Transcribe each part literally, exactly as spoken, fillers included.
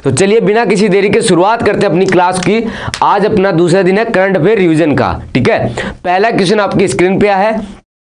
तो चलिए बिना किसी देरी के शुरुआत करते हैं अपनी क्लास की। आज अपना दूसरा दिन है करंट अफेयर रिवीजन का। ठीक है, पहला क्वेश्चन आपकी स्क्रीन पे है,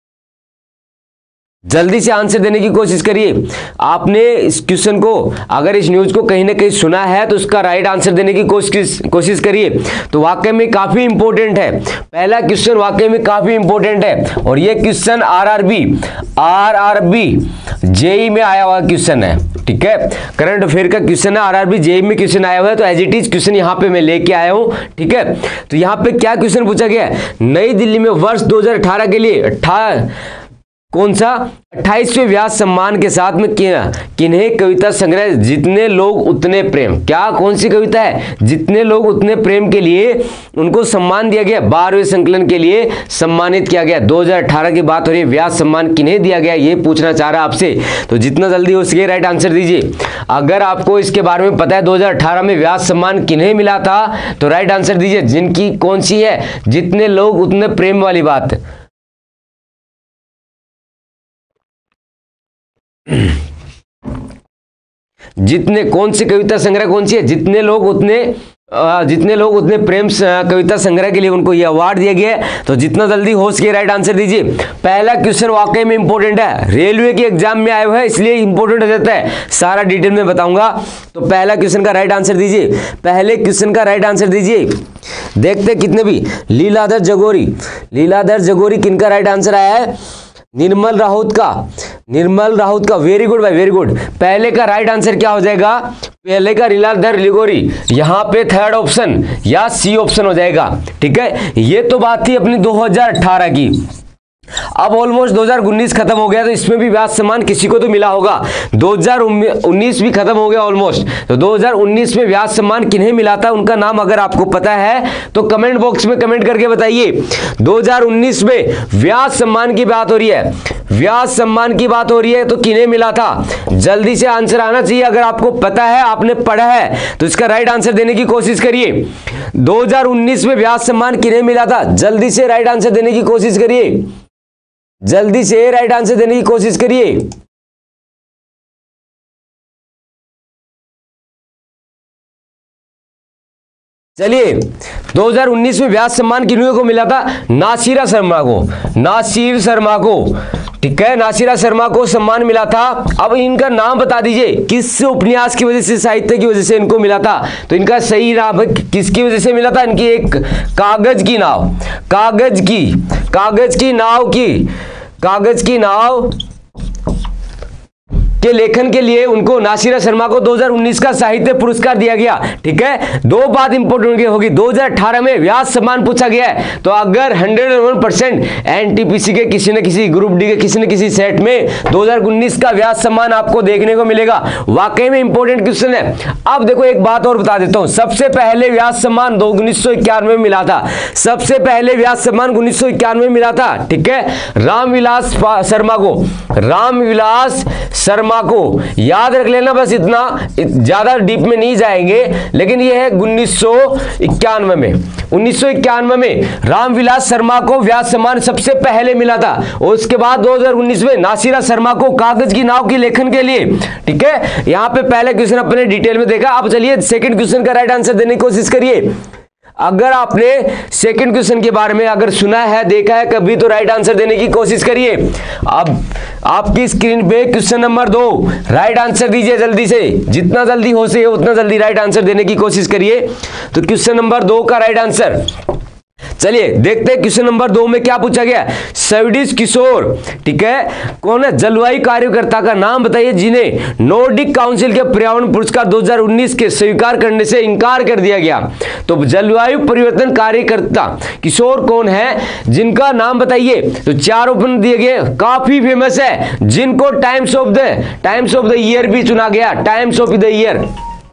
जल्दी से आंसर देने की कोशिश करिए। आपने इस क्वेश्चन को, अगर इस न्यूज को कहीं ना कहीं सुना है तो उसका राइट आंसर देने की कोशिश कोशिश करिए। तो वाकई में काफी इंपॉर्टेंट है, पहला क्वेश्चन वाकई में काफी इंपॉर्टेंट है। और ये क्वेश्चन आरआरबी आरआरबी जेई में आया हुआ क्वेश्चन है। ठीक है, करंट अफेयर का क्वेश्चन है, आरआरबी जेई में क्वेश्चन आया हुआ है। तो एज इट इज क्वेश्चन यहाँ पे मैं लेके आया हूँ। ठीक है, तो यहाँ पे क्या क्वेश्चन पूछा गया है, नई दिल्ली में वर्ष दो हजार अठारह के लिए अठारह कौन सा अट्ठाईसवें व्यास सम्मान के साथ में किन्हें कविता संग्रह जितने लोग उतने प्रेम, क्या कौन सी कविता है, जितने लोग उतने प्रेम के लिए उनको सम्मान दिया गया, बारहवें संकलन के लिए सम्मानित किया गया। दो हजार अठारह की बात हो रही है, व्यास सम्मान किन्हें दिया गया ये पूछना चाह रहा आपसे। तो जितना जल्दी हो सके राइट आंसर दीजिए। अगर आपको इसके बारे में पता है दो हजार अठारह में व्यास सम्मान किन्हें मिला था तो राइट आंसर दीजिए। जिनकी कौन सी है, जितने लोग उतने प्रेम वाली बात। जितने कौन सी कविता संग्रह कौन सी है, जितने लोग उतने आ, जितने लोग उतने प्रेम कविता संग्रह के लिए उनको ये अवार्ड दिया गया है। तो जितना जल्दी हो सके राइट आंसर दीजिए। पहला क्वेश्चन वाकई में इंपॉर्टेंट है, रेलवे के एग्जाम में आया हुआ है इसलिए इंपॉर्टेंट हो जाता है, सारा डिटेल में बताऊंगा। तो पहला क्वेश्चन का राइट आंसर दीजिए, पहले क्वेश्चन का राइट आंसर दीजिए। देखते कितने भी, लीलाधर जगोरी, लीलाधर जगोरी किनका राइट आंसर आया है, निर्मल राउत का, निर्मल राउत का। वेरी गुड भाई, वेरी गुड। पहले का राइट आंसर क्या हो जाएगा, पहले का लीलाधर लिगोरी, यहां पे थर्ड ऑप्शन या सी ऑप्शन हो जाएगा। ठीक है, ये तो बात थी अपनी दो हजार अठारह की। अब ऑलमोस्ट दो हजार उन्नीस खत्म हो गया, तो इसमें भी व्यास सम्मान किसी को तो मिला होगा। दो हजार उन्नीस भी खत्म हो गया ऑलमोस्ट, तो दो हजार उन्नीस में व्यास सम्मान किन्हें मिला था उनका नाम अगर आपको पता है तो कमेंट बॉक्स में कमेंट करके बताइए। दो हजार उन्नीस में व्यास सम्मान की बात हो रही है, व्यास सम्मान की बात हो रही है तो किन्हें मिला था, जल्दी से आंसर आना चाहिए। अगर आपको पता है, आपने पढ़ा है तो इसका राइट आंसर देने की कोशिश करिए। दो हजार उन्नीस में व्यास सम्मान किन्हें मिला था, जल्दी से राइट आंसर देने की कोशिश करिए, जल्दी से राइट आंसर देने की कोशिश करिए। चलिए, दो हजार उन्नीस में व्यास सम्मान किन्हीं को मिला था, नासिरा शर्मा को, नासिर शर्मा को। ठीक है, नासिरा शर्मा को सम्मान मिला था। अब इनका नाम बता दीजिए, किस उपन्यास की वजह से, साहित्य की वजह से इनको मिला था। तो इनका सही नाम किसकी वजह से मिला था, इनकी एक कागज की नाव, कागज की कागज की नाव की कागज की नाव के लेखन के लिए उनको, नासिरा शर्मा को दो हजार उन्नीस का साहित्य पुरस्कार दिया गया। ठीक है, दो बात इंपॉर्टेंट होगी, दो हजार अठारह में व्यास सम्मान पूछा गया है, तो अगर एक सौ परसेंट एनटीपीसी के किसी न किसी, ग्रुप डी के किसी न किसी सेट में दो हजार उन्नीस का व्यास सम्मान आपको देखने को मिलेगा। वाकई में इंपॉर्टेंट क्वेश्चन है। अब देखो एक बात और बता देता हूं, सबसे पहले व्यास सम्मान दो उन्नीस सौ इक्यानवे में मिला था, सबसे पहले व्यास सम्मान उन्नीस सौ इक्यानवे में मिला था। ठीक है, रामविलास शर्मा को, रामविलास शर्मा को याद रख लेना, बस इतना, ज्यादा डीप में नहीं जाएंगे। लेकिन यह है उन्नीस सौ इक्यानवे में, उन्नीस सौ इक्यानवे में रामविलास शर्मा को व्यास सम्मान सबसे पहले मिला था। और उसके बाद दो हजार उन्नीस में नासिरा शर्मा को कागज की नाव की लेखन के लिए। ठीक है, यहां पे पहले क्वेश्चन अपने डिटेल में देखा। अब चलिए सेकंड क्वेश्चन का राइट आंसर देने की कोशिश करिए। अगर आपने सेकंड क्वेश्चन के बारे में अगर सुना है, देखा है कभी, तो राइट आंसर देने की कोशिश करिए। अब आपकी स्क्रीन पे क्वेश्चन नंबर दो, राइट आंसर दीजिए जल्दी से, जितना जल्दी हो सके उतना जल्दी राइट आंसर देने की कोशिश करिए। तो क्वेश्चन नंबर दो का राइट आंसर, चलिए देखते हैं क्वेश्चन नंबर दो में क्या पूछा गया। स्वीडिश किशोर, ठीक है, कौन है, जलवायु कार्यकर्ता का नाम बताइए जिन्हें नॉर्डिक काउंसिल के पर्यावरण पुरस्कार दो हजार उन्नीस के स्वीकार करने से इनकार कर दिया गया। तो जलवायु परिवर्तन कार्यकर्ता किशोर कौन है, जिनका नाम बताइए। तो चार ऑप्शन दिए गए, काफी फेमस है, जिनको times of the times of the year भी चुना गया, टाइम्स ऑफ द ईयर।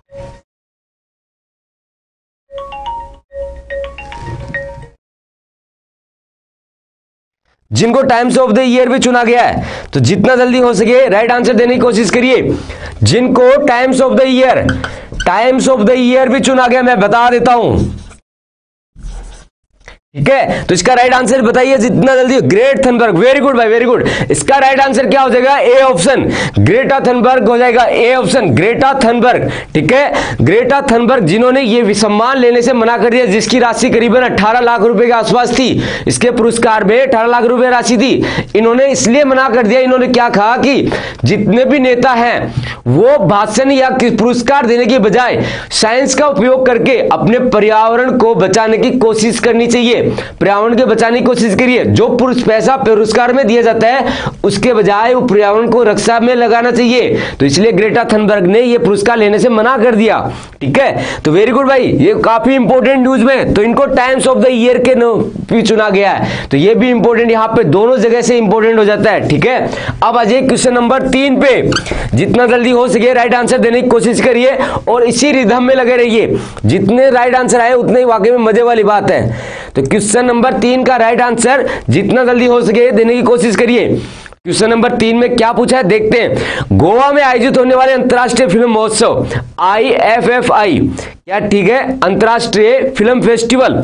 जिनको टाइम्स ऑफ द ईयर भी चुना गया है, तो जितना जल्दी हो सके राइट आंसर देने की कोशिश करिए। जिनको times of the year times of the year भी चुना गया, मैं बता देता हूं। ठीक है, तो इसका राइट आंसर बताइए जितना जल्दी। ग्रेट थनबर्ग, वेरी गुड भाई, वेरी गुड। इसका राइट आंसर क्या हो जाएगा? ए ऑप्शन, ग्रेटा थनबर्ग हो जाएगा ए ऑप्शन, ग्रेटा थनबर्ग। ठीक है, ग्रेटा थनबर्ग जिन्होंने ये सम्मान लेने से मना कर दिया, जिसकी राशि करीबन अठारह लाख रुपए के आसपास थी, इसके पुरस्कार में अठारह लाख रुपए राशि थी, इन्होंने इसलिए मना कर दिया। इन्होंने क्या कहा कि जितने भी नेता हैं वो भाषण या पुरस्कार देने के बजाय साइंस का उपयोग करके अपने पर्यावरण को बचाने की कोशिश करनी चाहिए, पर्यावरण के बचाने की कोशिश करिए। जो पुरुष पैसा पुरस्कार में दिया जाता है उसके बजाय वो पर्यावरण को रक्षा में लगाना चाहिए, तो इसलिए ग्रेटा थनबर्ग ने ये पुरस्कार लेने से मना कर दिया। ठीक है, तो वेरी गुड भाई, ये काफी इंपॉर्टेंट न्यूज में, तो इनको टाइम्स ऑफ द ईयर के भी चुना गया है, तो ये भी इंपॉर्टेंट, यहां पे दोनों जगह से इंपॉर्टेंट हो जाता है। ठीक है, अब आ जाइए क्वेश्चन नंबर तीन पे, जितना जल्दी हो सके राइट आंसर देने की कोशिश करिए और इसी रिदम में लगे रहिए। जितने राइट आंसर आए उतने ही वाकई में मजे वाली बात है। तो क्वेश्चन नंबर तीन का राइट आंसर जितना जल्दी हो सके देने की कोशिश करिए। क्वेश्चन नंबर तीन में क्या पूछा है देखते हैं। गोवा में आयोजित होने वाले अंतर्राष्ट्रीय फिल्म महोत्सव आई एफ एफ आई क्या ठीक है अंतर्राष्ट्रीय फिल्म फेस्टिवल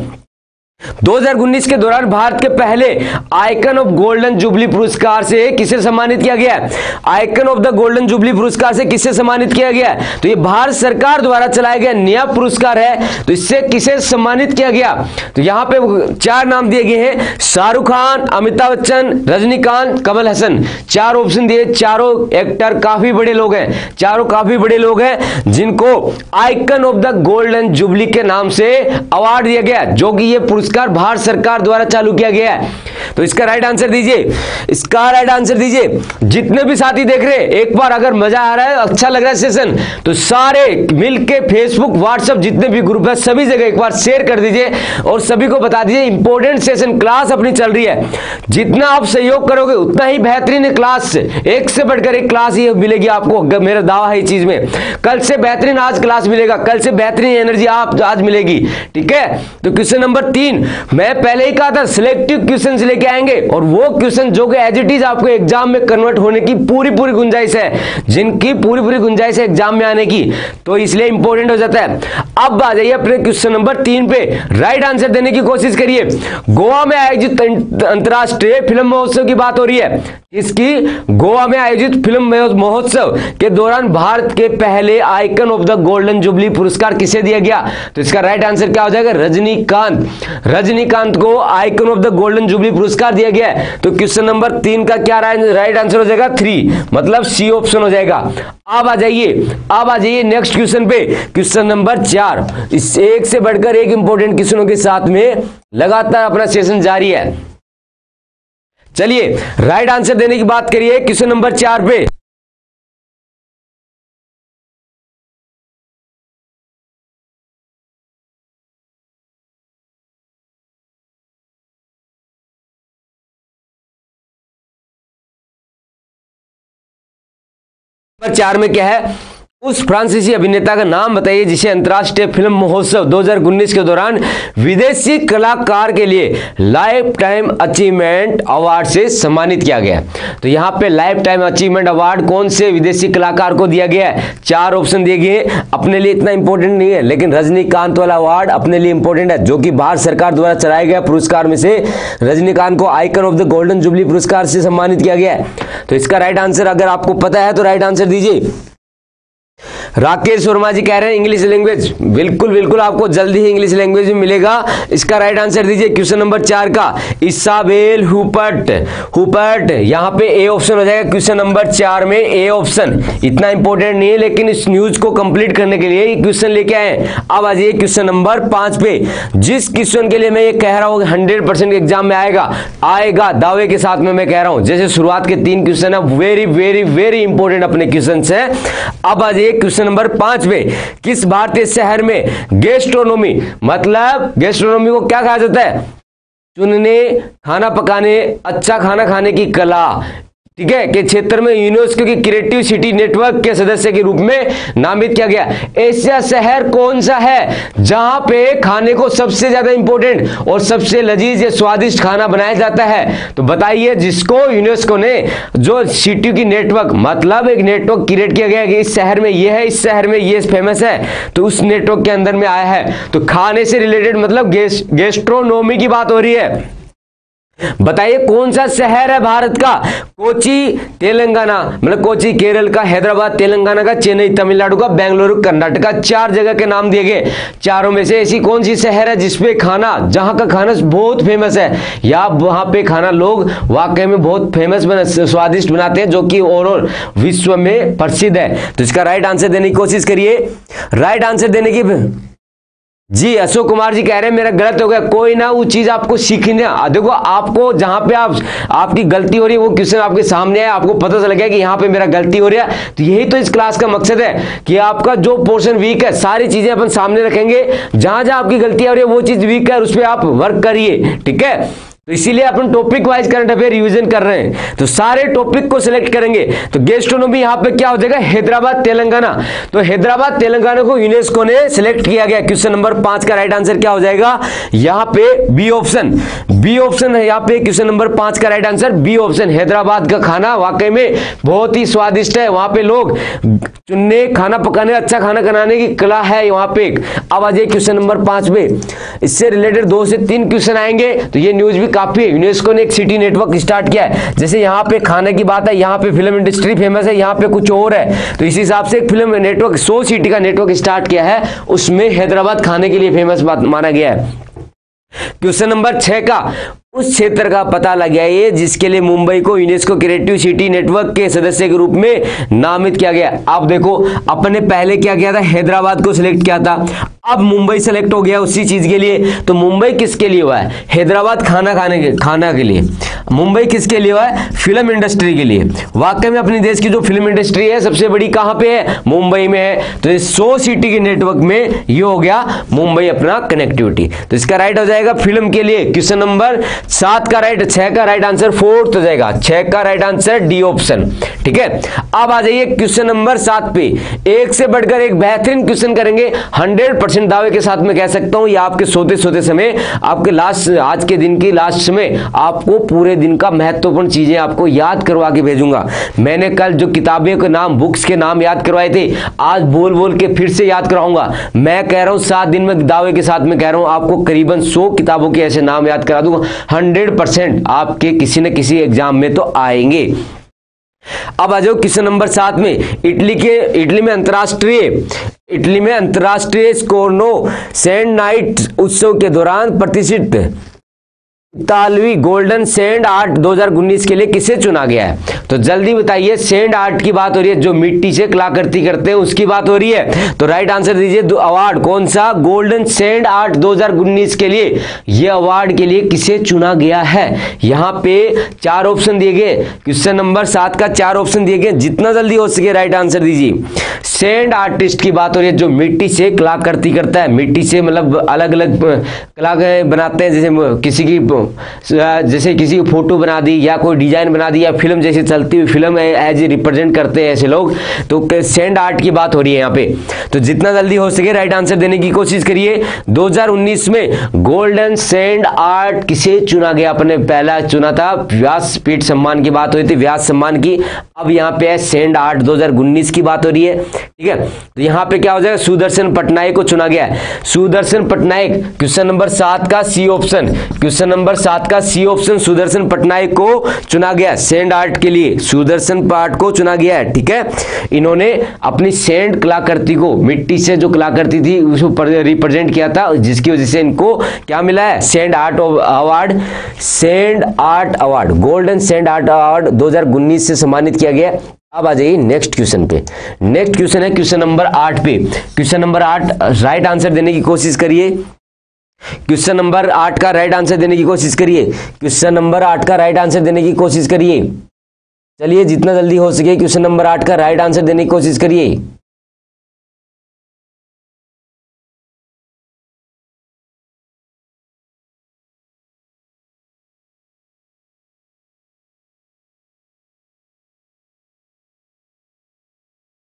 दो हज़ार उन्नीस के दौरान भारत के पहले आइकन ऑफ गोल्डन जुबली पुरस्कार से किसे सम्मानित किया गया है? Icon of the golden jubilee पुरस्कार से किसे सम्मानित किया गया है? तो ये भारत सरकार द्वारा चलाया गया नया पुरस्कार है, तो इससे किसे सम्मानित किया गया? तो यहां पे चार नाम दिए गए हैं, शाहरुख खान, अमिताभ बच्चन, रजनीकांत, कमल हसन, चार ऑप्शन दिए। चारों एक्टर काफी बड़े लोग हैं, चारों काफी बड़े लोग हैं जिनको icon of the golden jubilee के नाम से अवार्ड दिया गया, जो कि ये पुरस्कार भारत सरकार द्वारा चालू किया गया है। तो इसका राइट आंसर दीजिए, इसका राइट आंसर दीजिए। जितने भी साथी देख रहे हैं, एक बार अगर मजा आ रहा है, अच्छा लग रहा है सेशन, तो सारे मिलके फेसबुक व्हाट्सएप जितने भी ग्रुप है सभी जगह एक बार शेयर कर दीजिए और सभी को बता दीजिए इंपॉर्टेंट सेशन क्लास अपनी चल रही है। जितना आप सहयोग करोगे उतना ही बेहतरीन क्लास, एक से बढ़कर एक क्लास ये मिलेगी आपको, मेरा दावा है इस चीज में। कल से बेहतरीन आज क्लास मिलेगा, कल से बेहतरीन एनर्जी आप आज मिलेगी। ठीक है, तो क्वेश्चन नंबर तीन मैं पहले ही कहा था सिलेक्टिव क्वेश्चंस लेके आएंगे और वो क्वेश्चन जो कि एज इट इज आपको एग्जाम में कन्वर्ट होने की पूरी पूरी गुंजाइश है, जिनकी पूरी पूरी गुंजाइश है एग्जाम में आने की, तो इसलिए इंपॉर्टेंट हो जाता है। अब आ जाइए अपने क्वेश्चन नंबर तीन पे, राइट आंसर देने की कोशिश करिए। गोवा में आयोजित अंतरराष्ट्रीय फिल्म महोत्सव की बात हो रही है, इसकी गोवा में आयोजित फिल्म महोत्सव के दौरान भारत के पहले icon of the golden jubilee पुरस्कार किसे दिया गया? तो इसका राइट आंसर क्या हो जाएगा? रजनीकांत, रजनीकांत को icon of the golden jubilee पुरस्कार दिया गया है। तो क्वेश्चन नंबर तीन का क्या राइट आंसर हो जाएगा? थ्री, मतलब सी ऑप्शन हो जाएगा। अब आ जाइए, अब आ जाइए नेक्स्ट क्वेश्चन पे, क्वेश्चन नंबर चार। इस एक से बढ़कर एक इंपॉर्टेंट क्वेश्चनों के साथ में लगातार अपना सेशन जारी है। चलिए राइट आंसर देने की बात करिए क्वेश्चन नंबर चार पे। नंबर चार में क्या है? उस फ्रांसीसी अभिनेता का नाम बताइए जिसे अंतर्राष्ट्रीय फिल्म महोत्सव दो हज़ार उन्नीस के दौरान विदेशी कलाकार के लिए लाइफ टाइम अचीवमेंट अवार्ड से सम्मानित किया गया। तो यहाँ पे लाइफ टाइम अचीवमेंट अवार्ड कौन से विदेशी कलाकार को दिया गया है? चार ऑप्शन दिए गए हैं, अपने लिए इतना इंपॉर्टेंट नहीं है, लेकिन रजनीकांत वाला अवार्ड अपने लिए इंपॉर्टेंट है, जो कि भारत सरकार द्वारा चलाया गया पुरस्कार में से रजनीकांत को icon of the golden jubilee पुरस्कार से सम्मानित किया गया है। तो इसका राइट आंसर अगर आपको पता है तो राइट आंसर दीजिए। राकेश वर्मा जी कह रहे हैं इंग्लिश लैंग्वेज, बिल्कुल बिल्कुल आपको जल्दी ही इंग्लिश लैंग्वेज में मिलेगा। इसका राइट आंसर दीजिए क्वेश्चन नंबर चार का, इसाबेल हुपर्ट, हुपर्ट यहाँ पे ए ऑप्शन हो जाएगा क्वेश्चन नंबर चार में, ए ऑप्शन। इतना इंपॉर्टेंट नहीं है लेकिन इस न्यूज को कंप्लीट करने के लिए क्वेश्चन लेके आए। अब आ जाइए क्वेश्चन नंबर पांच पे, जिस क्वेश्चन के लिए मैं ये कह रहा हूँ हंड्रेड परसेंट एग्जाम में आएगा, आएगा दावे के साथ में मैं कह रहा हूँ। जैसे शुरुआत के तीन क्वेश्चन है वेरी वेरी वेरी इंपॉर्टेंट अपने क्वेश्चन है। अब आ जाइए क्वेश्चन नंबर पांच में, किस भारतीय शहर में गैस्ट्रोनोमी, मतलब गैस्ट्रोनोमी को क्या कहा जाता है? चुनने, खाना पकाने, अच्छा खाना खाने की कला, ठीक है, के क्षेत्र में यूनेस्को की क्रिएटिव सिटी नेटवर्क के सदस्य के रूप में नामित किया गया। ऐसा शहर कौन सा है जहां पे खाने को सबसे ज्यादा इंपॉर्टेंट और सबसे लजीज या स्वादिष्ट खाना बनाया जाता है? तो बताइए, जिसको यूनेस्को ने जो सिटी की नेटवर्क, मतलब एक नेटवर्क क्रिएट किया गया कि इस शहर में ये है, इस शहर में ये फेमस है, तो उस नेटवर्क के अंदर में आया है। तो खाने से रिलेटेड मतलब गेस, गेस्ट्रोनोमी की बात हो रही है। बताइए कौन सा शहर है भारत का? कोची तेलंगाना, मतलब कोची केरल का, हैदराबाद तेलंगाना का, चेन्नई तमिलनाडु का, बेंगलुरु कर्नाटक का। चार जगह के नाम दिए गए। चारों में से ऐसी कौन सी शहर है जिसपे खाना, जहां का खाना बहुत फेमस है, या वहां पे खाना लोग वाकई में बहुत फेमस बना, स्वादिष्ट बनाते हैं, जो कि ओवरऑल विश्व में प्रसिद्ध है? तो इसका राइट आंसर देने की कोशिश करिए। राइट आंसर देने की जी अशोक कुमार जी कह रहे हैं मेरा गलत हो गया। कोई ना, वो चीज आपको सीखने, देखो आपको जहां पे आप आपकी गलती हो रही है वो क्वेश्चन आपके सामने है, आपको पता चल गया कि यहां पे मेरा गलती हो रहा है। तो यही तो इस क्लास का मकसद है कि आपका जो पोर्शन वीक है सारी चीजें अपन सामने रखेंगे, जहां जहां आपकी गलती हो रही है वो चीज वीक है उस पर आप वर्क करिए। ठीक है, तो इसीलिए अपन topic wise current affair revision कर रहे हैं। तो सारे टॉपिक को सिलेक्ट करेंगे। तो गेस्ट्रोनोमी यहां पे क्या हो जाएगा? हैदराबाद तेलंगाना। तो हैदराबाद तेलंगाना को यूनेस्को ने सिलेक्ट किया गया। क्वेश्चन नंबर पांच का राइट आंसर क्या हो जाएगा? यहां पे बी ऑप्शन, बी ऑप्शन है यहां पे। क्वेश्चन नंबर पांच का right answer B option. Hyderabad का खाना वाकई में बहुत ही स्वादिष्ट है। वहां पे लोग चुनने, खाना पकाने, अच्छा खाना बनाने की कला है वहां पे। अब आ जाइए क्वेश्चन नंबर पांच पे। इससे रिलेटेड दो से तीन क्वेश्चन आएंगे। तो ये न्यूज भी काफी है। यूनेस्को ने एक सिटी नेटवर्क स्टार्ट किया है। जैसे यहाँ पे खाने की बात है, यहाँ पे फिल्म इंडस्ट्री फेमस है, यहाँ पे कुछ और है, तो इस हिसाब से एक फिल्म नेटवर्क, सौ सिटी का नेटवर्क स्टार्ट किया है, उसमें हैदराबाद खाने के लिए फेमस माना गया है। क्वेश्चन नंबर छह का उस क्षेत्र का पता लगाइए जिसके लिए मुंबई को यूनेस्को क्रिएटिव सिटी नेटवर्क के सदस्य के रूप में नामित किया गया। आप देखो, अपने पहले क्या किया था? हैदराबाद को सिलेक्ट किया था। अब मुंबई सेलेक्ट हो गया उसी चीज के लिए। तो मुंबई किसके लिए हुआ है? हैदराबाद खाना खाने के खाना के लिए। मुंबई किसके लिए हुआ है? फिल्म इंडस्ट्री के लिए। वाकई में अपने देश की जो फिल्म इंडस्ट्री है सबसे बड़ी कहां पे है? मुंबई में है। तो इस सौ सिटी के नेटवर्क में ये हो गया मुंबई अपना कनेक्टिविटी। तो इसका राइट हो जाएगा फिल्म के लिए। क्वेश्चन नंबर सात का राइट, छह का राइट आंसर फोर्थ हो जाएगा। छह का राइट आंसर डी ऑप्शन। ठीक है, अब आ जाइए क्वेश्चन नंबर सात पे। एक से बढ़कर एक बेहतरीन क्वेश्चन करेंगे। हंड्रेड परसेंट दावे के साथ मैं कह सकता हूं, ये आपके सोते सोते समय, आपके लास्ट, आज के दिन की लास्ट में आपको पूरे दिन का महत्वपूर्ण चीजें आपको याद करवा के भेजूंगा। मैंने कल जो किताबें के नाम, बुक्स के नाम याद करवाए थे, आज बोल बोल के फिर से याद कराऊंगा। मैं कह रहा हूं सात दिन में, दावे के साथ में कह रहा हूं, आपको करीबन सौ किताबों के ऐसे नाम याद करा दूंगा। हंड्रेड परसेंट आपके किसी न किसी एग्जाम में तो आएंगे। अब आ जाओ क्वेश्चन नंबर सात में। इटली के इटली में अंतरराष्ट्रीय इटली में अंतरराष्ट्रीय स्कोर्नो सैंड नाइट उत्सव के दौरान प्रतिष्ठित इतालवी गोल्डन सैंड आर्ट दो हज़ार उन्नीस के लिए किसे चुना गया है? तो जल्दी बताइए। सैंड आर्ट की बात हो रही है, जो मिट्टी से कलाकृति करते हैं उसकी बात हो रही है। तो राइट आंसर दीजिए। अवार्ड कौन सा? गोल्डन सैंड आर्ट दो हज़ार उन्नीस के लिए, ये अवार्ड के लिए किसे चुना गया है? यहां पे चार ऑप्शन दिए गए। क्वेश्चन नंबर सात का चार ऑप्शन दिए गए। जितना जल्दी हो सके राइट आंसर दीजिए। सैंड आर्टिस्ट की बात हो रही है, जो मिट्टी से कलाकृति करता है। मिट्टी से मतलब अलग अलग कला बनाते हैं, जैसे किसी की, जैसे किसी की फोटो बना दी या कोई डिजाइन बना दी, या फिल्म जैसे चलती हुई फिल्म एज ए रिप्रेजेंट करते हैं ऐसे लोग। तो सैंड आर्ट की बात हो रही है यहाँ पे। तो जितना जल्दी हो सके राइट आंसर देने की कोशिश करिए। दो हज़ार उन्नीस में गोल्डन सैंड आर्ट किसे चुना गया? अपने पहला चुना था व्यासपीठ सम्मान की बात हुई थी, व्यास सम्मान की। अब यहाँ पे है सैंड आर्ट दो हज़ार उन्नीस की बात हो रही है। ठीक है, तो यहाँ पे क्या हो जाएगा? सुदर्शन पटनायक को चुना गया है। सुदर्शन पटनायक, क्वेश्चन नंबर सात का सी ऑप्शन। क्वेश्चन नंबर सात का सी ऑप्शन, सुदर्शन पटनायक को चुना गया सैंड आर्ट के लिए। सुदर्शन पाठ को चुना गया है। ठीक है, इन्होंने अपनी सैंड कलाकृति को, मिट्टी से जो कलाकृति थी उसको रिप्रेजेंट किया था, जिसकी वजह से इनको क्या मिला है? Sand art award. Sand art award, golden sand art award दो हज़ार उन्नीस से सम्मानित किया गया। अब आ जाइए नेक्स्ट क्वेश्चन पे। नेक्स्ट क्वेश्चन है क्वेश्चन नंबर आठ पे। क्वेश्चन नंबर आठ राइट आंसर देने की कोशिश करिए। क्वेश्चन नंबर आठ का राइट आंसर देने की कोशिश करिए। क्वेश्चन नंबर आठ का राइट आंसर देने की कोशिश करिए। चलिए जितना जल्दी हो सके क्वेश्चन नंबर आठ का राइट आंसर देने की कोशिश करिए।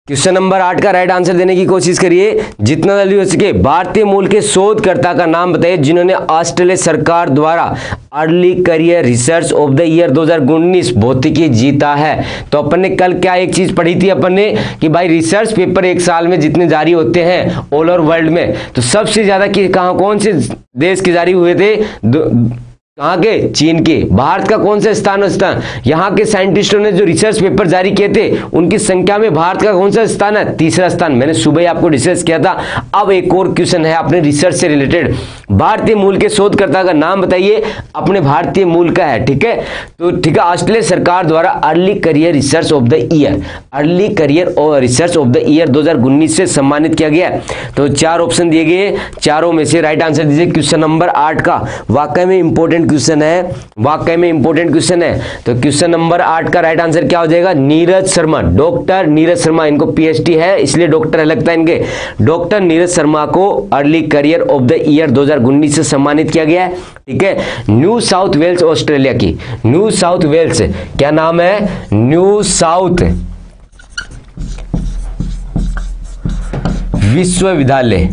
क्वेश्चन नंबर आठ का राइट आंसर देने की कोशिश करिए जितना जल्दी हो सके। भारतीय मूल के शोधकर्ता का नाम बताइए जिन्होंने ऑस्ट्रेलिया सरकार द्वारा early career research of the year दो हज़ार उन्नीस भौतिकी जीता है। तो अपन ने कल क्या एक चीज पढ़ी थी अपन ने कि भाई रिसर्च पेपर एक साल में जितने जारी होते हैं ऑल ओवर वर्ल्ड में, तो सबसे ज्यादा कहाँ कौन से देश के जारी हुए थे? कहाँ के? चीन के। भारत का कौन सा स्थान स्थान यहाँ के साइंटिस्टों ने जो रिसर्च पेपर जारी किए थे उनकी संख्या में भारत का कौन सा स्थान है? तीसरा स्थान। मैंने सुबह ही आपको डिस्कस किया था। अब एक और क्वेश्चन है अपने रिसर्च से रिलेटेड। भारतीय मूल के शोधकर्ता का नाम बताइए, अपने भारतीय मूल का है, ठीक है। तो ठीक है, ऑस्ट्रेलिया सरकार द्वारा early career research of the year early career और रिसर्च ऑफ द ईयर दो हजार उन्नीस से सम्मानित किया गया। तो चार ऑप्शन दिए गए, चारों में से राइट आंसर दीजिए क्वेश्चन नंबर आठ का। वाकई में इंपॉर्टेंट क्वेश्चन है, वाकई में इंपॉर्टेंट क्वेश्चन है। तो क्वेश्चन नंबर आठ का राइट आंसर क्या हो जाएगा? नीरज शर्मा, डॉक्टर नीरज शर्मा। इनको पीएचडी है इसलिए डॉक्टर लगता है इनके। डॉक्टर नीरज शर्मा को early career of the year दो हजार उन्नीस से सम्मानित किया गया है, ठीक है। न्यू साउथ वेल्स ऑस्ट्रेलिया की, न्यू साउथ वेल्स, क्या नाम है? न्यू साउथ विश्वविद्यालय,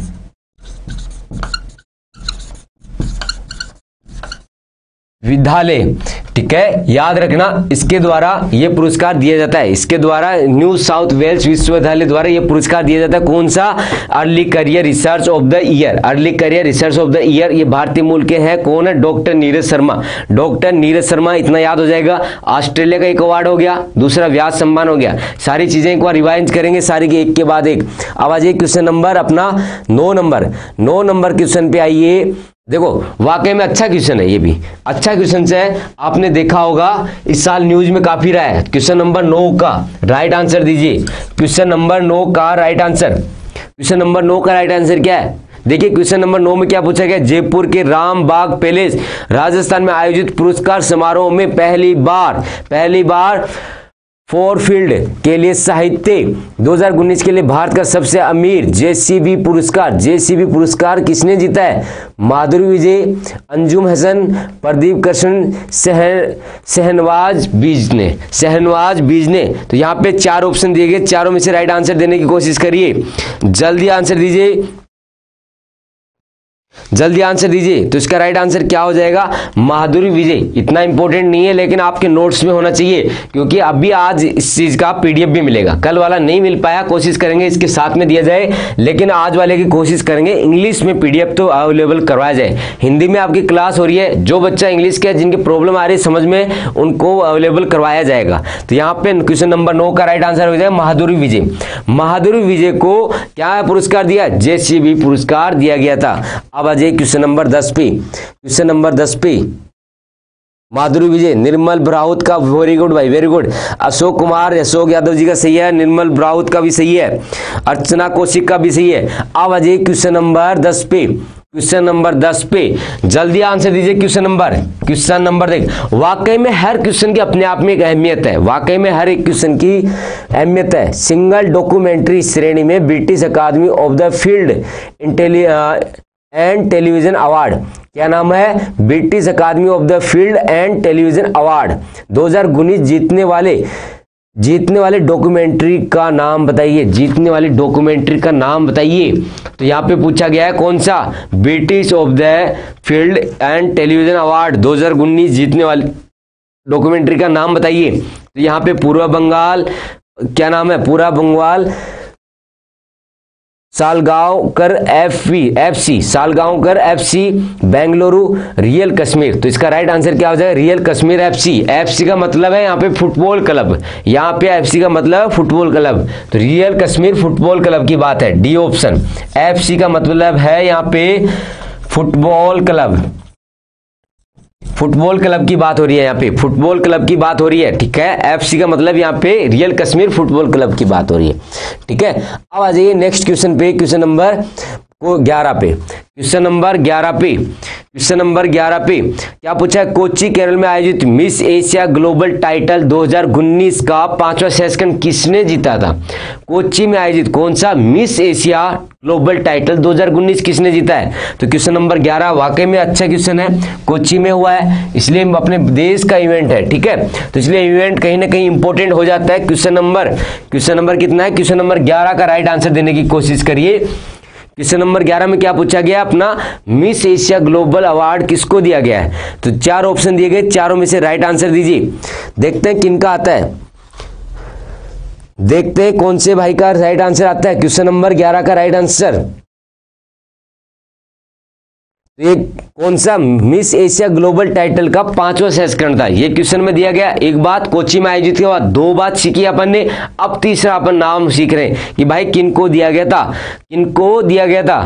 विद्यालय, ठीक है, याद रखना। इसके द्वारा यह पुरस्कार दिया जाता है, इसके द्वारा न्यू साउथ वेल्स विश्वविद्यालय द्वारा यह पुरस्कार दिया जाता है। कौन सा? Early career research of the year early career research of the year. ये भारतीय मूल के हैं। कौन है? Doctor Neeraj Sharma, doctor Neeraj Sharma. इतना याद हो जाएगा। ऑस्ट्रेलिया का एक अवार्ड हो गया, दूसरा व्यास सम्मान हो गया। सारी चीजें एक बार रिवाइज करेंगे, सारी की एक के बाद एक। अब आ जाइए क्वेश्चन नंबर अपना नौ नंबर नौ नंबर क्वेश्चन पे आइए। देखो वाकई में अच्छा क्वेश्चन है, ये भी अच्छा क्वेश्चन है। आपने देखा होगा इस साल न्यूज में काफी रहा है। क्वेश्चन नंबर नौ का राइट आंसर दीजिए। क्वेश्चन नंबर नौ का राइट आंसर क्वेश्चन नंबर नौ का राइट आंसर क्या है? देखिए क्वेश्चन नंबर नौ में क्या पूछा गया? जयपुर के रामबाग पैलेस राजस्थान में आयोजित पुरस्कार समारोह में पहली बार पहली बार फोर फील्ड के लिए साहित्य दो हज़ार उन्नीस के लिए भारत का सबसे अमीर जेसीबी पुरस्कार जेसीबी पुरस्कार किसने जीता है? माधुरी विजय, अंजुम हसन, प्रदीप कृष्ण, सहन शहनवाज बीज ने शहनवाज बीज ने। तो यहाँ पे चार ऑप्शन दिए गए, चारों में से राइट आंसर देने की कोशिश करिए। जल्दी आंसर दीजिए, जल्दी आंसर दीजिए। तो इसका राइट आंसर क्या हो जाएगा? माधुरी विजय। इतना इंपॉर्टेंट नहीं है लेकिन आपके नोट्स में होना चाहिए, क्योंकि अभी आज इस चीज का पीडीएफ भी मिलेगा। कल वाला नहीं मिल पाया, कोशिश करेंगे इसके साथ में दिया जाए, लेकिन आज वाले की कोशिश करेंगे इंग्लिश में पीडीएफ तो अवेलेबल करवाया जाए। हिंदी में आपकी क्लास हो रही है, जो बच्चा इंग्लिश के जिनकी प्रॉब्लम आ रही है समझ में, उनको अवेलेबल करवाया जाएगा। तो यहाँ पे क्वेश्चन नंबर नौ का राइट आंसर हो जाएगा माधुरी विजय। माधुरी विजय को क्या पुरस्कार दिया? जेसीबी पुरस्कार दिया गया था। अब आ जाइए क्वेश्चन नंबर दस पे क्वेश्चन नंबर दस पे माधुरी विजय, निर्मल ब्राउत का, वेरी गुड भाई, वेरी गुड। अशोक कुमार अशोक यादव जी का सही है, निर्मल ब्राउत का भी सही है, अर्चना कौशिक का भी सही है। अब आ जाइए क्वेश्चन नंबर दस पे क्वेश्चन नंबर दस पे जल्दी आंसर दीजिए। क्वेश्चन नंबर क्वेश्चन नंबर देख, वाकई में हर क्वेश्चन की अपने आप में एक अहमियत है, वाकई में हर एक क्वेश्चन की अहमियत है। सिंगल डॉक्यूमेंट्री श्रेणी में British academy of the field इंटेली एंड टेलीविजन अवार्ड, क्या नाम है? British academy of the field and television award दो हज़ार उन्नीस जीतने वाले जीतने वाले डॉक्यूमेंट्री का नाम बताइए। जीतने वाली डॉक्यूमेंट्री का नाम बताइए। तो यहाँ पे पूछा गया है कौन सा? British of the field and television award दो हज़ार उन्नीस जीतने वाली डॉक्यूमेंट्री का नाम बताइए। तो यहाँ पे पूर्व बंगाल, क्या नाम है? पूर्व Bengal Salgaocar FV FC Salgaocar FC Bengaluru real Kashmir. तो इसका राइट आंसर क्या हो जाएगा? Real Kashmir FC. एफसी का मतलब है यहाँ पे फुटबॉल क्लब, यहाँ पे एफसी का मतलब फुटबॉल क्लब, तो रियल कश्मीर फुटबॉल क्लब की बात है, डी ऑप्शन। एफसी का मतलब है यहाँ पे फुटबॉल क्लब, फुटबॉल क्लब की बात हो रही है, यहाँ पे फुटबॉल क्लब की बात हो रही है, ठीक है। एफसी का मतलब यहाँ पे रियल कश्मीर फुटबॉल क्लब की बात हो रही है, ठीक है। अब आ जाइए नेक्स्ट क्वेश्चन पे, क्वेश्चन नंबर को ग्यारह पे क्वेश्चन नंबर ग्यारह पे क्वेश्चन नंबर ग्यारह पे क्या पूछा है, कोच्चि केरल में आयोजित मिस एशिया ग्लोबल टाइटल दो हज़ार उन्नीस का पांचवा सेशन किसने जीता था। कोच्चि में आयोजित कौन सा मिस एशिया ग्लोबल टाइटल दो हज़ार उन्नीस किसने जीता है। तो क्वेश्चन नंबर ग्यारह वाकई में अच्छा क्वेश्चन है, कोच्चि में हुआ है, इसलिए अपने देश का इवेंट है, ठीक है, तो इसलिए इवेंट कहीं ना कहीं इंपॉर्टेंट हो जाता है। क्वेश्चन नंबर क्वेश्चन नंबर कितना है, क्वेश्चन नंबर ग्यारह का राइट आंसर देने की कोशिश करिए। क्वेश्चन नंबर ग्यारह में क्या पूछा गया, अपना मिस एशिया ग्लोबल अवार्ड किसको दिया गया है। तो चार ऑप्शन दिए गए, चारों में से राइट आंसर दीजिए। देखते हैं किनका आता है, देखते हैं कौन से भाई का राइट आंसर आता है। क्वेश्चन नंबर ग्यारह का राइट आंसर ये कौन सा मिस एशिया ग्लोबल टाइटल का पांचवा संस्करण था, ये क्वेश्चन में दिया गया। एक बात कोच्चि में आयोजित के बाद दो बात सीखी अपन ने, अब तीसरा अपन नाम सीख रहे हैं कि भाई किनको दिया गया था, किनको दिया गया था।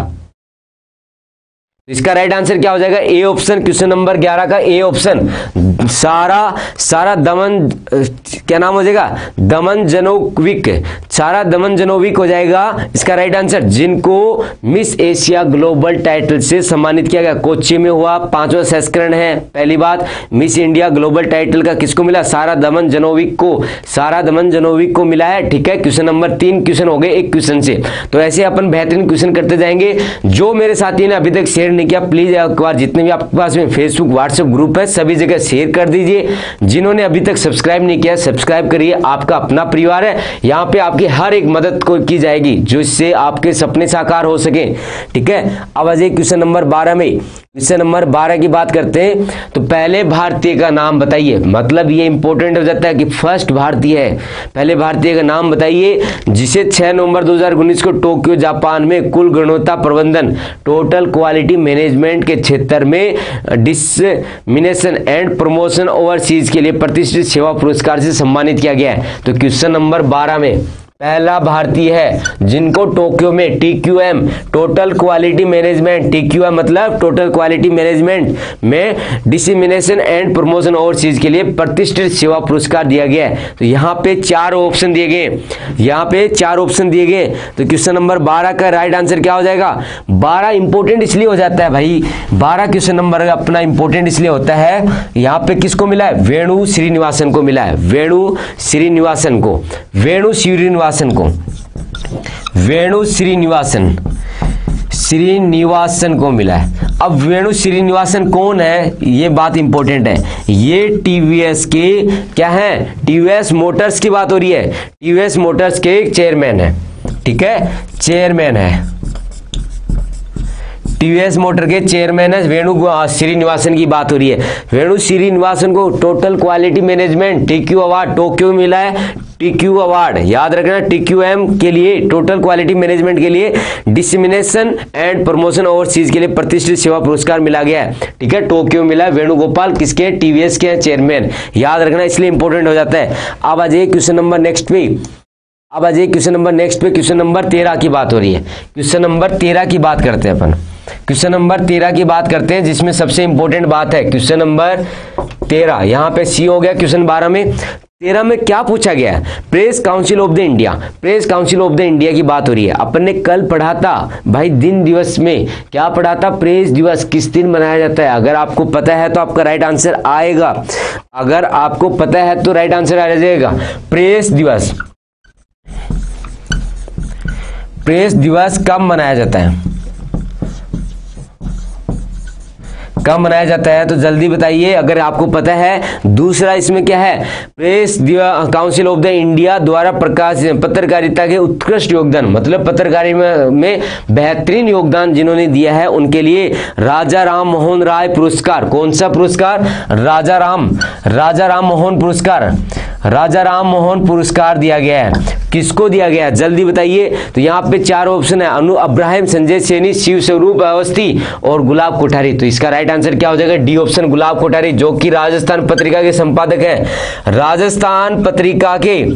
इसका राइट आंसर क्या हो जाएगा, ए ऑप्शन, क्वेश्चन नंबर ग्यारह का ए ऑप्शन। सारा सारा दमन क्या नाम हो जाएगा, दमन जनोविक, सारा दमन जनोविक हो जाएगा इसका राइट आंसर, जिनको मिस एशिया ग्लोबल टाइटल से सम्मानित किया गया। कोच्चि में हुआ, पांचवा संस्करण है। पहली बात, मिस इंडिया ग्लोबल टाइटल का किसको मिला, सारा दमन जनोविक को, सारा दमन जनोविक को मिला है, ठीक है। क्वेश्चन नंबर तीन क्वेश्चन हो गए एक क्वेश्चन से, तो ऐसे अपन बेहतरीन क्वेश्चन करते जाएंगे। जो मेरे साथी ने अभी तक शेयर नहीं किया, प्लीज एक बार जितने भी आपके पास में फेसबुक व्हाट्सएप ग्रुप है सभी जगह शेयर कर दीजिए। जिन्होंने अभी तक सब्सक्राइब नहीं किया सब्सक्राइब करिए, आपका अपना परिवार है, यहाँ पे आपकी हर एक मदद को की जाएगी जो इससे आपके सपने साकार हो सके, ठीक है। अब आ जाइए क्वेश्चन नंबर बारह में, क्वेश्चन नंबर बारह की बात करते हैं। तो पहले भारतीय का नाम बताइए, मतलब ये इंपॉर्टेंट हो जाता है कि फर्स्ट भारतीय है, पहले भारतीय का नाम बताइए जिसे छह नवंबर दो हज़ार उन्नीस को टोक्यो जापान में कुल गुणवत्ता प्रबंधन टोटल क्वालिटी मैनेजमेंट के क्षेत्र में डिसमिनेशन एंड प्रमोशन ओवरसीज के लिए प्रतिष्ठित सेवा पुरस्कार से सम्मानित किया गया है। तो क्वेश्चन नंबर बारह में पहला भारतीय है जिनको टोक्यो में T Q M total quality management, T Q M मतलब टोटल क्वालिटी मैनेजमेंट में डिसमिनेशन एंड प्रमोशन ओवरसीज के लिए प्रतिष्ठित सेवा पुरस्कार दिया गया है। तो यहाँ पे चार ऑप्शन दिए गए, यहाँ पे चार ऑप्शन दिए गए। तो क्वेश्चन नंबर बारह का राइट आंसर क्या हो जाएगा, बारह इंपोर्टेंट इसलिए हो जाता है भाई, बारह क्वेश्चन नंबर अपना इंपोर्टेंट इसलिए होता है, यहाँ पे किसको मिला है, वेणु श्रीनिवासन को मिला है, वेणु श्रीनिवासन को, वेणु श्रीनिवासन को, वेणु श्रीनिवासन श्रीनिवासन को मिला है। अब वेणु श्रीनिवासन कौन है, ये बात इंपॉर्टेंट है, ये टीवीएस के क्या है, टीवीएस मोटर्स की बात हो रही है, टीवीएस मोटर्स के चेयरमैन है, ठीक है, चेयरमैन है, टीवीएस मोटर के चेयरमैन है वेणु श्रीनिवासन की बात हो रही है। वेणु श्रीनिवासन को total quality management TQ award Tokyo में मिला है, टीक्यू अवार्ड याद रखना, टीक्यू एम के लिए टोटल क्वालिटी मैनेजमेंट के लिए डिसमिनेशन एंड प्रमोशन ओवरसीज के लिए प्रतिष्ठित सेवा पुरस्कार मिला गया है, ठीक है, टोक्यो में मिला है। वेणुगोपाल किसके, टीवीएस के चेयरमैन, याद रखना इसलिए इंपॉर्टेंट हो जाता है। अब आ जाइए क्वेश्चन नंबर नेक्स्ट पे, अब आ जाइए क्वेश्चन नंबर नेक्स्ट पे, क्वेश्चन नंबर तेरह की बात हो रही है, क्वेश्चन नंबर तेरह की बात करते हैं अपन, क्वेश्चन नंबर तेरह की बात करते हैं जिसमें सबसे इंपॉर्टेंट बात है क्वेश्चन नंबर तेरह, यहाँ पे सी हो गया। क्वेश्चन बारह में, तेरह में क्या पूछा गया है, press council of the India, press council of the India की बात हो रही है। अपन ने कल पढ़ा था भाई दिन दिवस में, क्या पढ़ा था, प्रेस दिवस किस दिन मनाया जाता है। अगर आपको पता है तो आपका राइट आंसर आएगा, अगर आपको पता है तो राइट आंसर आ जाएगा। प्रेस दिवस, प्रेस दिवस कब मनाया जाता है, कब मनाया जाता है, तो जल्दी बताइए अगर आपको पता है। दूसरा इसमें क्या है, press council of the India द्वारा प्रकाश पत्रकारिता के उत्कृष्ट योगदान, मतलब पत्रकारिता में, में बेहतरीन योगदान जिन्होंने दिया है उनके लिए राजा राम मोहन राय पुरस्कार, कौन सा पुरस्कार, राजा राम राजा राम मोहन पुरस्कार, राजा राम मोहन पुरस्कार दिया गया है। किसको दिया गया है जल्दी बताइए। तो यहाँ पे चार ऑप्शन है, अनु अब्राहिम, संजय सैनी, शिव स्वरूप अवस्थी और गुलाब कोठारी। तो इसका राइट आंसर क्या हो जाएगा, डी ऑप्शन गुलाब कोठारी, जो कि राजस्थान पत्रिका के संपादक हैं, राजस्थान पत्रिका के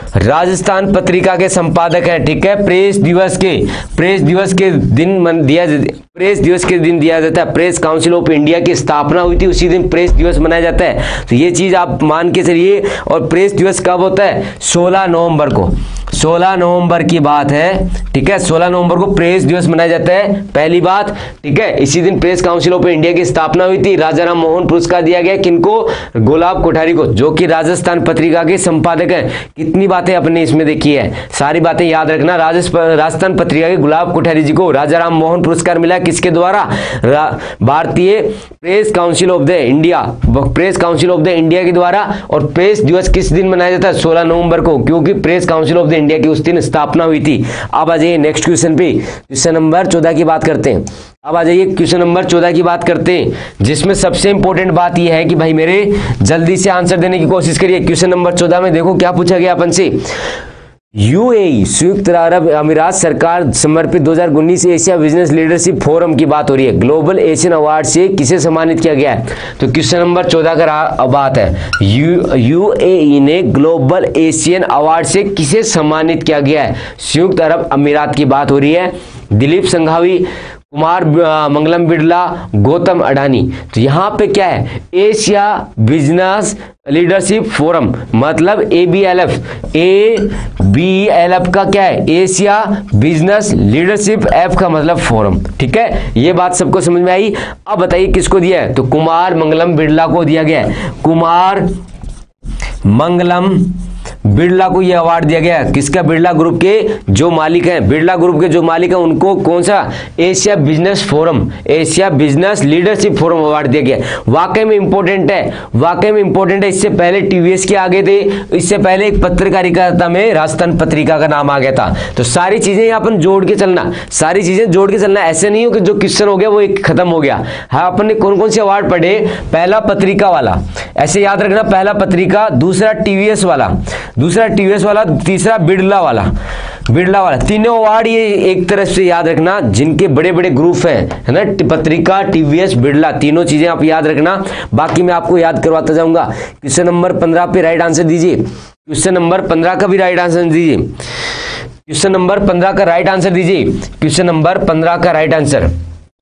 राजस्थान पत्रिका के संपादक हैं, ठीक है। प्रेस दिवस के प्रेस दिवस के दिन मन दिया प्रेस दिवस के दिन दिया जाता है। प्रेस काउंसिल ऑफ इंडिया की स्थापना हुई थी, उसी दिन प्रेस दिवस मनाया जाता है। तो ये चीज आप मान के चलिए। और प्रेस दिवस कब होता है? सोलह नवंबर को। सोलह नवंबर की बात है, ठीक है। सोलह नवंबर को प्रेस दिवस मनाया जाता है, पहली बात, ठीक है। इसी दिन प्रेस काउंसिल ऑफ इंडिया की स्थापना हुई थी। राजा राम मोहन पुरस्कार दिया गया किनको? गुलाब कोठारी को, जो कि राजस्थान पत्रिका के संपादक हैं। कितनी बातें अपने इसमें देखी है, सारी बातें याद रखना। राजस्थान पत्रिका के गुलाब कोठारी जी को राजा राम मोहन पुरस्कार मिला, किसके द्वारा? भारतीय press council of the India, press council of the India के द्वारा। और प्रेस दिवस किस दिन मनाया जाता है? सोलह नवंबर को, क्योंकि press council of the India की उस दिन स्थापना हुई थी। अब आ जाइए नेक्स्ट क्वेश्चन पे, क्वेश्चन नंबर चौदह की बात करते हैं। अब आ जाइए क्वेश्चन नंबर चौदह की बात करते हैं, जिसमें सबसे इंपॉर्टेंट बात यह है कि भाई मेरे जल्दी से आंसर देने की कोशिश करिए। क्वेश्चन नंबर चौदह में देखो क्या पूछा गया अपन से। यूएई संयुक्त अरब अमीरात सरकार समर्पित दो हज़ार उन्नीस एशिया बिजनेस लीडरशिप फोरम की बात हो रही है। ग्लोबल एशियन अवार्ड से किसे सम्मानित किया गया है? तो क्वेश्चन नंबर चौदह का बात है, यू यूएई ने ग्लोबल एशियन अवार्ड से किसे सम्मानित किया गया है? संयुक्त अरब अमीरात की बात हो रही है। दिलीप संघावी, कुमार मंगलम बिरला, गौतम अडानी। तो यहाँ पे क्या है? एशिया बिजनेस लीडरशिप फोरम, मतलब A B L F. A B L F का क्या है? एशिया बिजनेस लीडरशिप, एफ का मतलब फोरम, ठीक है। ये बात सबको समझ में आई। अब बताइए किसको दिया है? तो कुमार मंगलम बिरला को दिया गया है। कुमार मंगलम बिरला को यह अवार्ड दिया गया। किसका? बिरला ग्रुप के जो मालिक हैं, बिरला ग्रुप के जो मालिक हैं उनको कौन सा? Asia business forum, Asia business leadership forum award दिया गया। वाकई में इंपॉर्टेंट है, वाकई में इंपॉर्टेंट है। इससे पहले टीवीएस के आगे थे, इससे पहले एक पत्रकारिता में राजस्थान पत्रिका का नाम आ गया था। तो सारी चीजें यहाँ अपन जोड़ के चलना, सारी चीजें जोड़ के चलना। ऐसे नहीं हो कि जो क्वेश्चन हो गया वो एक खत्म हो गया। हाँ, अपन ने कौन कौन से अवार्ड पढ़े? पहला पत्रिका वाला, ऐसे याद रखना, पहला पत्रिका, दूसरा टीवीएस वाला, दूसरा टीवीएस वाला, तीसरा बिरला वाला, बिरला वाला। तीनों अवार्ड ये एक तरह से याद रखना, जिनके बड़े बड़े ग्रुप हैं, है ना, पत्रिका, टीवीएस, बिरला, तीनों चीजें आप याद रखना। बाकी मैं आपको याद करवाता जाऊंगा। क्वेश्चन नंबर पंद्रह पे राइट आंसर दीजिए। क्वेश्चन नंबर पंद्रह का भी राइट आंसर दीजिए। क्वेश्चन नंबर पंद्रह का राइट आंसर दीजिए। क्वेश्चन नंबर पंद्रह का राइट आंसर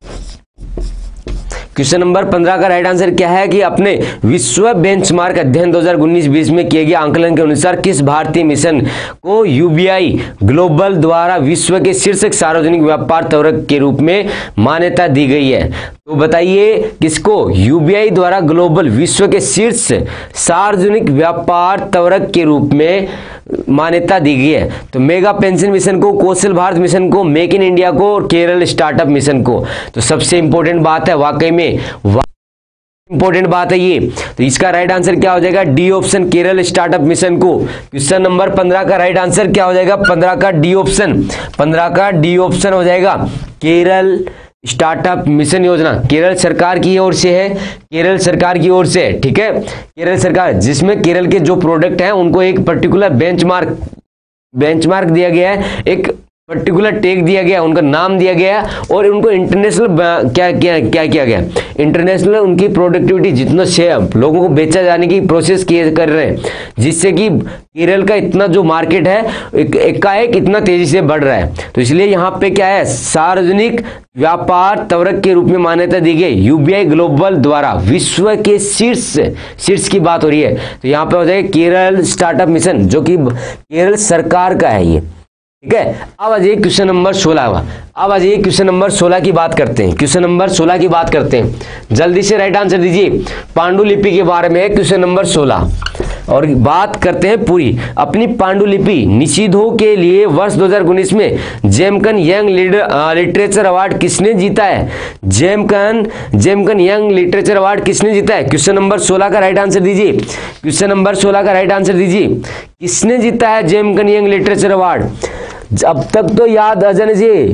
क्वेश्चन नंबर पंद्रह का राइट आंसर क्या है कि अपने विश्व बेंचमार्क अध्ययन दो हज़ार उन्नीस बीस में किए गए आंकलन के अनुसार किस भारतीय मिशन को यूबीआई ग्लोबल द्वारा विश्व के शीर्ष सार्वजनिक व्यापार त्वरक के रूप में मान्यता दी गई है? तो बताइए किसको? यूबीआई द्वारा ग्लोबल विश्व के शीर्ष सार्वजनिक व्यापार त्वरक के रूप में मान्यता दी गई है। तो मेगा पेंशन मिशन को, कौशल भारत मिशन को, मेक इन इंडिया को और केरल स्टार्टअप मिशन को। तो सबसे इंपॉर्टेंट बात है, वाकई में इंपॉर्टेंट बात है ये। तो इसका राइट आंसर क्या हो जाएगा? D option, Kerala startup mission को। क्वेश्चन नंबर पंद्रह का राइट आंसर क्या हो जाएगा? पंद्रह का डी ऑप्शन, पंद्रह का डी ऑप्शन हो जाएगा केरल स्टार्टअप मिशन योजना। केरल सरकार की ओर से है, केरल सरकार की ओर से है, ठीक है। केरल सरकार, जिसमें केरल के जो प्रोडक्ट हैं उनको एक पर्टिकुलर बेंचमार्क बेंचमार्क दिया गया है, एक पर्टिकुलर टैग दिया गया, उनका नाम दिया गया और उनको इंटरनेशनल क्या क्या क्या किया गया? इंटरनेशनल उनकी प्रोडक्टिविटी जितना शेयर लोगों को बेचा जाने की प्रोसेस किए कर रहे हैं, जिससे कि केरल का इतना जो मार्केट है एक, एकाएक इतना तेजी से बढ़ रहा है। तो इसलिए यहाँ पे क्या है? सार्वजनिक व्यापार त्वरक के रूप में मान्यता दी गई यूबीआई ग्लोबल द्वारा विश्व के शीर्ष शीर्ष की बात हो रही है। तो यहाँ पे हो जाएगा केरल स्टार्टअप मिशन, जो कि केरल सरकार का है ये, ठीक है। अब आ जाइए क्वेश्चन नंबर सोलह। अब आ जाइए क्वेश्चन नंबर सोलह की बात करते हैं। क्वेश्चन नंबर सोलह की बात करते हैं, जल्दी से राइट आंसर दीजिए। पांडुलिपि के बारे में क्वेश्चन नंबर सोलह, और बात करते हैं पूरी अपनी पांडुलिपि निषिद्धों के लिए वर्ष दो हज़ार उन्नीस में जेमकन यंग लिटरेचर अवार्ड किसने जीता है? जेमकन जेमकन यंग लिटरेचर अवार्ड किसने जीता है? क्वेश्चन नंबर सोलह का राइट आंसर दीजिए। क्वेश्चन नंबर सोलह का राइट आंसर दीजिए। किसने जीता है जेमकन यंग लिटरेचर अवार्ड? अब तक तो याद आ जाने चाहिए,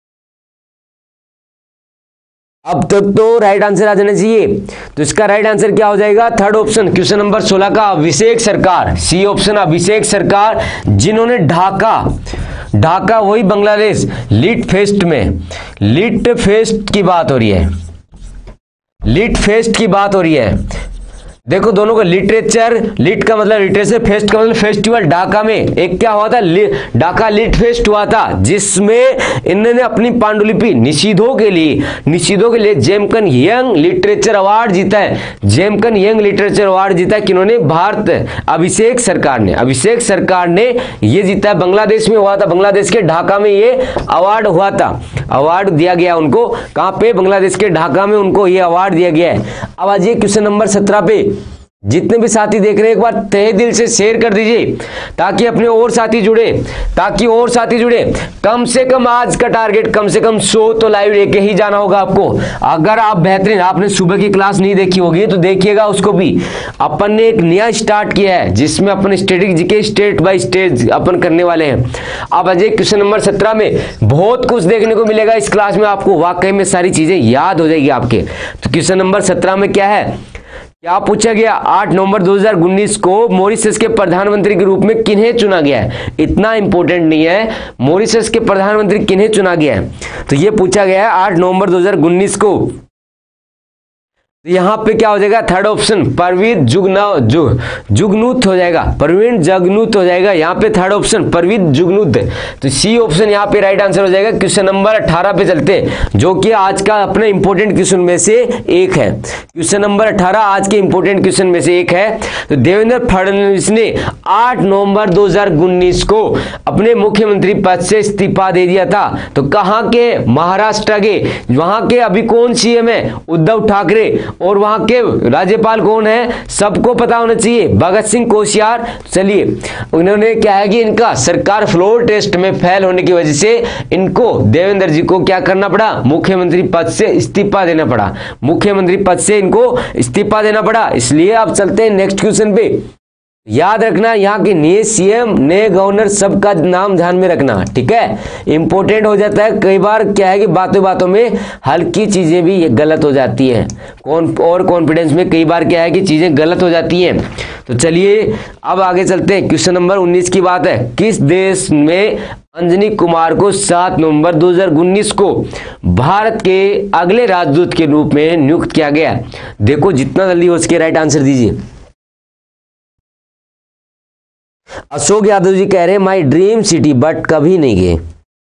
अब तक तो राइट आंसर आ जाना चाहिए। तो इसका राइट आंसर क्या हो जाएगा? थर्ड ऑप्शन, क्वेश्चन नंबर सोलह का अभिषेक सरकार, सी ऑप्शन अभिषेक सरकार, जिन्होंने ढाका ढाका वही बांग्लादेश लिट फेस्ट में, लिट फेस्ट की बात हो रही है, लिट फेस्ट की बात हो रही है, देखो दोनों का लिटरेचर, लिट का मतलब लिटरेचर, फेस्ट का मतलब फेस्टिवल। ढाका में एक क्या हुआ था, ढाका लिट फेस्ट हुआ था, जिसमें इन्होंने अपनी पांडुलिपि निषिद्धों के लिए निषिद्धों के लिए जेमकन यंग लिटरेचर अवार्ड जीता है। जेमकन यंग लिटरेचर अवार्ड जीता है किन्होंने, भारत अभिषेक सरकार ने अभिषेक सरकार ने ये जीता है। बांग्लादेश में हुआ था, बांग्लादेश के ढाका में ये अवार्ड हुआ था, अवार्ड दिया गया उनको। कहां पे, बांग्लादेश के ढाका में उनको ये अवार्ड दिया गया है। अब आज ये क्वेश्चन नंबर सत्रह पे जितने भी साथी देख रहे हैं एक बार तहे दिल से शेयर कर दीजिए, ताकि अपने और साथी जुड़े ताकि और साथी जुड़े कम से कम आज का टारगेट कम से कम सौ तो लाइव लेके ही जाना होगा आपको। अगर आप बेहतरीन, आपने सुबह की क्लास नहीं देखी होगी तो देखिएगा उसको भी। अपन ने एक नया स्टार्ट किया है जिसमें अपन static GK state by state अपन करने वाले हैं। अब अजय क्वेश्चन नंबर सत्रह में बहुत कुछ देखने को मिलेगा इस क्लास में, आपको वाकई में सारी चीजें याद हो जाएगी आपके। तो क्वेश्चन नंबर सत्रह में क्या है, क्या पूछा गया, आठ नवंबर दो हज़ार उन्नीस को मॉरिशस के प्रधानमंत्री के रूप में किन्हें चुना गया है। इतना इंपॉर्टेंट नहीं है मॉरिशस के प्रधानमंत्री किन्हें चुना गया है, तो यह पूछा गया है आठ नवंबर दो हज़ार उन्नीस को। यहां पे क्या हो जाएगा, थर्ड ऑप्शन परवीन जुगना जुग जुगनूत हो जाएगा, परवीन जगनूत हो जाएगा यहाँ पे थर्ड ऑप्शन परवीन जुगनूत। तो सी ऑप्शन यहाँ पे राइट आंसर हो जाएगा। क्वेश्चन नंबर अठारह पे चलते, जो कि आज का अपने इंपॉर्टेंट क्वेश्चन में से एक है। क्वेश्चन नंबर अठारह आज के इंपॉर्टेंट क्वेश्चन में से एक है। तो देवेंद्र फडणवीस ने आठ नवंबर दो हजार उन्नीस को अपने मुख्यमंत्री पद से इस्तीफा दे दिया था। तो कहां के, महाराष्ट्र के, वहां के अभी कौन सीएम है, उद्धव ठाकरे, और वहां के राज्यपाल कौन है, सबको पता होना चाहिए, भगत सिंह कोश्यार। चलिए, उन्होंने क्या है कि इनका सरकार फ्लोर टेस्ट में फेल होने की वजह से इनको देवेंद्र जी को क्या करना पड़ा, मुख्यमंत्री पद से इस्तीफा देना पड़ा, मुख्यमंत्री पद से इनको इस्तीफा देना पड़ा। इसलिए अब चलते हैं नेक्स्ट क्वेश्चन पे। याद रखना यहाँ के नए सीएम, नए गवर्नर, सबका नाम ध्यान में रखना, ठीक है, इंपॉर्टेंट हो जाता है। कई बार क्या है कि बातों बातों में हल्की चीजें भी गलत हो जाती हैं, कौन और कॉन्फिडेंस में कई बार क्या है कि चीजें गलत हो जाती हैं। तो चलिए अब आगे चलते हैं। क्वेश्चन नंबर उन्नीस की बात है, किस देश में अंजनी कुमार को सात नवंबर दो हज़ार उन्नीस को भारत के अगले राजदूत के रूप में नियुक्त किया गया। देखो जितना जल्दी हो सके राइट आंसर दीजिए। अशोक यादव जी कह रहे हैं माई ड्रीम सिटी, बट कभी नहीं गए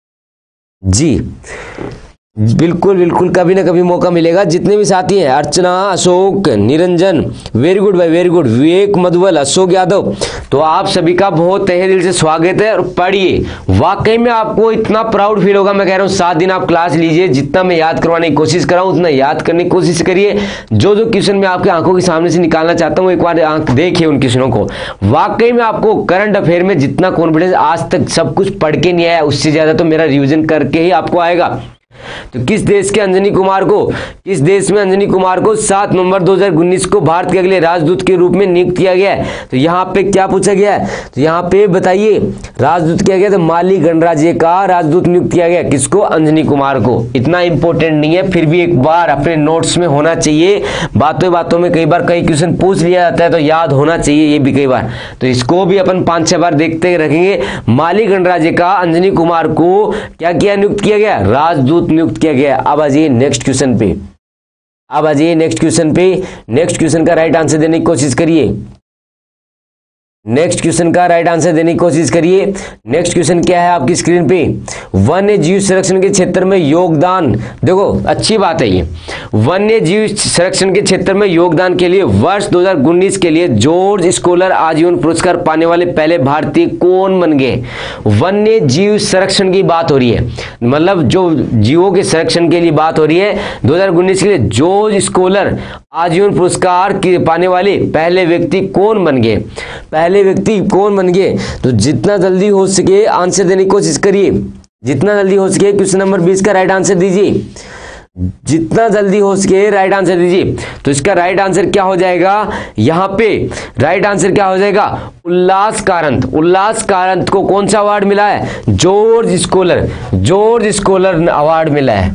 जी। बिल्कुल बिल्कुल कभी ना कभी मौका मिलेगा। जितने भी साथी हैं, अर्चना, अशोक, निरंजन, वेरी गुड भाई, वेरी गुड, विवेक, मधुबल, अशोक यादव, तो आप सभी का बहुत तहे दिल से स्वागत है। और पढ़िए, वाकई में आपको इतना प्राउड फील होगा। मैं कह रहा हूँ सात दिन आप क्लास लीजिए, जितना मैं याद करवाने की कोशिश कर रहा हूँ उतना याद करने की कोशिश करिए। जो जो क्वेश्चन मैं आपके आंखों के सामने से निकालना चाहता हूँ, एक बार आंख देखिए उन क्वेश्चनों को। वाकई में आपको करंट अफेयर में जितना कॉन्फिडेंस आज तक सब कुछ पढ़ के नहीं आया, उससे ज्यादा तो मेरा रिविजन करके ही आपको आएगा। तो किस देश के अंजनी कुमार को किस देश में अंजनी कुमार को सात नवंबर दो हज़ार उन्नीस को भारत के अगले राजदूत के रूप में नियुक्त किया गया है। तो यहाँ पे क्या पूछा गया है, तो यहाँ पे बताइए राजदूत किया गया, तो माली गणराज्य का राजदूत नियुक्त किया गया। किसको, अंजनी कुमार को। इतना इंपॉर्टेंट नहीं है, फिर भी एक बार अपने नोट्स में होना चाहिए। बातों बातों में कई बार कई क्वेश्चन पूछ लिया जाता है, तो याद होना चाहिए ये भी कई बार। तो इसको भी अपन पांच छह बार देखते रखेंगे। माली गणराज्य का अंजनी कुमार को क्या किया, नियुक्त किया गया, राजदूत नियुक्त किया गया। अब आ जाइए नेक्स्ट क्वेश्चन पे अब आ जाइए नेक्स्ट क्वेश्चन पे नेक्स्ट क्वेश्चन का राइट आंसर देने की कोशिश करिए। नेक्स्ट क्वेश्चन का राइट आंसर देने की कोशिश करिए। नेक्स्ट क्वेश्चन क्या है आपकी स्क्रीन पे, वन्य जीव संरक्षण के क्षेत्र में योगदान। देखो अच्छी बात है, ये वन्य जीव संरक्षण के क्षेत्र में योगदान के लिए वर्ष दो हज़ार उन्नीस के लिए जॉर्ज स्कॉलर आजीवन पुरस्कार पाने वाले पहले भारतीय कौन बन गए। वन्य जीव संरक्षण की बात हो रही है, मतलब जो जीवों के संरक्षण के लिए बात हो रही है। दो हज़ार उन्नीस के लिए जॉर्ज स्कॉलर आजीवन पुरस्कार के पाने वाले पहले व्यक्ति कौन बन गए, पहले व्यक्ति कौन बन गए। तो जितना जल्दी हो सके आंसर देने की कोशिश करिए, जितना जल्दी हो सके। क्वेश्चन नंबर बीस का राइट आंसर दीजिए, जितना जल्दी हो सके राइट आंसर दीजिए। तो इसका राइट आंसर क्या हो जाएगा, यहाँ पे राइट आंसर क्या हो जाएगा, उल्लास कारंत। उल्लास कारंत को कौन सा अवार्ड मिला है, George scholar George scholar award मिला है।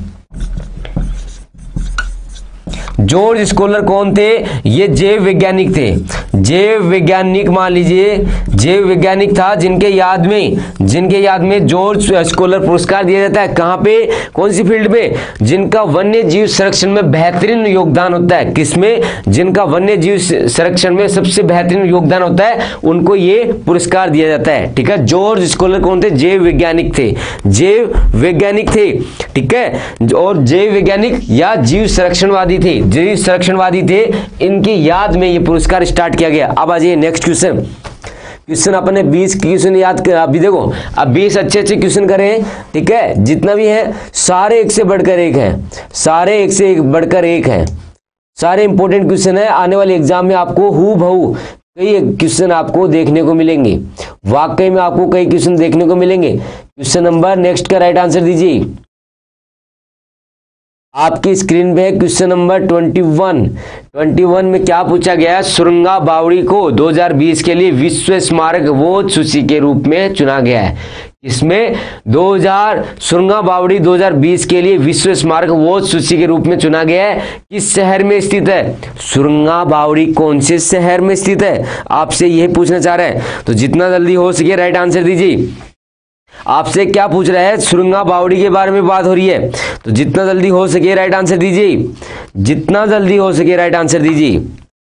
जॉर्ज स्कॉलर कौन थे, ये जैव वैज्ञानिक थे। जैव वैज्ञानिक, मान लीजिए जैव वैज्ञानिक था जिनके याद में जिनके याद में जॉर्ज स्कोलर पुरस्कार दिया जाता है। कहाँ पे, कौन सी फील्ड में, जिनका वन्य जीव संरक्षण में बेहतरीन योगदान होता है। किसमें, जिनका वन्य जीव संरक्षण में सबसे बेहतरीन योगदान होता है, उनको ये पुरस्कार दिया जाता है। ठीक है, जॉर्ज स्कोलर कौन थे, जैव वैज्ञानिक थे, जैव वैज्ञानिक थे। ठीक है, और जैव वैज्ञानिक या जीव संरक्षणवादी थे, जीव संरक्षणवादी थे, इनकी याद में ये पुरस्कार स्टार्ट किया गया। अब आ जाइए नेक्स्ट क्वेश्चन। क्वेश्चन अपने बीस क्वेश्चन याद कर, अभी देखो अब बीस अच्छे अच्छे क्वेश्चन करें। ठीक है, जितना भी है सारे एक से बढ़कर एक है, सारे एक से एक बढ़कर एक है, सारे इंपॉर्टेंट क्वेश्चन है। आने वाले एग्जाम में आपको हु बहु कई क्वेश्चन आपको देखने को मिलेंगे, वाकई में आपको कई क्वेश्चन देखने को मिलेंगे। क्वेश्चन नंबर नेक्स्ट का राइट आंसर दीजिए। आपकी स्क्रीन पे क्वेश्चन नंबर इक्कीस इक्कीस में क्या पूछा गया है, सुरंगा बावड़ी को दो हज़ार बीस के लिए विश्व स्मारक वोट सूची के रूप में चुना गया है। इसमें दो हज़ार सुरंगा बावड़ी दो हज़ार बीस के लिए विश्व स्मारक वोट सूची के रूप में चुना गया है। किस शहर में स्थित है, सुरंगा बावड़ी कौन से शहर में स्थित है, आपसे यही पूछना चाह रहे हैं। तो जितना जल्दी हो सके राइट आंसर दीजिए। आपसे क्या पूछ रहा है, सुरंगा बावड़ी के बारे में बात हो रही है, तो जितना जल्दी हो सके राइट आंसर दीजिए, जितना जल्दी हो सके राइट आंसर दीजिए।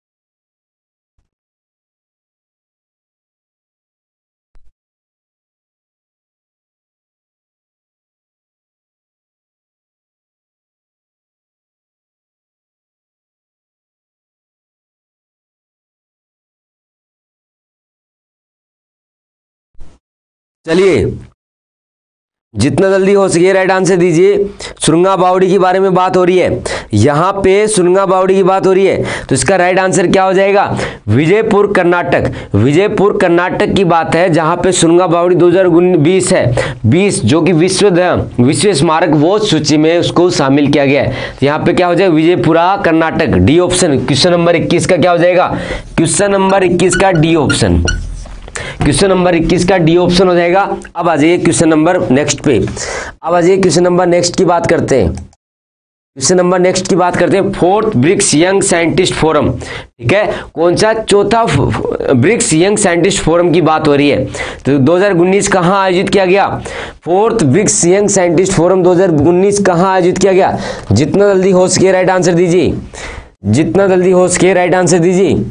चलिए जितना जल्दी हो सके राइट आंसर दीजिए। सुरंगा बावड़ी के बारे में बात हो रही है, यहाँ पे सुरंगा बावड़ी की बात हो रही है, तो इसका राइट आंसर क्या हो जाएगा, विजयपुर कर्नाटक। विजयपुर कर्नाटक की बात है, जहाँ पे सुरंगा बावड़ी दो हज़ार बीस है, बीस जो कि विश्व विश्व स्मारक वोट सूची में उसको शामिल किया गया है। तो यहाँ पे क्या हो जाएगा, Vijayapura Karnataka, D option. Question number इक्कीस का क्या हो जाएगा, क्वेश्चन नंबर इक्कीस का डी ऑप्शन, क्वेश्चन नंबर इक्कीस का डी ऑप्शन हो जाएगा। अब आ जाइए क्वेश्चन नंबर नेक्स्ट पे, अब आ जाइए क्वेश्चन नंबर नेक्स्ट की बात करते हैं। क्वेश्चन नंबर नेक्स्ट की बात करते हैं, fourth BRICS young scientist forum. ठीक है, कौन सा, चौथा ब्रिक्स यंग साइंटिस्ट फोरम की बात हो रही है। तो दो हज़ार उन्नीस कहाँ आयोजित किया गया, fourth BRICS young scientist forum दो हज़ार उन्नीस कहाँ आयोजित किया गया। जितना जल्दी हो सके राइट आंसर दीजिए, जितना जल्दी हो सके राइट आंसर दीजिए।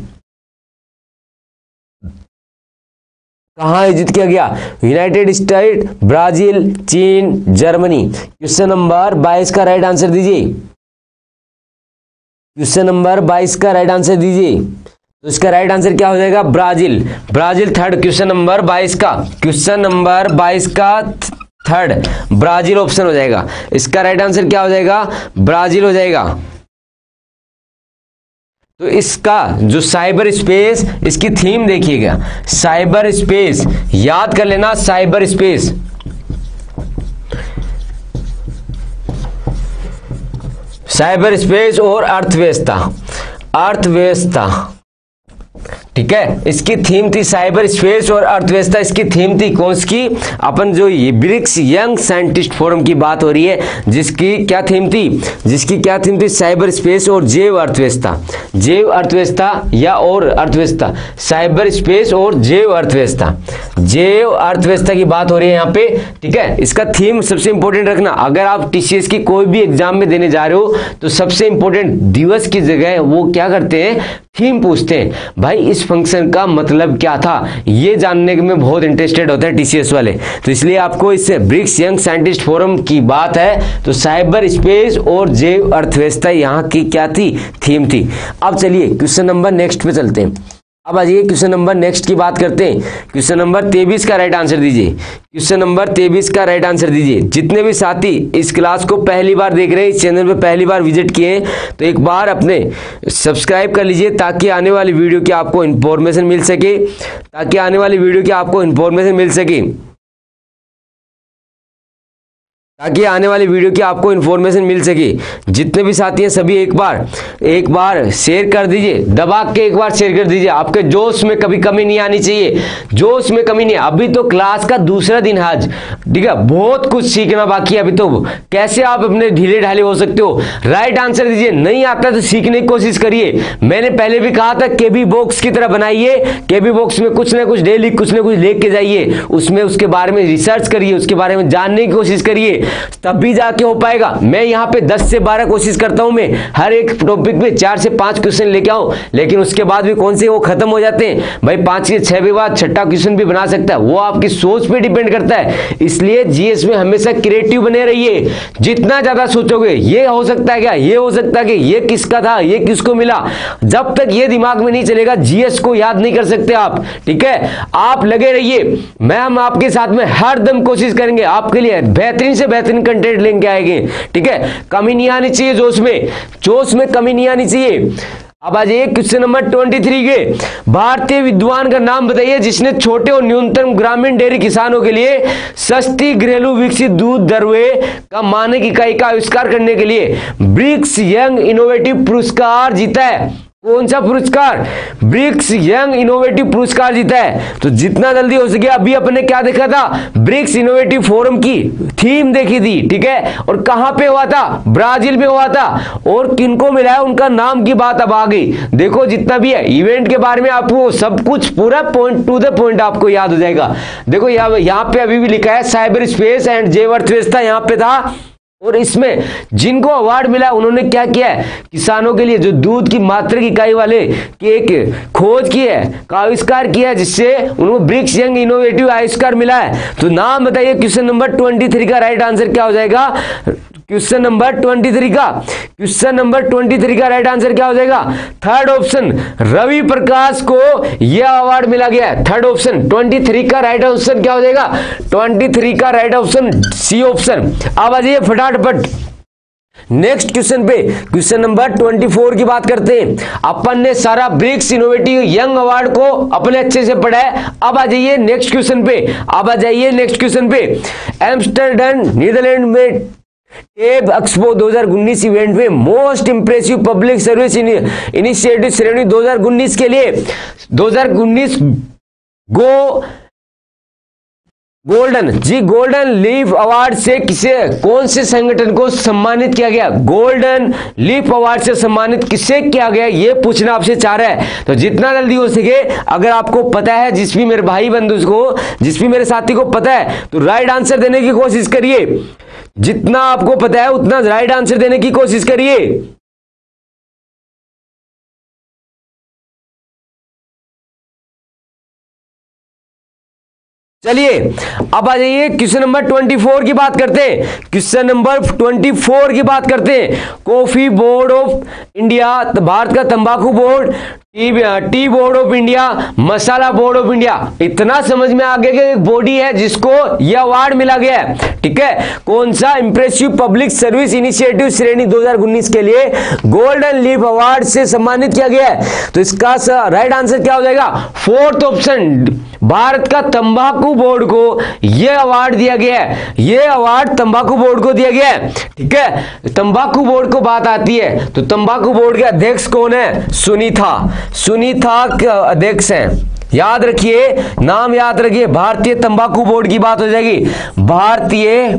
कहाँ आयोजित किया गया, यूनाइटेड स्टेट, ब्राजील, चीन, जर्मनी। क्वेश्चन नंबर बाईस का राइट आंसर दीजिए, क्वेश्चन नंबर बाईस का राइट आंसर दीजिए। तो इसका राइट आंसर क्या हो जाएगा, Brazil. Brazil third, question number बाईस का, क्वेश्चन नंबर बाईस का थर्ड ब्राजील ऑप्शन हो जाएगा। इसका राइट आंसर क्या हो जाएगा, ब्राजील हो जाएगा। तो इसका जो साइबर स्पेस, इसकी थीम देखिएगा, साइबर स्पेस, याद कर लेना, साइबर स्पेस, साइबर स्पेस और अर्थव्यवस्था, अर्थव्यवस्था। ठीक है, इसकी थीम थी साइबर स्पेस और अर्थव्यवस्था, इसकी थीम थी कौन सी, अपन जो ये ब्रिक्स यंग साइंटिस्ट फोरम की बात हो रही है, जिसकी क्या थीम थी, जिसकी क्या थीम थी, साइबर स्पेस और जैव अर्थव्यवस्था, जैव अर्थव्यवस्था या और अर्थव्यवस्था, साइबर स्पेस और जैव अर्थव्यवस्था, जैव अर्थव्यवस्था की बात हो रही है यहाँ पे। ठीक है, इसका थीम सबसे इंपॉर्टेंट रखना, अगर आप टीसीएस की कोई भी एग्जाम में देने जा रहे हो तो सबसे इंपॉर्टेंट दिवस की जगह वो क्या करते हैं, थीम पूछते हैं। भाई इस फंक्शन का मतलब क्या था, ये जानने में बहुत इंटरेस्टेड होते हैं टीसीएस वाले, तो इसलिए आपको इससे ब्रिक्स यंग साइंटिस्ट फोरम की बात है, तो साइबर स्पेस और जैव अर्थव्यवस्था यहाँ की क्या थी, थीम थी। अब चलिए क्वेश्चन नंबर नेक्स्ट पे चलते हैं। अब आइए क्वेश्चन नंबर नेक्स्ट की बात करते हैं। क्वेश्चन नंबर तेईस का राइट आंसर दीजिए, क्वेश्चन नंबर तेईस का राइट आंसर दीजिए। जितने भी साथी इस क्लास को पहली बार देख रहे हैं, इस चैनल पे पहली बार विजिट किए हैं, तो एक बार अपने सब्सक्राइब कर लीजिए, ताकि आने वाली वीडियो की आपको इन्फॉर्मेशन मिल सके, ताकि आने वाली वीडियो की आपको इन्फॉर्मेशन मिल सके। ताकि आने वाली वीडियो की आपको इन्फॉर्मेशन मिल सके। जितने भी साथी हैं सभी एक बार एक बार शेयर कर दीजिए, दबा के एक बार शेयर कर दीजिए। आपके जोश में कभी कमी नहीं आनी चाहिए, जोश में कमी नहीं। अभी तो क्लास का दूसरा दिन है आज, ठीक है, बहुत कुछ सीखना बाकी है अभी तो। कैसे आप अपने ढीले ढाले हो सकते हो? राइट आंसर दीजिए। नहीं आता तो सीखने की कोशिश करिए। मैंने पहले भी कहा था केबी बॉक्स की तरह बनाइए, केबी बॉक्स में कुछ ना कुछ डेली कुछ ना कुछ लेके जाइए, उसमें उसके बारे में रिसर्च करिए, उसके बारे में जानने की कोशिश करिए, तभी जाके हो पाएगा। मैं यहाँ पे दस से बारह कोशिश करता हूं, मैं हर एक टॉपिक में चार से पांच क्वेश्चन लेके आऊं, लेकिन उसके बाद भी कौन से वो खत्म हो जाते हैं। भाई पांच के छह के बाद छठा क्वेश्चन भी बना सकता है, वो आपकी सोच पे डिपेंड करता है। इसलिए जीएस में हमेशा क्रिएटिव बने रहिए। जितना ज्यादा सोचोगे ये हो सकता है क्या, ये हो सकता है कि ये किसका था, ये किसको मिला, जब तक ये दिमाग में नहीं चलेगा जीएस को याद नहीं कर सकते आप, ठीक है। आप लगे रहिए, मैं हम आपके साथ में हर दम कोशिश करेंगे आपके लिए बेहतरीन से बेहतरीन कंटेंट लेके आएंगे, ठीक है। कमी नहीं आनी चाहिए जोश में, जोश में कमी नहीं आनी चाहिए। अब आ जाइए क्वेश्चन नंबर तेईस के। भारतीय विद्वान का नाम बताइए जिसने छोटे और न्यूनतम ग्रामीण डेयरी किसानों के लिए सस्ती घरेलू विकसित दूध दरवे का मानक इकाई का आविष्कार करने के लिए ब्रिक्स यंग इनोवेटिव पुरस्कार जीता है। कौन सा पुरस्कार? ब्रिक्स यंग इनोवेटिव पुरस्कार जीता है। तो जितना जल्दी हो सके, अभी अपने क्या देखा था, ब्रिक्स इनोवेटिव फोरम की थीम देखी थी, ठीक है, और कहां पे हुआ था, ब्राजील में हुआ था, और किनको मिला है उनका नाम की बात अब आ गई। देखो जितना भी है इवेंट के बारे में आपको सब कुछ पूरा पॉइंट टू द पॉइंट आपको याद हो जाएगा। देखो यहाँ यहाँ पे अभी भी लिखा है साइबर स्पेस एंड जैव अर्थव्यवस्था, यहाँ पे था, और इसमें जिनको अवार्ड मिला उन्होंने क्या किया है, किसानों के लिए जो दूध की मात्रक इकाई वाले की एक खोज की है, का आविष्कार किया है, जिससे उनको ब्रिक्स यंग इनोवेटिव आविष्कार मिला है। तो नाम बताइए क्वेश्चन नंबर तेईस का राइट आंसर क्या हो जाएगा? क्वेश्चन नंबर तेईस का क्वेश्चन नंबर तेईस का राइट आंसर क्या हो जाएगा? थर्ड ऑप्शन, रवि प्रकाश को यह अवार्ड मिला गया है। थर्ड ऑप्शन तेईस का राइट आंसर क्या हो जाएगा? तेईस का राइट ऑप्शन सी ऑप्शन। अब आ जाइए फटाफट नेक्स्ट क्वेश्चन पे, क्वेश्चन नंबर चौबीस की बात करते हैं। अपन ने सारा ब्रिक्स इनोवेटिव यंग अवार्ड को अपने अच्छे से पढ़ा है। अब आ जाइए नेक्स्ट क्वेश्चन पे, अब आ जाइए नेक्स्ट क्वेश्चन पे। एम्स्टर्डम नीदरलैंड में टेब एक्सपो दो हज़ार उन्नीस इवेंट में most impressive public service initiative श्रेणी दो हज़ार उन्नीस के लिए दो हज़ार उन्नीस गो गोल्डन जी गोल्डन लीफ अवार्ड से किसे, कौन से संगठन को सम्मानित किया गया? गोल्डन लीफ अवार्ड से सम्मानित किसे किया गया, ये पूछना आपसे चाह रहा है। तो जितना जल्दी हो सके, अगर आपको पता है, जिस भी मेरे भाई बंधु को, जिस भी मेरे साथी को पता है, तो राइट आंसर देने की कोशिश करिए। जितना आपको पता है उतना राइट आंसर देने की कोशिश करिए। चलिए अब आ जाइए क्वेश्चन नंबर चौबीस की बात करते हैं। क्वेश्चन नंबर चौबीस की बात करते हैं। Coffee board of India, Bharat का तंबाकू board, tea, tea board of India, masala board of India, इतना समझ में आ गया कि एक बॉडी है जिसको यह अवार्ड मिला गया है, ठीक है। कौन सा? इंप्रेसिव पब्लिक सर्विस इनिशिएटिव श्रेणी दो हज़ार उन्नीस के लिए गोल्डन लीफ अवार्ड से सम्मानित किया गया है। तो इसका राइट आंसर क्या हो जाएगा? फोर्थ ऑप्शन, भारत का तंबाकू बोर्ड को यह अवार्ड दिया गया है। यह अवार्ड तंबाकू बोर्ड को दिया गया है, ठीक है। तंबाकू बोर्ड को बात आती है तो तंबाकू बोर्ड के अध्यक्ष कौन है? सुनीता, सुनीता के अध्यक्ष हैं। याद रखिए, नाम याद रखिए, भारतीय तंबाकू बोर्ड की बात हो जाएगी। भारतीय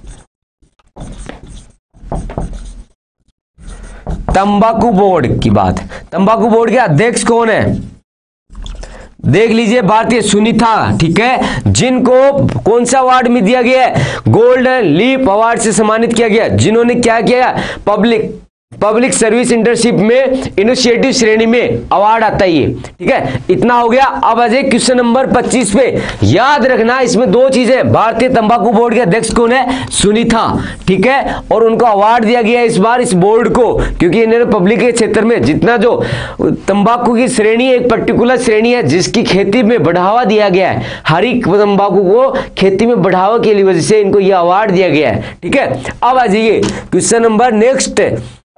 तंबाकू बोर्ड की बात, तंबाकू बोर्ड के अध्यक्ष कौन है? देख लीजिए, भारतीय सुनीता, ठीक है, जिनको कौन सा अवार्ड में दिया गया है? गोल्डन लीफ अवार्ड से सम्मानित किया गया, जिन्होंने क्या किया? पब्लिक पब्लिक सर्विस इंटर्नशिप में इनिशिएटिव श्रेणी में अवार्ड आता है ये, ठीक है। इतना हो गया। अब आ जाए क्वेश्चन नंबर पच्चीस पे। याद रखना इसमें दो चीजें, भारतीय तंबाकू बोर्ड के अध्यक्ष कौन है? सुनीता, ठीक है, और उनको अवार्ड दिया गया इस बार इस बोर्ड को, क्योंकि इन्होंने पब्लिक के क्षेत्र में जितना जो तंबाकू की श्रेणी, एक पर्टिकुलर श्रेणी है जिसकी खेती में बढ़ावा दिया गया है, हरी तंबाकू को खेती में बढ़ावा के लिए वजह से इनको यह अवार्ड दिया गया है, ठीक है। अब आ जाइए क्वेश्चन नंबर नेक्स्ट,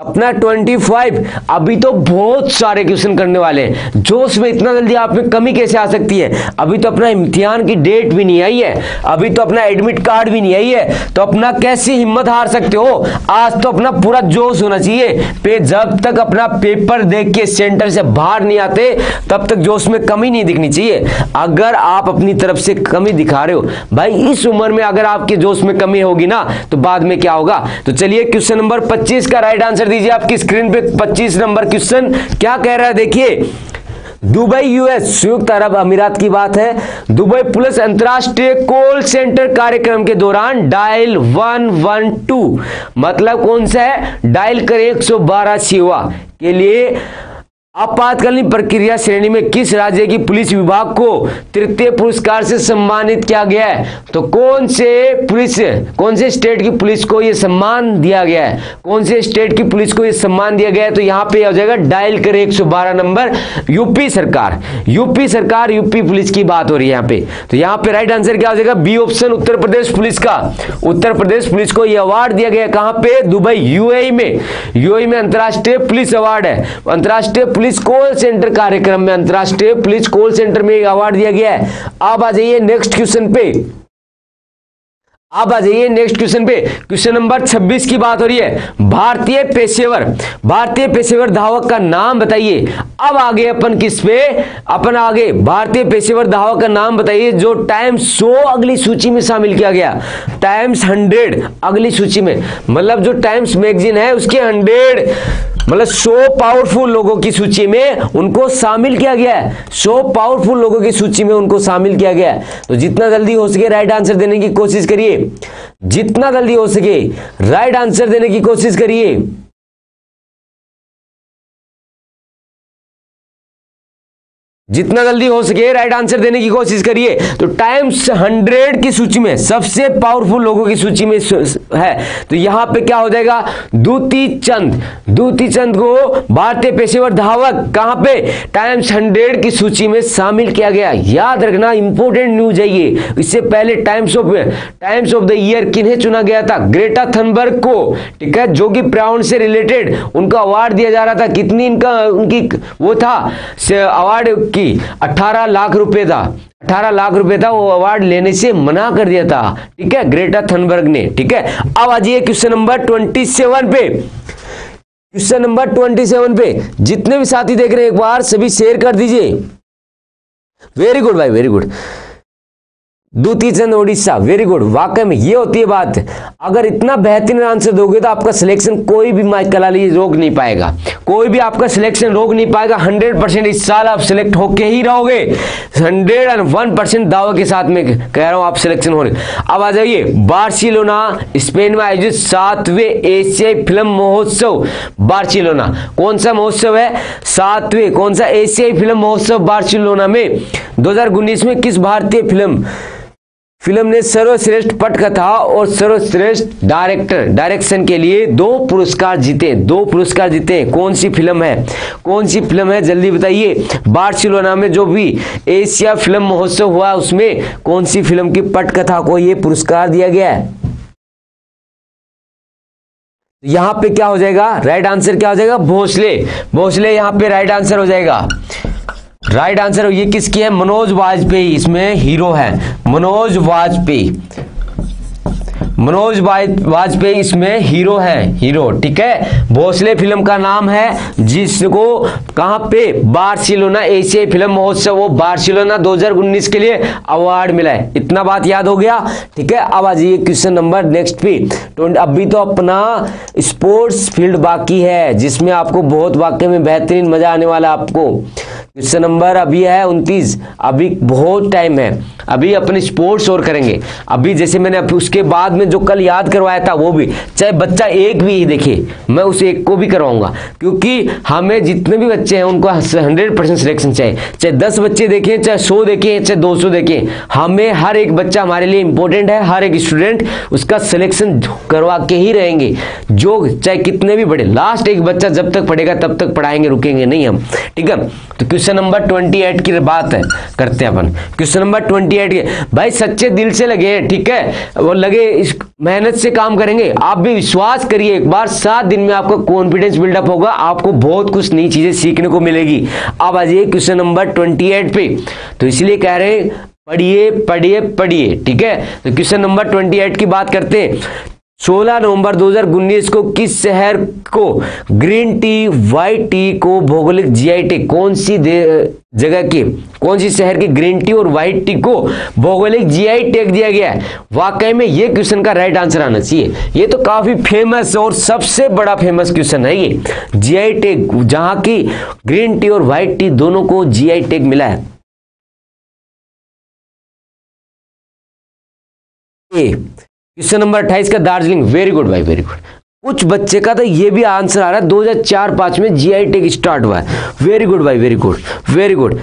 अपना पच्चीस। अभी तो बहुत सारे क्वेश्चन करने वाले हैं, जोश में इतना जल्दी आप में कमी कैसे आ सकती है? अभी तो अपना इम्तिहान की डेट भी नहीं आई है, अभी तो अपना एडमिट कार्ड भी नहीं आई है, तो अपना कैसी हिम्मत हार सकते हो? आज तो अपना पूरा जोश होना चाहिए पे, जब तक अपना पेपर देख के सेंटर से बाहर नहीं आते तब तक जोश में कमी नहीं दिखनी चाहिए। अगर आप अपनी तरफ से कमी दिखा रहे हो भाई, इस उम्र में अगर आपके जोश में कमी होगी ना तो बाद में क्या होगा? तो चलिए क्वेश्चन नंबर पच्चीस का राइट आंसर दीजिए आपकी स्क्रीन पे। पच्चीस नंबर क्वेश्चन क्या कह रहा है देखिए। दुबई यूएस संयुक्त अरब अमीरात की बात है। दुबई पुलिस अंतरराष्ट्रीय कॉल सेंटर कार्यक्रम के दौरान डायल वन वन टू मतलब कौन सा है? डायल कर एक सौ बारह सेवा के लिए आपातकालीन प्रक्रिया श्रेणी में किस राज्य की पुलिस विभाग को तृतीय पुरस्कार से सम्मानित किया गया है? तो कौन से पुलिस कौन से स्टेट की पुलिस को यह सम्मान दिया गया है? कौन से स्टेट की पुलिस को यह सम्मान दिया गया है? तो यहां पे हो जाएगा डायल कर एक सौ बारह नंबर, यूपी सरकार। यूपी सरकार, यूपी पुलिस की बात हो रही है यहां पे। तो यहां पे राइट आंसर क्या हो जाएगा? B option, Uttar Pradesh police का। उत्तर प्रदेश पुलिस को यह अवार्ड दिया गया कहां पे? दुबई, यूएई में। यूएई में अंतरराष्ट्रीय पुलिस अवार्ड है। अंतरराष्ट्रीय पुलिस कॉल सेंटर कार्यक्रम में अंतरराष्ट्रीय पुलिस कॉल सेंटर में अवार्ड दिया गया है। अब आ जाइए नेक्स्ट क्वेश्चन पे। अब आ जाइए नेक्स्ट क्वेश्चन पे। क्वेश्चन नंबर छब्बीस की बात हो रही है। भारतीय पेशेवर भारतीय पेशेवर धावक का नाम बताइए। अब आगे अपन किस पे? अपन आगे भारतीय पेशेवर धावक का नाम बताइए जो टाइम्स सौ अगली सूची में शामिल किया गया। टाइम्स हंड्रेड अगली सूची में, मतलब जो टाइम्स मैगजीन है उसके हंड्रेड मतलब सौ पावरफुल लोगों की सूची में उनको शामिल किया गया है। सौ पावरफुल लोगों की सूची में उनको शामिल किया गया है। तो जितना जल्दी हो सके राइट आंसर देने की कोशिश करिए, जितना जल्दी हो सके राइट आंसर देने की कोशिश करिए। जितना जल्दी हो सके राइट आंसर देने की कोशिश करिए। तो टाइम्स हंड्रेड की सूची में सबसे पावरफुल लोगों की सूची में है, तो यहां पे क्या हो जाएगा? दूती चंद। दूती चंद को भारतीय पेशेवर धावक कहां पे? टाइम्स हंड्रेड की सूची में शामिल किया गया। याद रखना, इंपोर्टेंट न्यूज है ये। इससे पहले times of times of the year किन्हें चुना गया था? ग्रेटा थनबर्ग को, ठीक है, जो कि पर्यावरण से रिलेटेड उनका अवार्ड दिया जा रहा था। कितनी इनका उनकी वो था अवार्ड की? अठारह लाख रुपए था। अठारह लाख रुपए था, वो अवार्ड लेने से मना कर दिया था, ठीक है, ग्रेटा थनबर्ग ने। ठीक है, अब आ जाइए क्वेश्चन नंबर सत्ताईस पे। क्वेश्चन नंबर सत्ताईस पे जितने भी साथी देख रहे हैं एक बार सभी शेयर कर दीजिए। वेरी गुड भाई, very good. Dutee Chand Odisha, very good. वाकई में ये होती है बात, अगर इतना बेहतरीन आंसर दोगे तो आपका सिलेक्शन कोई भी माइक कला ली रोक नहीं पाएगा, कोई भी आपका सिलेक्शन रोक नहीं पाएगा। हंड्रेड परसेंट इस साल आप सिलेक्ट होके ही रहोगे। हंड्रेड एंड वन परसेंट दावे के साथ में कह रहा हूं आप सिलेक्शन हो रहे। अब आ जाइए, बार्सिलोना स्पेन में आयोजित सातवें एशियाई फिल्म महोत्सव बार्सिलोना। कौन सा महोत्सव है? सातवें। कौन सा एशियाई फिल्म महोत्सव बार्सिलोना में दो हजार उन्नीस में किस भारतीय फिल्म फिल्म ने सर्वश्रेष्ठ पटकथा और सर्वश्रेष्ठ डायरेक्टर डायरेक्शन के लिए दो पुरस्कार जीते? दो पुरस्कार जीते। कौन सी फिल्म है? कौन सी फिल्म है? जल्दी बताइए। बार्सिलोना में जो भी एशिया फिल्म महोत्सव हुआ उसमें कौन सी फिल्म की पटकथा को यह पुरस्कार दिया गया है? यहां पे क्या हो जाएगा? राइट आंसर क्या हो जाएगा? भोसले। भोसले यहां पे राइट आंसर हो जाएगा। राइट आंसर ये किसकी है? मनोज वाजपेयी इसमें हीरो है। मनोज वाजपेयी मनोज वाजपेयी इसमें हीरो है, हीरो। ठीक है, भोसले फिल्म का नाम है, जिसको कहां पे? बार्सिलोना एशियाई फिल्म महोत्सव, वो बार्सिलोना दो हजार उन्नीस के लिए अवार्ड मिला है। इतना बात याद हो गया? ठीक है, अब आ जाइए क्वेश्चन नंबर नेक्स्ट पे। तो अभी तो अपना स्पोर्ट्स फील्ड बाकी है, जिसमें आपको बहुत वाकई में बेहतरीन मजा आने वाला है आपको। क्वेश्चन नंबर अभी है उनतीस, अभी बहुत टाइम है, अभी अपने स्पोर्ट्स और करेंगे। अभी जैसे मैंने उसके बाद में जो कल याद करवाया था वो भी, चाहे बच्चा एक भी देखे, मैं उस एक को भी करवाऊंगा, क्योंकि हमें जितने भी बच्चे हैं उनको हंड्रेड परसेंट सिलेक्शन चाहिए। चाहे दस बच्चे देखें, चाहे सौ देखें, चाहे दो सौ देखें, हमें हर एक बच्चा हमारे लिए इंपॉर्टेंट है। हर एक स्टूडेंट उसका सिलेक्शन करवा के ही रहेंगे, जो चाहे कितने भी बड़े। लास्ट एक बच्चा जब तक पढ़ेगा तब तक पढ़ाएंगे, रुकेंगे नहीं हम। ठीक है, तो क्वेश्चन नंबर अट्ठाईस की बात है करते हैं अपन। क्वेश्चन नंबर अट्ठाईस के भाई सच्चे दिल से लगे, ठीक है, वो लगे इस मेहनत से काम करेंगे, आप भी विश्वास करिए, एक बार सात दिन में आपका कॉन्फिडेंस बिल्डअप होगा, आपको बहुत कुछ नई चीजें सीखने को मिलेगी। अब आ जाइए क्वेश्चन नंबर अट्ठाईस पे। तो इसलिए कह रहे हैं पढ़िए पढ़िए पढ़िए, ठीक है। तो क्वेश्चन नंबर अट्ठाईस की बात करते हैं। सोलह नवंबर दो हज़ार उन्नीस को किस शहर को ग्रीन टी व्हाइट टी को भौगोलिक जीआई टैग, कौन सी जगह की कौन सी शहर की ग्रीन टी और व्हाइट टी को भौगोलिक जीआई टैग दिया गया है? वाकई में ये क्वेश्चन का राइट आंसर आना चाहिए। ये तो काफी फेमस और सबसे बड़ा फेमस क्वेश्चन है ये, जीआई टैग, जहां की ग्रीन टी और व्हाइट टी दोनों को जीआई टैग मिला है। क्वेश्चन नंबर अट्ठाईस का दार्जिलिंग, वेरी गुड भाई, वेरी गुड। कुछ बच्चे का तो ये भी आंसर आ रहा है दो हज़ार चार पांच में जीआई टैग स्टार्ट हुआ है। वेरी गुड भाई, very good, very good,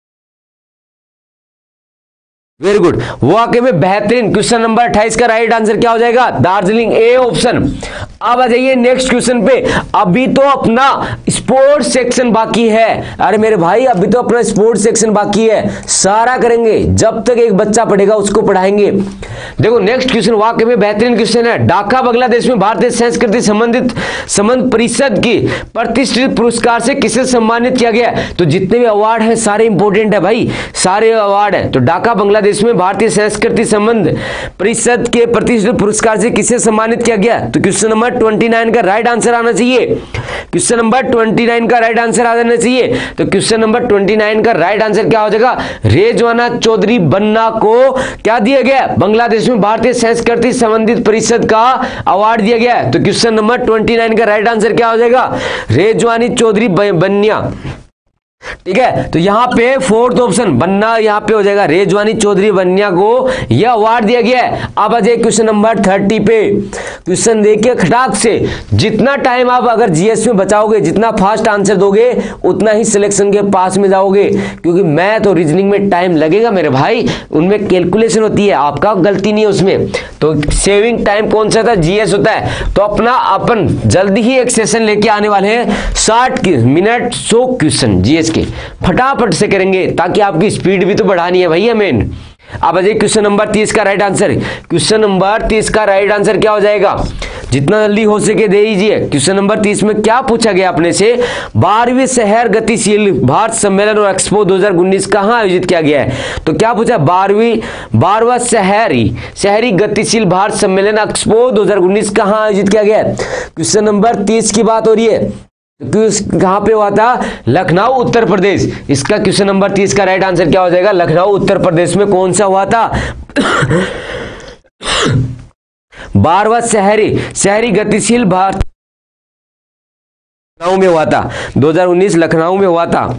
very good, वाकई में बेहतरीन। क्वेश्चन नंबर अट्ठाईस का राइट आंसर क्या हो जाएगा? Darjeeling, A option. अब आ जाइए नेक्स्ट क्वेश्चन पे। अभी तो अपना स्पोर्ट्स सेक्शन बाकी है। अरे मेरे भाई, अभी तो अपना स्पोर्ट्स सेक्शन बाकी है, सारा करेंगे। जब तक एक बच्चा पढ़ेगा उसको पढ़ाएंगे। देखो नेक्स्ट क्वेश्चन वाकई में बेहतरीन क्वेश्चन है। ढाका बांग्लादेश में भारतीय संस्कृति संबंधित संबंध परिषद की प्रतिष्ठित पुरस्कार से किसे सम्मानित किया गया? तो जितने भी अवार्ड है सारे इंपोर्टेंट है भाई, सारे अवार्ड है। तो ढाका बांग्लादेश में भारतीय संस्कृति संबंध परिषद के प्रतिष्ठित पुरस्कार से किसे सम्मानित किया गया? तो क्वेश्चन नंबर उनतीस का राइट आंसर आना चाहिए। क्वेश्चन नंबर उनतीस का राइट आंसर आना चाहिए। तो क्वेश्चन नंबर उनतीस का राइट आंसर क्या हो जाएगा? रेजवाना चौधरी बन्ना को क्या दिया गया? बांग्लादेश में भारतीय संस्कृति संबंधित परिषद का अवार्ड दिया गया है। तो क्वेश्चन नंबर उनतीस का राइट आंसर क्या हो जाएगा? रेजवानी चौधरी बन्ना, ठीक है। तो यहां पे फोर्थ ऑप्शन बन्ना यहां पे हो जाएगा, रेजवानी चौधरी बन्ना को यह अवार्ड दिया गया है। अब आ जाए क्वेश्चन नंबर तीस पे। क्वेश्चन देखिए खटाक से, जितना टाइम आप अगर जीएस में बचाओगे, जितना फास्ट आंसर दोगे, उतना ही सिलेक्शन के पास में जाओगे। क्योंकि मैथ और रीजनिंग में टाइम लगेगा मेरे भाई, उनमें कैलकुलेशन होती है, आपका गलती नहीं है उसमें। तो सेविंग टाइम कौन सा था? जीएस होता है। तो अपना अपन जल्दी ही एक सेशन लेके आने वाले हैं, साठ मिनट सौ क्वेश्चन जीएस के, फटाफट से करेंगे ताकि आपकी स्पीड भी तो बढ़ानी है भैया मेन। अब आ जाइए क्वेश्चन नंबर तीस का राइट आंसर। क्वेश्चन नंबर तीस का राइट आंसर क्या हो जाएगा? जितना जल्दी हो सके दे दीजिए। क्वेश्चन नंबर तीस में क्या पूछा गया अपने से? बारहवीं शहर गतिशील भारत सम्मेलन और एक्सपो दो हज़ार उन्नीस कहां आयोजित किया गया है? तो क्या पूछा? बारहवीं बारहवां शहरी शहरी गतिशील भारत सम्मेलन एक्सपो दो हज़ार उन्नीस कहां आयोजित किया गया है? क्वेश्चन नंबर तीस की बात हो रही है, कहां पे हुआ था? लखनऊ उत्तर प्रदेश। इसका क्वेश्चन नंबर तीस का राइट आंसर क्या हो जाएगा? लखनऊ उत्तर प्रदेश में कौन सा हुआ था? बारहवां शहरी शहरी गतिशील भारत लखनऊ में हुआ था, दो हज़ार उन्नीस लखनऊ में हुआ था।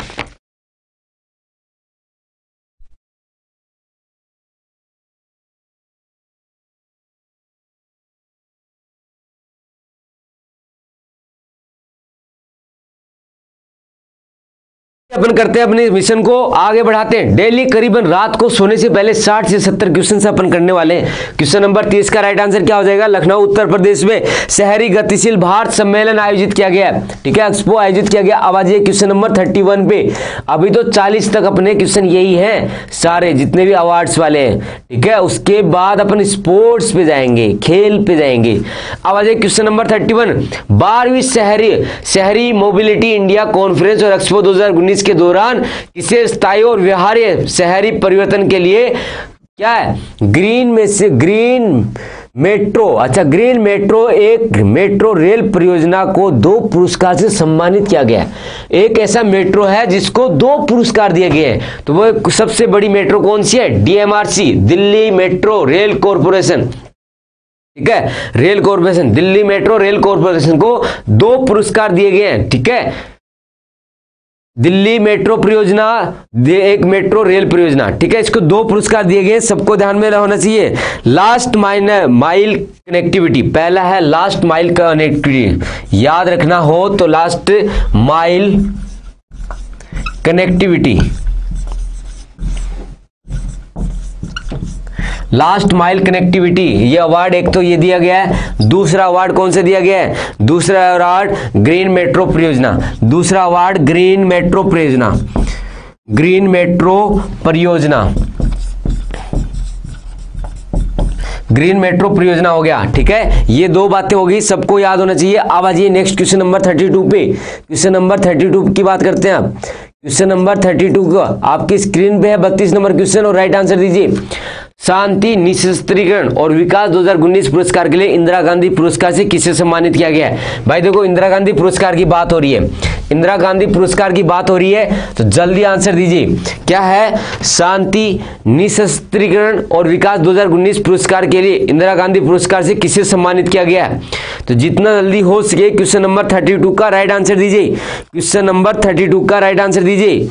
अपन करते हैं अपने मिशन को आगे बढ़ाते हैं। डेली करीबन रात को सोने से पहले साठ से सत्तर क्वेश्चन से अपन करने वाले हैं। क्वेश्चन नंबर तीस का राइट आंसर क्या हो जाएगा? लखनऊ उत्तर प्रदेश में शहरी गतिशील भारत सम्मेलन आयोजित किया गया है, ठीक है, एक्सपो आयोजित किया गया। अब आ जाइए क्वेश्चन नंबर इकतीस पे। अभी तो चालीस तक अपने क्वेश्चन यही हैं सारे जितने भी अवार्ड्स वाले हैं, ठीक है। उसके बाद अपन स्पोर्ट्स पे जाएंगे, खेल पे जाएंगे। अब आ जाइए क्वेश्चन नंबर इकतीस। बारहवीं शहरी शहरी मोबिलिटी इंडिया कॉन्फ्रेंस और एक्सपो दो हजार उन्नीस के दौरान किसे स्थायी और व्यवहार्य शहरी परिवर्तन के लिए क्या है? ग्रीन में से ग्रीन मेट्रो, अच्छा ग्रीन मेट्रो एक मेट्रो रेल परियोजना को दो पुरस्कार से सम्मानित किया गया है। एक ऐसा मेट्रो है जिसको दो पुरस्कार दिए गए हैं, तो वो सबसे बड़ी मेट्रो कौन सी है? DMRC, Delhi metro rail corporation, ठीक है, rail corporation, Delhi metro rail corporation को दो पुरस्कार दिए गए हैं, ठीक है। दिल्ली मेट्रो परियोजना, एक मेट्रो रेल परियोजना, ठीक है, इसको दो पुरस्कार दिए गए, सबको ध्यान में होना चाहिए। लास्ट माइल कनेक्टिविटी, पहला है लास्ट माइल कनेक्टिविटी, याद रखना हो तो last mile connectivity, last mile connectivity, ये अवार्ड एक तो ये दिया गया है। दूसरा अवार्ड कौन सा दिया गया है? दूसरा अवार्ड ग्रीन मेट्रो परियोजना, दूसरा अवार्ड ग्रीन मेट्रो परियोजना, ग्रीन मेट्रो परियोजना, ग्रीन मेट्रो परियोजना हो गया। ठीक है, ये दो बातें हो गई, सबको याद होना चाहिए। अब आ जाइए next question number thirty two पे। क्वेश्चन नंबर थर्टी टू की बात करते हैं आप। क्वेश्चन नंबर थर्टी टू का आपकी स्क्रीन पे है बत्तीस नंबर क्वेश्चन, और राइट आंसर दीजिए। शांति निशस्त्रीकरण और विकास दो हज़ार उन्नीस पुरस्कार के लिए इंदिरा गांधी पुरस्कार से किसे सम्मानित किया गया है? भाई देखो, इंदिरा गांधी पुरस्कार की बात हो रही है, इंदिरा गांधी पुरस्कार की बात हो रही है, तो जल्दी आंसर दीजिए। क्या है? शांति निशस्त्रीकरण और विकास दो हज़ार उन्नीस पुरस्कार के लिए इंदिरा गांधी पुरस्कार से किसे सम्मानित किया गया है? तो जितना जल्दी हो सके क्वेश्चन नंबर थर्टी टू का राइट आंसर दीजिए। क्वेश्चन नंबर थर्टी टू का राइट आंसर दीजिए।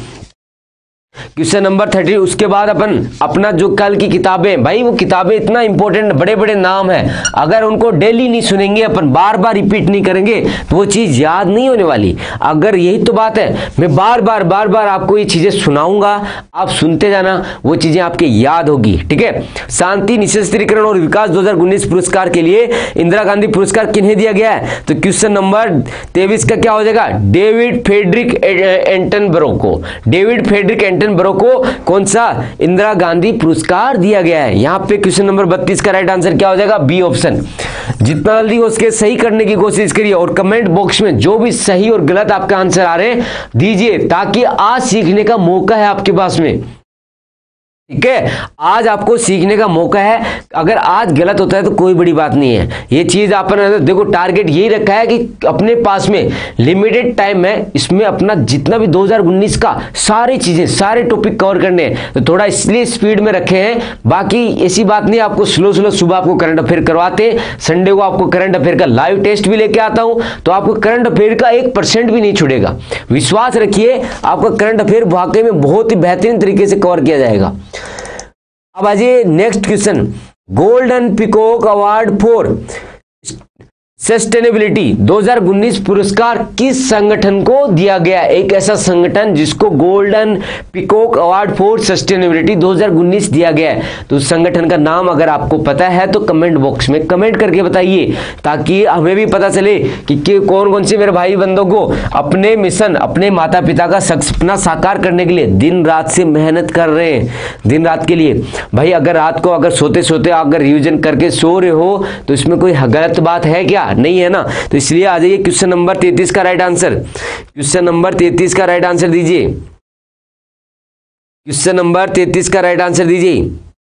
Question number thirty. उसके बाद अपन अपना जो कल की किताबें, भाई वो किताबें इतना इंपॉर्टेंट, बड़े बड़े नाम है, अगर उनको डेली नहीं सुनेंगे, अपन बार बार रिपीट नहीं करेंगे तो वो चीज याद नहीं होने वाली। अगर यही तो बात है, मैं बार बार बार बार आपको ये चीजें सुनाऊंगा, आप सुनते जाना, वो चीजें आपके याद होगी। ठीक है, शांति निशस्त्रीकरण और विकास दो हज़ार उन्नीस पुरस्कार के लिए इंदिरा गांधी पुरस्कार किन्हें दिया गया है? तो क्वेश्चन नंबर तेईस का क्या हो जाएगा? डेविड फ्रेडरिक एटनबरो को। डेविड फ्रेडरिक एटनबरो को कौन सा इंदिरा गांधी पुरस्कार दिया गया है? यहां पे क्वेश्चन नंबर बत्तीस का राइट आंसर क्या हो जाएगा? B option. जितना जल्दी उसके सही करने की कोशिश करिए, और कमेंट बॉक्स में जो भी सही और गलत आपका आंसर आ रहे हैं दीजिए, ताकि आज सीखने का मौका है आपके पास में। ठीक है, आज आपको सीखने का मौका है। अगर आज गलत होता है तो कोई बड़ी बात नहीं है, ये चीज अपन देखो, टारगेट यही रखा है कि अपने पास में लिमिटेड टाइम है, इसमें अपना जितना भी दो हज़ार उन्नीस का सारी चीजें, सारे टॉपिक कवर करने हैं, तो थोड़ा इसलिए स्पीड में रखे हैं। बाकी ऐसी बात नहीं, आपको स्लो स्लो सुबह आपको करंट अफेयर करवाते, संडे को आपको करंट अफेयर का लाइव टेस्ट भी लेके आता हूं, तो आपको करंट अफेयर का एक परसेंट भी नहीं छूटेगा। विश्वास रखिए, आपका करंट अफेयर वाकई में बहुत ही बेहतरीन तरीके से कवर किया जाएगा। अब आ जाइए next question. Golden peacock award for sustainability दो हज़ार उन्नीस पुरस्कार किस संगठन को दिया गया? एक ऐसा संगठन जिसको golden peacock award for sustainability दो हज़ार उन्नीस दिया गया है, तो उस संगठन का नाम अगर आपको पता है तो कमेंट बॉक्स में कमेंट करके बताइए, ताकि हमें भी पता चले कि, कि कौन कौन से मेरे भाई बंधुओं को अपने मिशन, अपने माता पिता का सपना साकार करने के लिए दिन रात से मेहनत कर रहे हैं, दिन रात के लिए। भाई अगर रात को अगर सोते सोते अगर रिविजन करके सो रहे हो तो इसमें कोई गलत बात है क्या? नहीं है ना। तो इसलिए आ जाइए क्वेश्चन नंबर तैंतीस का राइट आंसर। क्वेश्चन नंबर तैंतीस का राइट आंसर दीजिए। क्वेश्चन नंबर तैंतीस का राइट आंसर दीजिए।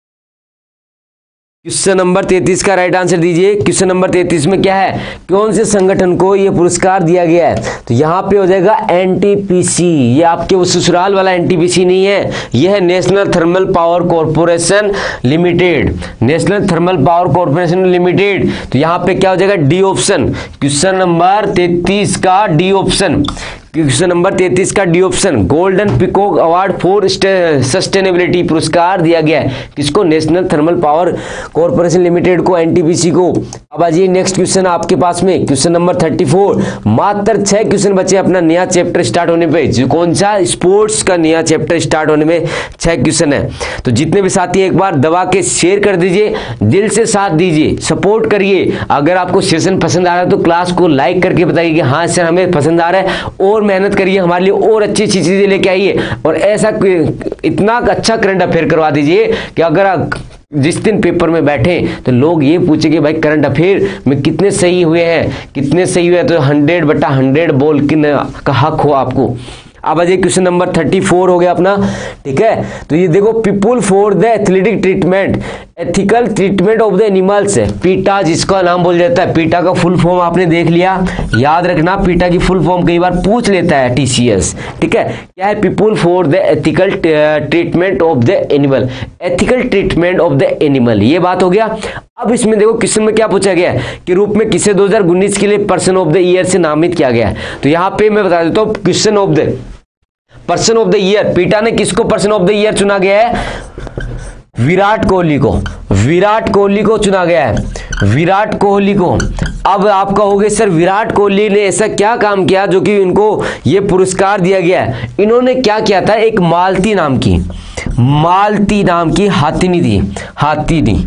क्वेश्चन नंबर तैंतीस का राइट आंसर दीजिए। क्वेश्चन नंबर तैंतीस में क्या है? कौन से संगठन को यह पुरस्कार दिया गया है? तो यहां पे हो जाएगा एनटीपीसी। ये आपके वो ससुराल वाला एनटीपीसी नहीं है, यह है national thermal power corporation limited. National thermal power corporation limited. तो यहां पे क्या हो जाएगा? D option. क्वेश्चन नंबर तैंतीस का डी ऑप्शन। क्वेश्चन नंबर तैंतीस का D option. Golden peacock award for sustainability पुरस्कार दिया गया है किसको? National thermal power corporation limited को, एनटीपीसी को। अब आ जाइए नेक्स्ट क्वेश्चन आपके पास में, क्वेश्चन नंबर थर्टी फोर। मात्र छह क्वेश्चन बचे अपना नया चैप्टर स्टार्ट होने पे। जो कौन सा? स्पोर्ट्स का नया चैप्टर स्टार्ट होने में छह क्वेश्चन है। तो जितने भी साथी एक बार दबा के शेयर कर दीजिए, दिल से साथ दीजिए, सपोर्ट करिए। अगर आपको सेशन पसंद आ रहा है तो क्लास को लाइक करके बताइए कि हाँ सर हमें पसंद आ रहा है, और मेहनत करिए हमारे लिए, और अच्छी अच्छी चीजें लेके आइए, और ऐसा इतना अच्छा करंट अफेयर करवा दीजिए कि अगर जिस दिन पेपर में बैठे तो लोग ये पूछे कि भाई करंट अफेयर में कितने सही हुए हैं, कितने सही हुए हैं, तो हंड्रेड बटा हंड्रेड बोल का हक हो आपको। अब आ जाइए क्वेश्चन नंबर थर्टी फोर हो गया अपना। ठीक है, तो ये देखो, people for the athletic treatment ethical treatment of the animals है, पीटा जिसका नाम बोल जाता है। पीटा का फुल फॉर्म आपने देख लिया, याद रखना पीटा की फुल फॉर्म कई बार पूछ लेता है टीसीएस। ठीक है, क्या है? People for the ethical treatment of the animal, ethical treatment of the animal, ये बात हो गया। अब इसमें देखो क्वेश्चन में क्या पूछा गया है कि रूप में किसे दो हज़ार उन्नीस के लिए पर्सन ऑफ द ईयर से नामित किया गया है। तो यहां पे मैं बता देता हूं, question of the person of the year, PETA ने किसको पर्सन ऑफ द ईयर चुना गया है? विराट कोहली को। विराट कोहली को चुना गया है, विराट कोहली को। अब आप कहोगे सर विराट कोहली ने ऐसा क्या काम किया जो कि इनको ये पुरस्कार दिया गया है? इन्होंने क्या किया था? एक मालती नाम की, मालती नाम की हाथिनी थी, हाथिनी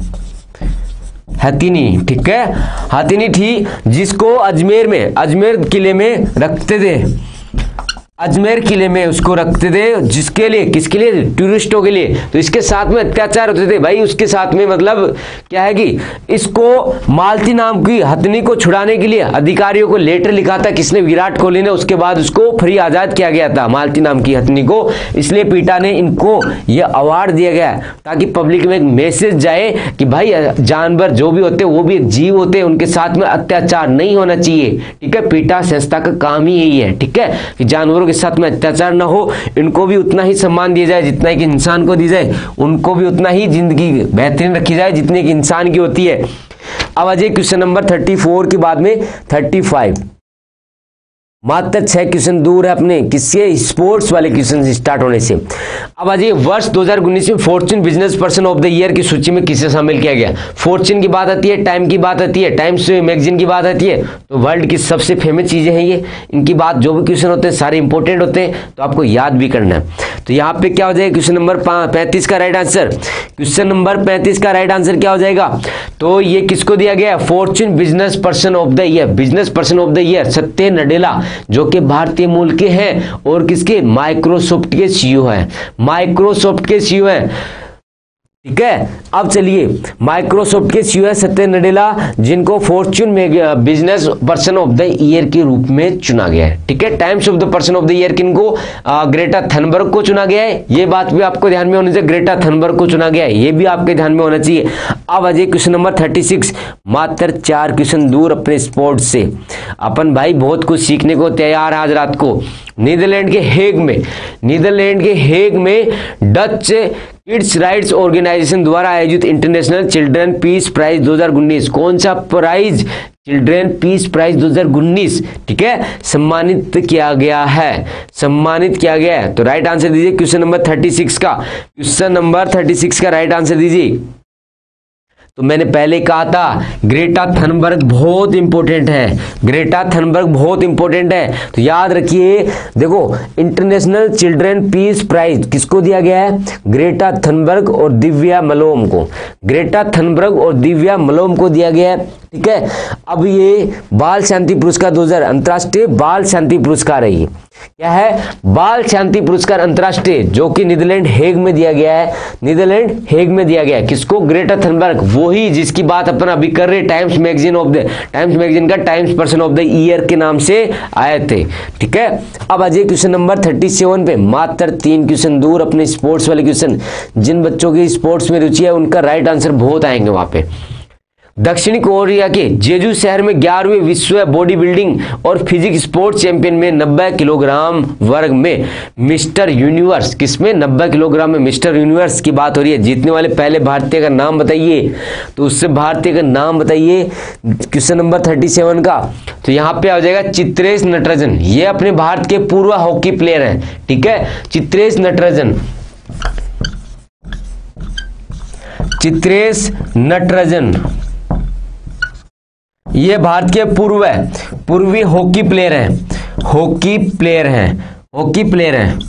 हाथिनी ठीक है, हाथिनी थी, जिसको अजमेर में, अजमेर किले में रखते थे। अजमेर किले में उसको रखते थे, जिसके लिए, किसके लिए, टूरिस्टों के लिए। तो इसके साथ में अत्याचार होते थे भाई, उसके साथ में मतलब क्या है कि इसको मालती नाम की हथनी को छुड़ाने के लिए अधिकारियों को लेटर लिखा था किसने, विराट कोहली ने। उसके बाद उसको फ्री आजाद किया गया था मालती नाम की हथनी को, इसलिए पीटा ने इनको यह अवार्ड दिया गया ताकि पब्लिक में एक मैसेज जाए कि भाई जानवर जो भी होते हैं वो भी एक जीव होते हैं, उनके साथ में अत्याचार नहीं होना चाहिए। ठीक है, पीटा संस्था का काम ही यही है। ठीक है, कि जानवरों के साथ में अत्याचार ना हो, इनको भी उतना ही सम्मान दिया जाए जितना कि इंसान को दी जाए, उनको भी उतना ही जिंदगी बेहतरीन रखी जाए जितनी कि इंसान की होती है। अब आ जाइए क्वेश्चन नंबर थर्टी फोर के बाद में थर्टी फाइव, मात्र छह क्वेश्चन दूर है अपने किससे, स्पोर्ट्स वाले क्वेश्चन से स्टार्ट होने से। अब आ जाइए वर्ष दो हज़ार उन्नीस में Fortune business person of the year की सूची में किसे शामिल किया गया। फॉर्च्यून की बात आती है, टाइम की बात आती है, टाइम्स मैगजीन की बात आती है, तो वर्ल्ड की सबसे फेमस चीजें हैं ये, इनकी बात जो भी क्वेश्चन होते हैं सारे इंपॉर्टेंट होते हैं, तो आपको याद भी करना है। तो यहाँ पे क्या हो जाएगा, क्वेश्चन नंबर पैंतीस का राइट आंसर, क्वेश्चन नंबर पैंतीस का राइट आंसर क्या हो जाएगा, तो ये किसको दिया गया है, Fortune business person of the year, business person of the year Satya Nadella, जो कि भारतीय मूल के हैं और किसके, माइक्रोसॉफ्ट के सीईओ हैं, माइक्रोसॉफ्ट के सीईओ हैं। ठीक है, अब चलिए माइक्रोसॉफ्ट के सीईओ सत्य नडेला, जिनको फॉर्च्यून में business person of the year के रूप में चुना गया है। ठीक है, times of the person of the year किनको, ग्रेटा थनबर्ग को चुना गया है, ये बात भी आपको ध्यान में होनी चाहिए, ग्रेटा थनबर्ग को चुना गया है, ये भी आपके ध्यान में होना चाहिए। अब आ जाइए क्वेश्चन नंबर थर्टी सिक्स, मात्र चार क्वेश्चन दूर अपने स्पोर्ट्स से। अपन भाई बहुत कुछ सीखने को तैयार है आज रात को। नीदरलैंड के हेग में, नीदरलैंड के हेग में डच किड्स राइट्स ऑर्गेनाइजेशन द्वारा आयोजित इंटरनेशनल चिल्ड्रन पीस प्राइज दो हज़ार उन्नीस, कौन सा प्राइज, चिल्ड्रन पीस प्राइज दो हज़ार उन्नीस, ठीक है, सम्मानित किया गया है, सम्मानित किया गया है। तो राइट आंसर दीजिए क्वेश्चन नंबर थर्टी सिक्स का, क्वेश्चन नंबर थर्टी सिक्स का राइट आंसर दीजिए। तो मैंने पहले कहा था ग्रेटा थनबर्ग बहुत इंपॉर्टेंट है, ग्रेटा थनबर्ग बहुत इंपॉर्टेंट है, तो याद रखिए। देखो इंटरनेशनल चिल्ड्रन पीस प्राइज किसको दिया गया है, ग्रेटा थनबर्ग और दिव्या मलोम को, ग्रेटा थनबर्ग और दिव्या मलोम को दिया गया है। ठीक है, अब ये बाल शांति पुरस्कार दो हज़ार अंतरराष्ट्रीय बाल शांति पुरस्कार है, ये क्या है, बाल शांति पुरस्कार अंतरराष्ट्रीय, जो कि नीदरलैंड हेग में दिया गया है, नीदरलैंड हेग में दिया गया है। किसको, ग्रेटा थनबर्ग, वही जिसकी बात अपन अभी कर रहे, times magazine of the times magazine का times person of the year के नाम से आए थे। ठीक है, अब आ जाइए क्वेश्चन नंबर थर्टी सेवन पे, मात्र तीन क्वेश्चन दूर अपने स्पोर्ट्स वाले क्वेश्चन। जिन बच्चों की स्पोर्ट्स में रुचि है उनका राइट आंसर बहुत आएंगे वहां पे। दक्षिणी कोरिया के जेजू शहर में ग्यारहवें विश्व बॉडी बिल्डिंग और फिजिक्स स्पोर्ट्स चैंपियन में नब्बे किलोग्राम वर्ग में मिस्टर यूनिवर्स, किसमें, नब्बे किलोग्राम में मिस्टर यूनिवर्स की बात हो रही है। जीतने वाले पहले भारतीय का नाम बताइए, तो उससे भारतीय का नाम बताइए क्वेश्चन नंबर थर्टी सेवन का। तो यहाँ पे आ जाएगा चित्रेश नटराजन, ये अपने भारत के पूर्व हॉकी प्लेयर हैं। ठीक है, चित्रेश नटराजन, चित्रेश नटराजन ये भारत के पूर्व पूर्वी हॉकी प्लेयर हैं, हॉकी प्लेयर हैं, हॉकी प्लेयर हैं।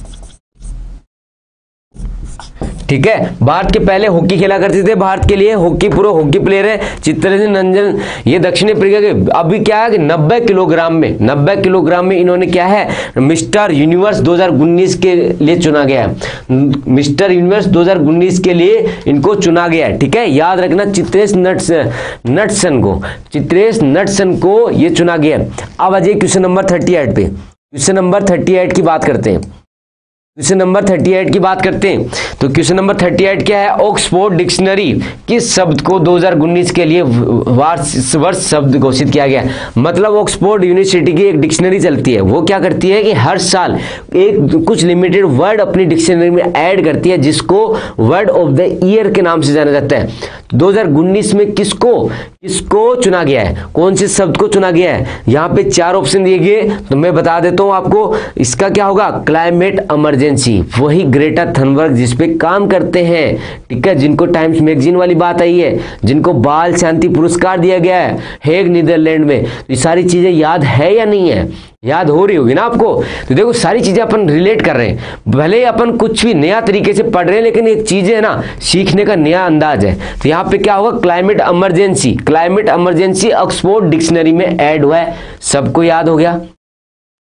ठीक है, भारत के पहले हॉकी खेला करते थे, भारत के लिए हॉकी पूर्व हॉकी प्लेयर है चित्तरंजन रंजन। ये दक्षिण अफ्रीका के, अभी क्या है कि नब्बे किलोग्राम में नब्बे किलोग्राम में इन्होंने क्या है, मिस्टर यूनिवर्स दो हज़ार उन्नीस के लिए चुना गया है, मिस्टर यूनिवर्स दो हज़ार उन्नीस के लिए इनको चुना गया है। ठीक है, याद रखना चित्रेश नट्स नटसन को, चित्रेश नटसन को ये चुना गया है। अब आ जाइए क्वेश्चन नंबर थर्टी एट पे, क्वेश्चन नंबर थर्टी एट की बात करते हैं, क्वेश्चन नंबर थर्टी एट की बात करते हैं। तो क्वेश्चन नंबर थर्टी एट क्या है, ऑक्सफोर्ड डिक्शनरी किस शब्द को दो हज़ार उन्नीस के लिए वर्ष शब्द घोषित किया गया। मतलब ऑक्सफोर्ड यूनिवर्सिटी की एक डिक्शनरी चलती है, वो क्या करती है कि हर साल एक कुछ लिमिटेड वर्ड अपनी डिक्शनरी में ऐड करती है, जिसको वर्ड ऑफ द ईयर के नाम से जाना जाता है। दो हज़ार उन्नीस में किसको किसको चुना गया है, कौन से शब्द को चुना गया है। यहाँ पे चार ऑप्शन दिए गए, तो मैं बता देता हूँ आपको, इसका क्या होगा, क्लाइमेट इमरजेंसी, वही ग्रेटा थनबर्ग जिस पे काम करते हैं। ठीक है, जिनको टाइम्स मैगजीन वाली बात आई है, जिनको बाल शांति पुरस्कार दिया गया है हेग नीदरलैंड में। तो ये सारी चीजें याद है या नहीं है, याद हो रही होगी ना आपको। तो देखो सारी चीजें अपन रिलेट कर रहे हैं, भले ही अपन कुछ भी नया तरीके से पढ़ रहे हैं, लेकिन ये चीजें है ना, सीखने का नया अंदाज है। तो यहाँ पे क्या होगा, climate emergency, climate emergency Oxford dictionary में ऐड हुआ है, सबको याद हो गया।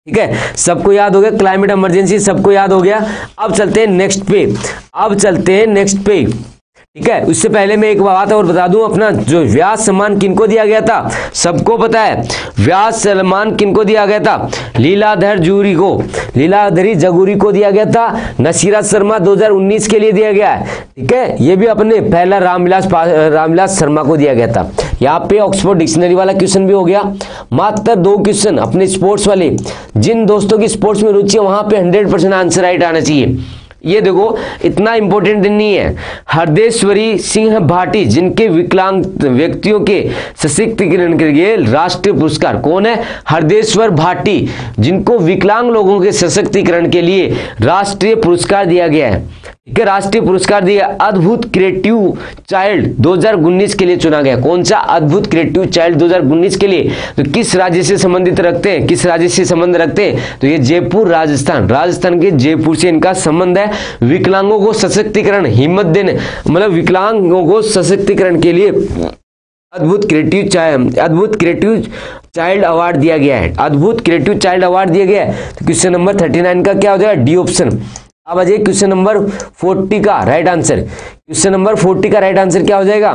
ठीक है, सबको याद हो गया, क्लाइमेट इमरजेंसी सबको याद हो गया। अब चलते हैं नेक्स्ट पे, अब चलते हैं नेक्स्ट पे, ठीक है। उससे पहले मैं एक बात और बता दूं, अपना जो व्यास सम्मान किनको दिया गया था, सबको पता है व्यास सम्मान किनको दिया गया था, लीलाधर जूरी को, लीलाधरी जगूरी को दिया गया था। नसीरा शर्मा दो हज़ार उन्नीस के लिए दिया गया है, ठीक है। ये भी अपने पहला रामविलास रामविलास शर्मा को दिया गया था। यहाँ पे ऑक्सफोर्ड डिक्शनरी वाला क्वेश्चन भी हो गया। मात्र दो क्वेश्चन अपने स्पोर्ट्स वाले, जिन दोस्तों की स्पोर्ट्स में रुचि है वहां पे हंड्रेड परसेंट आंसर राइट आना चाहिए। ये देखो इतना इंपॉर्टेंट नहीं है। हरदेश्वरी सिंह भाटी, जिनके विकलांग व्यक्तियों के सशक्तिकरण के लिए राष्ट्रीय पुरस्कार, कौन है? हरदेश्वर भाटी, जिनको विकलांग लोगों के सशक्तिकरण के लिए राष्ट्रीय पुरस्कार दिया गया है, ठीक है। राष्ट्रीय पुरस्कार दिया अद्भुत क्रिएटिव चाइल्ड दो हज़ार उन्नीस के लिए चुना गया। कौन सा? अद्भुत क्रिएटिव चाइल्ड दो हज़ार उन्नीस के लिए। तो किस राज्य से संबंधित रखते हैं, किस राज्य से संबंध रखते हैं? तो ये जयपुर राजस्थान, राजस्थान के जयपुर से इनका संबंध है। विकलांगों को सशक्तिकरण, हिम्मत देने, मतलब विकलांगों को सशक्तिकरण के लिए अद्भुत क्रिएटिव चाइल्ड अद्भुत क्रिएटिव चाइल्ड अवार्ड दिया गया है। अद्भुत क्रिएटिव चाइल्ड अवार्ड दिया गया है। तो क्वेश्चन नंबर थर्टी नाइन का क्या हो जाएगा? D option. अब आ जाइए क्वेश्चन नंबर फोर्टी का right answer. Question number forty का राइट आंसर क्या हो जाएगा?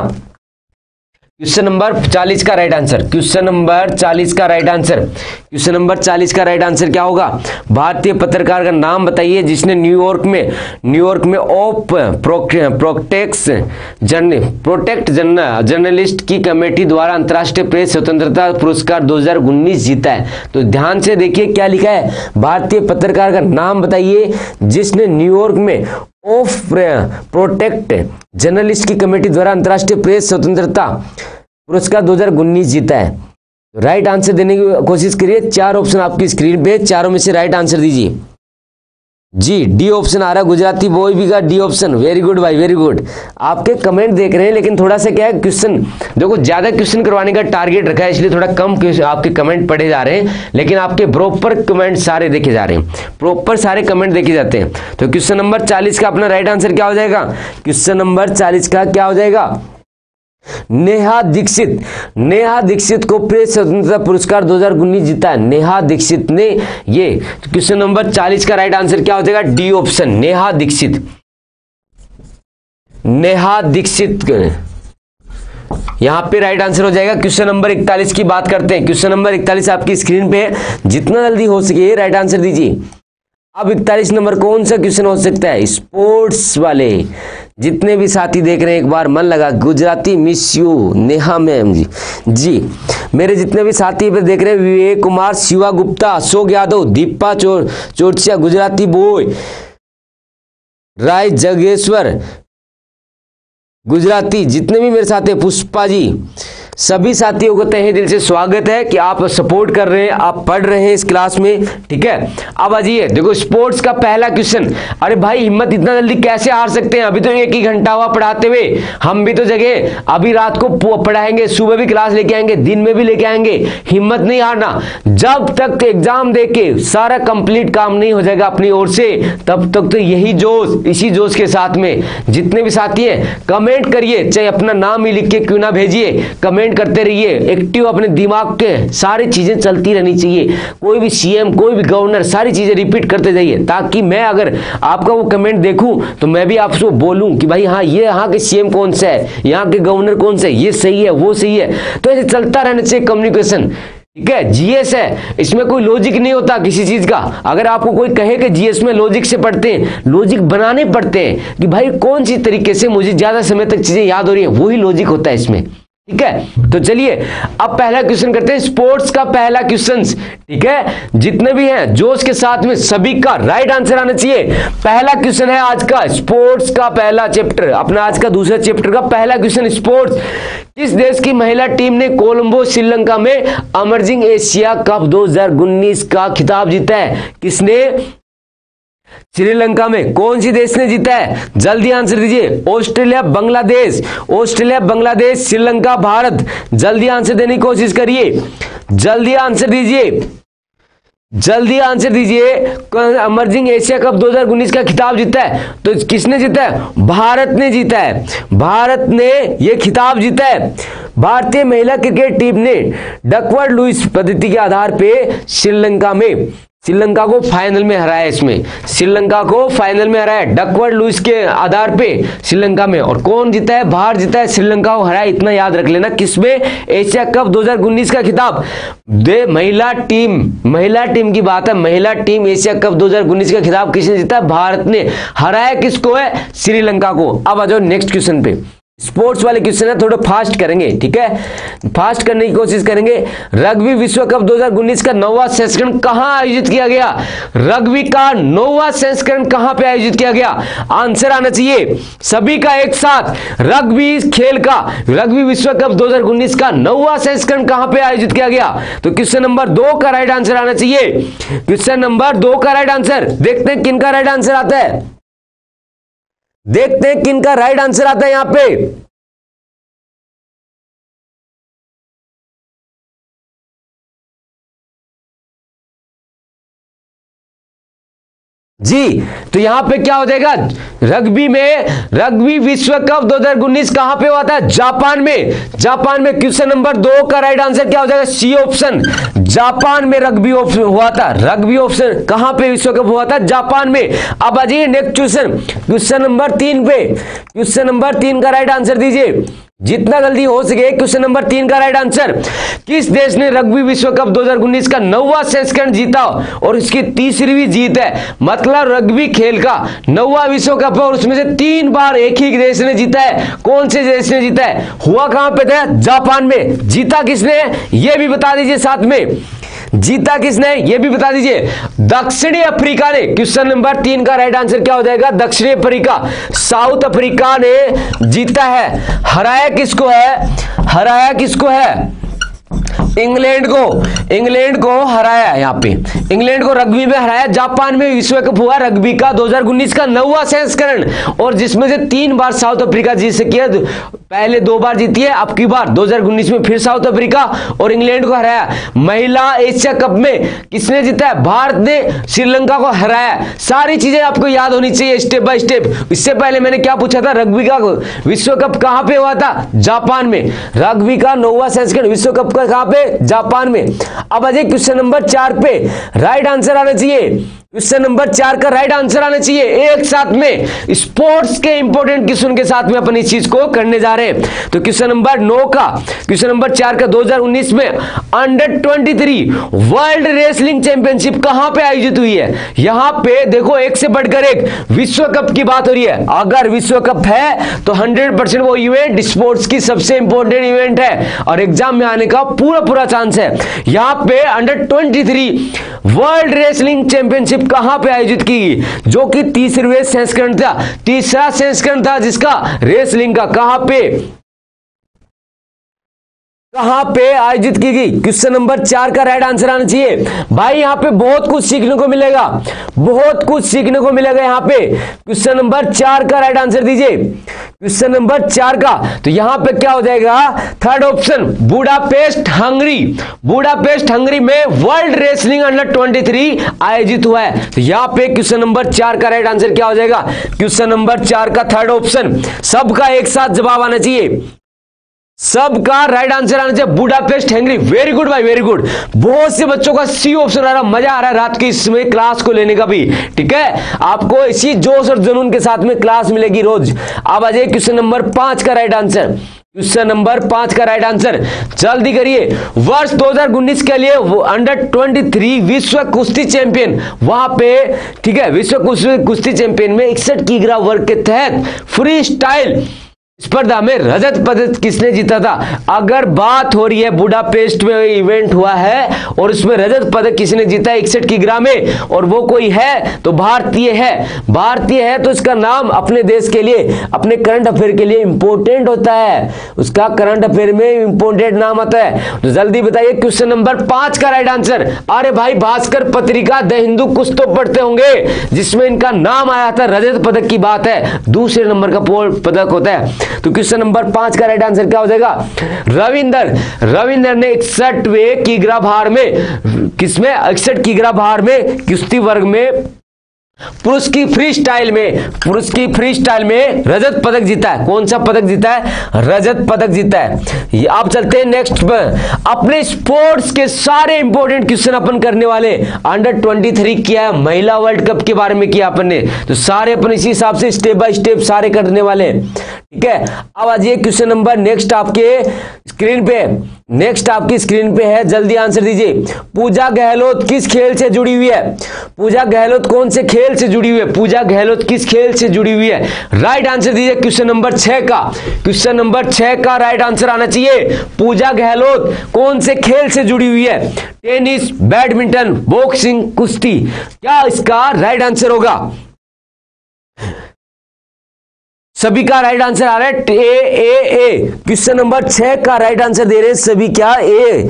क्वेश्चन नंबर चालीस का राइट आंसर। क्वेश्चन नंबर चालीस का राइट आंसर क्वेश्चन नंबर चालीस का राइट आंसर क्या होगा? भारतीय पत्रकार का नाम बताइए जिसने न्यूयॉर्क में न्यूयॉर्क में of protects journ protect journalist की कमेटी द्वारा अंतर्राष्ट्रीय प्रेस स्वतंत्रता पुरस्कार दो हज़ार उन्नीस जीता है। तो ध्यान से देखिए क्या लिखा है, भारतीय पत्रकार का नाम बताइए जिसने न्यूयॉर्क में ऑफ प्रोटेक्ट जर्नलिस्ट की कमेटी द्वारा अंतर्राष्ट्रीय प्रेस स्वतंत्रता पुरस्कार दो हज़ार उन्नीस जीता है। राइट आंसर देने की कोशिश करिए। चार ऑप्शन आपकी स्क्रीन पे, चारों में से राइट आंसर दीजिए। जी डी ऑप्शन आ रहा है, गुजराती बॉय भी का डी ऑप्शन। वेरी गुड भाई, वेरी गुड। आपके कमेंट देख रहे हैं, लेकिन थोड़ा सा क्या है, क्वेश्चन देखो ज्यादा क्वेश्चन करवाने का टारगेट रखा है, इसलिए थोड़ा कम आपके कमेंट पढ़े जा रहे हैं, लेकिन आपके प्रॉपर कमेंट सारे देखे जा रहे हैं, प्रॉपर सारे कमेंट देखे जाते हैं। तो क्वेश्चन नंबर चालीस का अपना राइट आंसर क्या हो जाएगा? क्वेश्चन नंबर चालीस का क्या हो जाएगा? नेहा दीक्षित। नेहा दीक्षित को प्रेस स्वतंत्रता पुरस्कार दो हज़ार उन्नीस जीता है। नेहा दीक्षित ने ये। क्वेश्चन नंबर चालीस का राइट आंसर क्या हो जाएगा? D option, Neha Dikshit. नेहा दीक्षित यहां पे राइट आंसर हो जाएगा। क्वेश्चन नंबर इकतालीस की बात करते हैं। क्वेश्चन नंबर इकतालीस आपकी स्क्रीन पे है, जितना जल्दी हो सके राइट आंसर दीजिए। अब इकतालीस नंबर कौन सा क्वेश्चन हो सकता है? स्पोर्ट्स वाले जितने भी साथी देख रहे हैं, एक बार मन लगा। Gujarati miss you Neha ma'am ji ji मेरे जितने भी साथी पे देख रहे हैं, विवेक कुमार, शिवा गुप्ता, अशोक यादव, दीपा चो, चोटिया, गुजराती बॉय, राय जगेश्वर गुजराती, जितने भी मेरे साथी, पुष्पा जी, सभी साथियों को तहे दिल से स्वागत है कि आप सपोर्ट कर रहे हैं, आप पढ़ रहे हैं इस क्लास में, ठीक है। अब आइए देखो स्पोर्ट्स का पहला क्वेश्चन। अरे भाई हिम्मत इतना जल्दी कैसे हार सकते हैं? अभी तो एक ही घंटा हुआ पढ़ाते हुए, हम भी तो जगे, अभी रात को पढ़ाएंगे, सुबह भी क्लास लेके आएंगे, दिन में भी लेके आएंगे। हिम्मत नहीं हारना। जब तक एग्जाम देके सारा कंप्लीट काम नहीं हो जाएगा अपनी ओर से, तब तक तो यही जोश, इसी जोश के साथ में जितने भी साथी हैं कमेंट करिए, चाहे अपना नाम ही लिख के क्यों ना भेजिए, कमेंट करते रहिए। एक्टिव अपने दिमाग के सारी चीजें चलती रहनी चाहिए। कोई भी सीएम, कोई भी गवर्नर, सारी चीजें रिपीट करते जाइए, ताकि मैं अगर आपका वो कमेंट देखूं तो मैं भी आपसे बोलूं कि भाई हाँ ये यहाँ के सीएम कौन सा है, यहाँ के गवर्नर कौन सा है, ये सही है, वो सही है। तो ऐसे चलता रहना चाहिए कम्युनिकेशन, ठीक है। जीएस है, इसमें कोई लॉजिक नहीं होता किसी चीज का। अगर आपको कोई कहे कि जीएस में लॉजिक से पढ़ते हैं, लॉजिक बनाने पड़ते हैं कि भाई कौन सी तरीके से मुझे ज्यादा समय तक चीजें याद हो रही है, वही लॉजिक होता है इसमें, ठीक है। तो चलिए अब पहला क्वेश्चन करते हैं, स्पोर्ट्स का पहला क्वेश्चन, ठीक है। जितने भी हैं जोश के साथ में सभी का राइट आंसर आना चाहिए। पहला क्वेश्चन है आज का, स्पोर्ट्स का पहला चैप्टर, अपना आज का दूसरा चैप्टर का पहला क्वेश्चन, स्पोर्ट्स। किस देश की महिला टीम ने कोलंबो श्रीलंका में अमर्जिंग एशिया कप दो हज़ार उन्नीस का खिताब जीता है? किसने? श्रीलंका में। कौन सी देश ने जीता है? जल्दी आंसर दीजिए। Australia, Bangladesh, Australia, Bangladesh, Sri Lanka, Bharat. जल्दी आंसर देने की कोशिश करिए, जल्दी आंसर दीजिए, जल्दी आंसर दीजिए। अमर्जिंग एशिया कप दो हज़ार उन्नीस का खिताब जीता है तो किसने जीता है? भारत ने जीता है, भारत ने यह खिताब जीता है। भारतीय महिला क्रिकेट टीम ने डकवर्थ लुईस पद्धति के आधार पे श्रीलंका में श्रीलंका को फाइनल में हराया, इसमें श्रीलंका को फाइनल में हराया डकवर्थ लुईस के आधार पे श्रीलंका में। और कौन जीता है? भारत जीता है, श्रीलंका को हराया, इतना याद रख लेना। किसमें? एशिया कप दो हज़ार उन्नीस का खिताब दे महिला टीम, महिला टीम की बात है, महिला टीम एशिया कप दो हज़ार उन्नीस का खिताब किसने जीता? भारत ने। हराया किसको है? श्रीलंका को। अब आ जाओ नेक्स्ट क्वेश्चन पे। स्पोर्ट्स वाले क्वेश्चन है, थोड़ा फास्ट करेंगे, ठीक है, फास्ट करने की कोशिश करेंगे। रग्बी विश्व कप दो हज़ार उन्नीस का नौवां संस्करण कहां आयोजित किया गया? रग्बी का नौवां संस्करण कहां पे आयोजित किया गया? आंसर आना चाहिए सभी का एक साथ। रग्बी खेल का, रग्बी विश्व कप दो हज़ार उन्नीस का नौवां संस्करण कहां पे आयोजित किया गया? तो क्वेश्चन नंबर दो का राइट आंसर आना चाहिए। क्वेश्चन नंबर दो का राइट आंसर, देखते हैं किनका राइट आंसर आता है, देखते हैं किनका राइट आंसर आता है यहां पे। जी, तो यहां पे क्या हो जाएगा? रग्बी में, रग्बी विश्व कप दो हज़ार उन्नीस कहां पे हुआ था? जापान में। जापान में। क्वेश्चन नंबर दो का राइट आंसर क्या हो जाएगा? सी ऑप्शन, जापान में रग्बी हुआ था। रग्बी ऑप्शन कहां पे विश्व कप हुआ था? जापान में। अब आ जाइए नेक्स्ट क्वेश्चन, क्वेश्चन नंबर तीन पे। क्वेश्चन नंबर तीन का राइट आंसर दीजिए, जितना जल्दी हो सके। क्वेश्चन नंबर तीन का राइट आंसर, किस देश ने रग्बी विश्व कप दो हज़ार उन्नीस का नौवां संस्करण जीता और इसकी तीसरी जीत है? मतलब रग्बी खेल का नौवां विश्व कप है और उसमें से तीन बार एक ही देश ने जीता है। कौन से देश ने जीता है? हुआ कहां पे था? जापान में। जीता किसने? यह भी बता दीजिए साथ में, जीता किसने ये भी बता दीजिए। दक्षिणी अफ्रीका ने। क्वेश्चन नंबर तीन का राइट आंसर क्या हो जाएगा? दक्षिणी अफ्रीका, साउथ अफ्रीका ने जीता है। हराया किसको है? हराया किसको है? इंग्लैंड को। इंग्लैंड को हराया, यहां पे इंग्लैंड को रग्बी में हराया। जापान में विश्व कप हुआ रग्बी का दो हज़ार उन्नीस का नौवां संस्करण, और जिसमें से तीन बार साउथ अफ्रीका जीत सकी है। पहले दो बार जीती है, अब की बार दो हज़ार उन्नीस में फिर साउथ अफ्रीका और इंग्लैंड को हराया। महिला एशिया कप में किसने जीता है? भारत ने श्रीलंका को हराया। सारी चीजें आपको याद होनी चाहिए स्टेप बाय स्टेप। इससे पहले मैंने क्या पूछा था? रग्बी का विश्व कप कहां पे हुआ था? जापान में। रग्बी का नौवां संस्करण विश्व कप का कहां पे? जापान में। अब आ जाइए क्वेश्चन नंबर चार पे, राइट आंसर आना चाहिए। क्वेश्चन नंबर चार का राइट आंसर आना चाहिए। एक साथ में स्पोर्ट्स के इंपॉर्टेंट क्वेश्चन के साथ में अपन इस चीज को करने जा रहे हैं। तो क्वेश्चन नंबर नौ का, क्वेश्चन नंबर चार का दो हज़ार उन्नीस में अंडर तेईस वर्ल्ड रेसलिंग चैंपियनशिप कहां पे आयोजित हुई है? यहां पे देखो एक से बढ़कर एक विश्व कप की बात हो रही है। अगर विश्व कप है तो हंड्रेड परसेंट वो इवेंट स्पोर्ट्स की सबसे इंपॉर्टेंट इवेंट है और एग्जाम में आने का पूरा पूरा चांस है। यहां पे अंडर तेईस वर्ल्ड रेसलिंग चैंपियनशिप कहां पे आयोजित की? जो कि तीसरे संस्करण था, तीसरा संस्करण था जिसका रेसलिंग का। कहां पे कहां पे आयोजित की गई? क्वेश्चन नंबर चार का राइट आंसर आना चाहिए। भाई यहां पे बहुत कुछ सीखने को मिलेगा, बहुत कुछ सीखने को मिलेगा यहां पे। क्वेश्चन नंबर चार का राइट आंसर दीजिए। क्वेश्चन नंबर चार का, तो यहां पे क्या हो जाएगा? Third option, Budapest Hungary. Budapest Hungary में वर्ल्ड रेसलिंग अंडर तेईस आयोजित हुआ है। तो यहां पे क्वेश्चन नंबर चार का राइट आंसर क्या हो जाएगा? क्वेश्चन नंबर चार का थर्ड ऑप्शन। सबका एक साथ जवाब आना चाहिए, सबका राइट आंसर आना चाहिए बुडापेस्ट हंगरी। वेरी गुड भाई, वेरी गुड। बहुत से बच्चों का सी ऑप्शन आ रहा, मजा आ रहा है रात की इसमें क्लास को लेने का भी, ठीक है। आपको इसी जोश और जुनून के साथ में क्लास मिलेगी रोज। अब आ जाइए क्वेश्चन नंबर पांच का राइट आंसर। क्वेश्चन नंबर पांच का राइट आंसर जल्दी करिए। वर्ष दो हज़ार उन्नीस के लिए अंडर तेईस विश्व कुश्ती चैंपियन वहां पे, ठीक है, विश्व कुश्ती चैंपियन में इकसठ किलोग्राम वर्ग के तहत फ्री स्टाइल स्पर्धा में रजत पदक किसने जीता था? अगर बात हो रही है बुडापेस्ट में इवेंट हुआ है और उसमें रजत पदक किसने जीता है इकसठ किलोग्राम में, और वो कोई है तो भारतीय है। भारतीय है तो इसका नाम अपने देश के लिए, अपने करंट अफेयर के लिए इंपॉर्टेंट होता है, उसका करंट अफेयर में इंपॉर्टेंट नाम आता है। तो जल्दी बताइए क्वेश्चन नंबर पांच का राइट आंसर। अरे भाई भास्कर पत्रिका द हिंदू कुछ तो पढ़ते होंगे जिसमें इनका नाम आया था, रजत पदक की बात है, दूसरे नंबर का पदक होता है। तो क्वेश्चन नंबर पांच का राइट आंसर क्या हो जाएगा? रविंदर। रविंदर ने इकसठवें किग्रा भार में, किसमें? इकसठ किग्रा भार में कुश्ती वर्ग में पुरुष की फ्री स्टाइल में पुरुष की फ्री स्टाइल में रजत पदक जीता है। कौन सा पदक जीता है? रजत पदक जीता है। आप चलते हैं नेक्स्ट पर। अपने स्पोर्ट्स के सारे इंपॉर्टेंट क्वेश्चन अपन करने वाले। अंडर तेईस किया है, महिला वर्ल्ड कप के बारे में किया अपन ने, तो सारे अपन इसी हिसाब से स्टेप बाय स्टेप सारे करने वाले, ठीक है। अब आज ये क्वेश्चन नंबर नेक्स्ट आपके स्क्रीन पे नेक्स्ट आपकी स्क्रीन पे है, जल्दी आंसर दीजिए। पूजा गहलोत किस खेल से जुड़ी हुई है? पूजा गहलोत कौन से खेल से जुड़ी हुई है? पूजा गहलोत किस खेल से जुड़ी हुई है? राइट आंसर दीजिए क्वेश्चन नंबर छह का। क्वेश्चन नंबर छह का राइट आंसर आना चाहिए। पूजा गहलोत कौन से खेल से जुड़ी हुई है? टेनिस, बैडमिंटन, बॉक्सिंग, कुश्ती, क्या इसका राइट आंसर होगा? सभी का राइट आंसर आ रहा है ए ए ए। क्वेश्चन नंबर छह का राइट आंसर दे रहे हैं सभी, क्या? ए।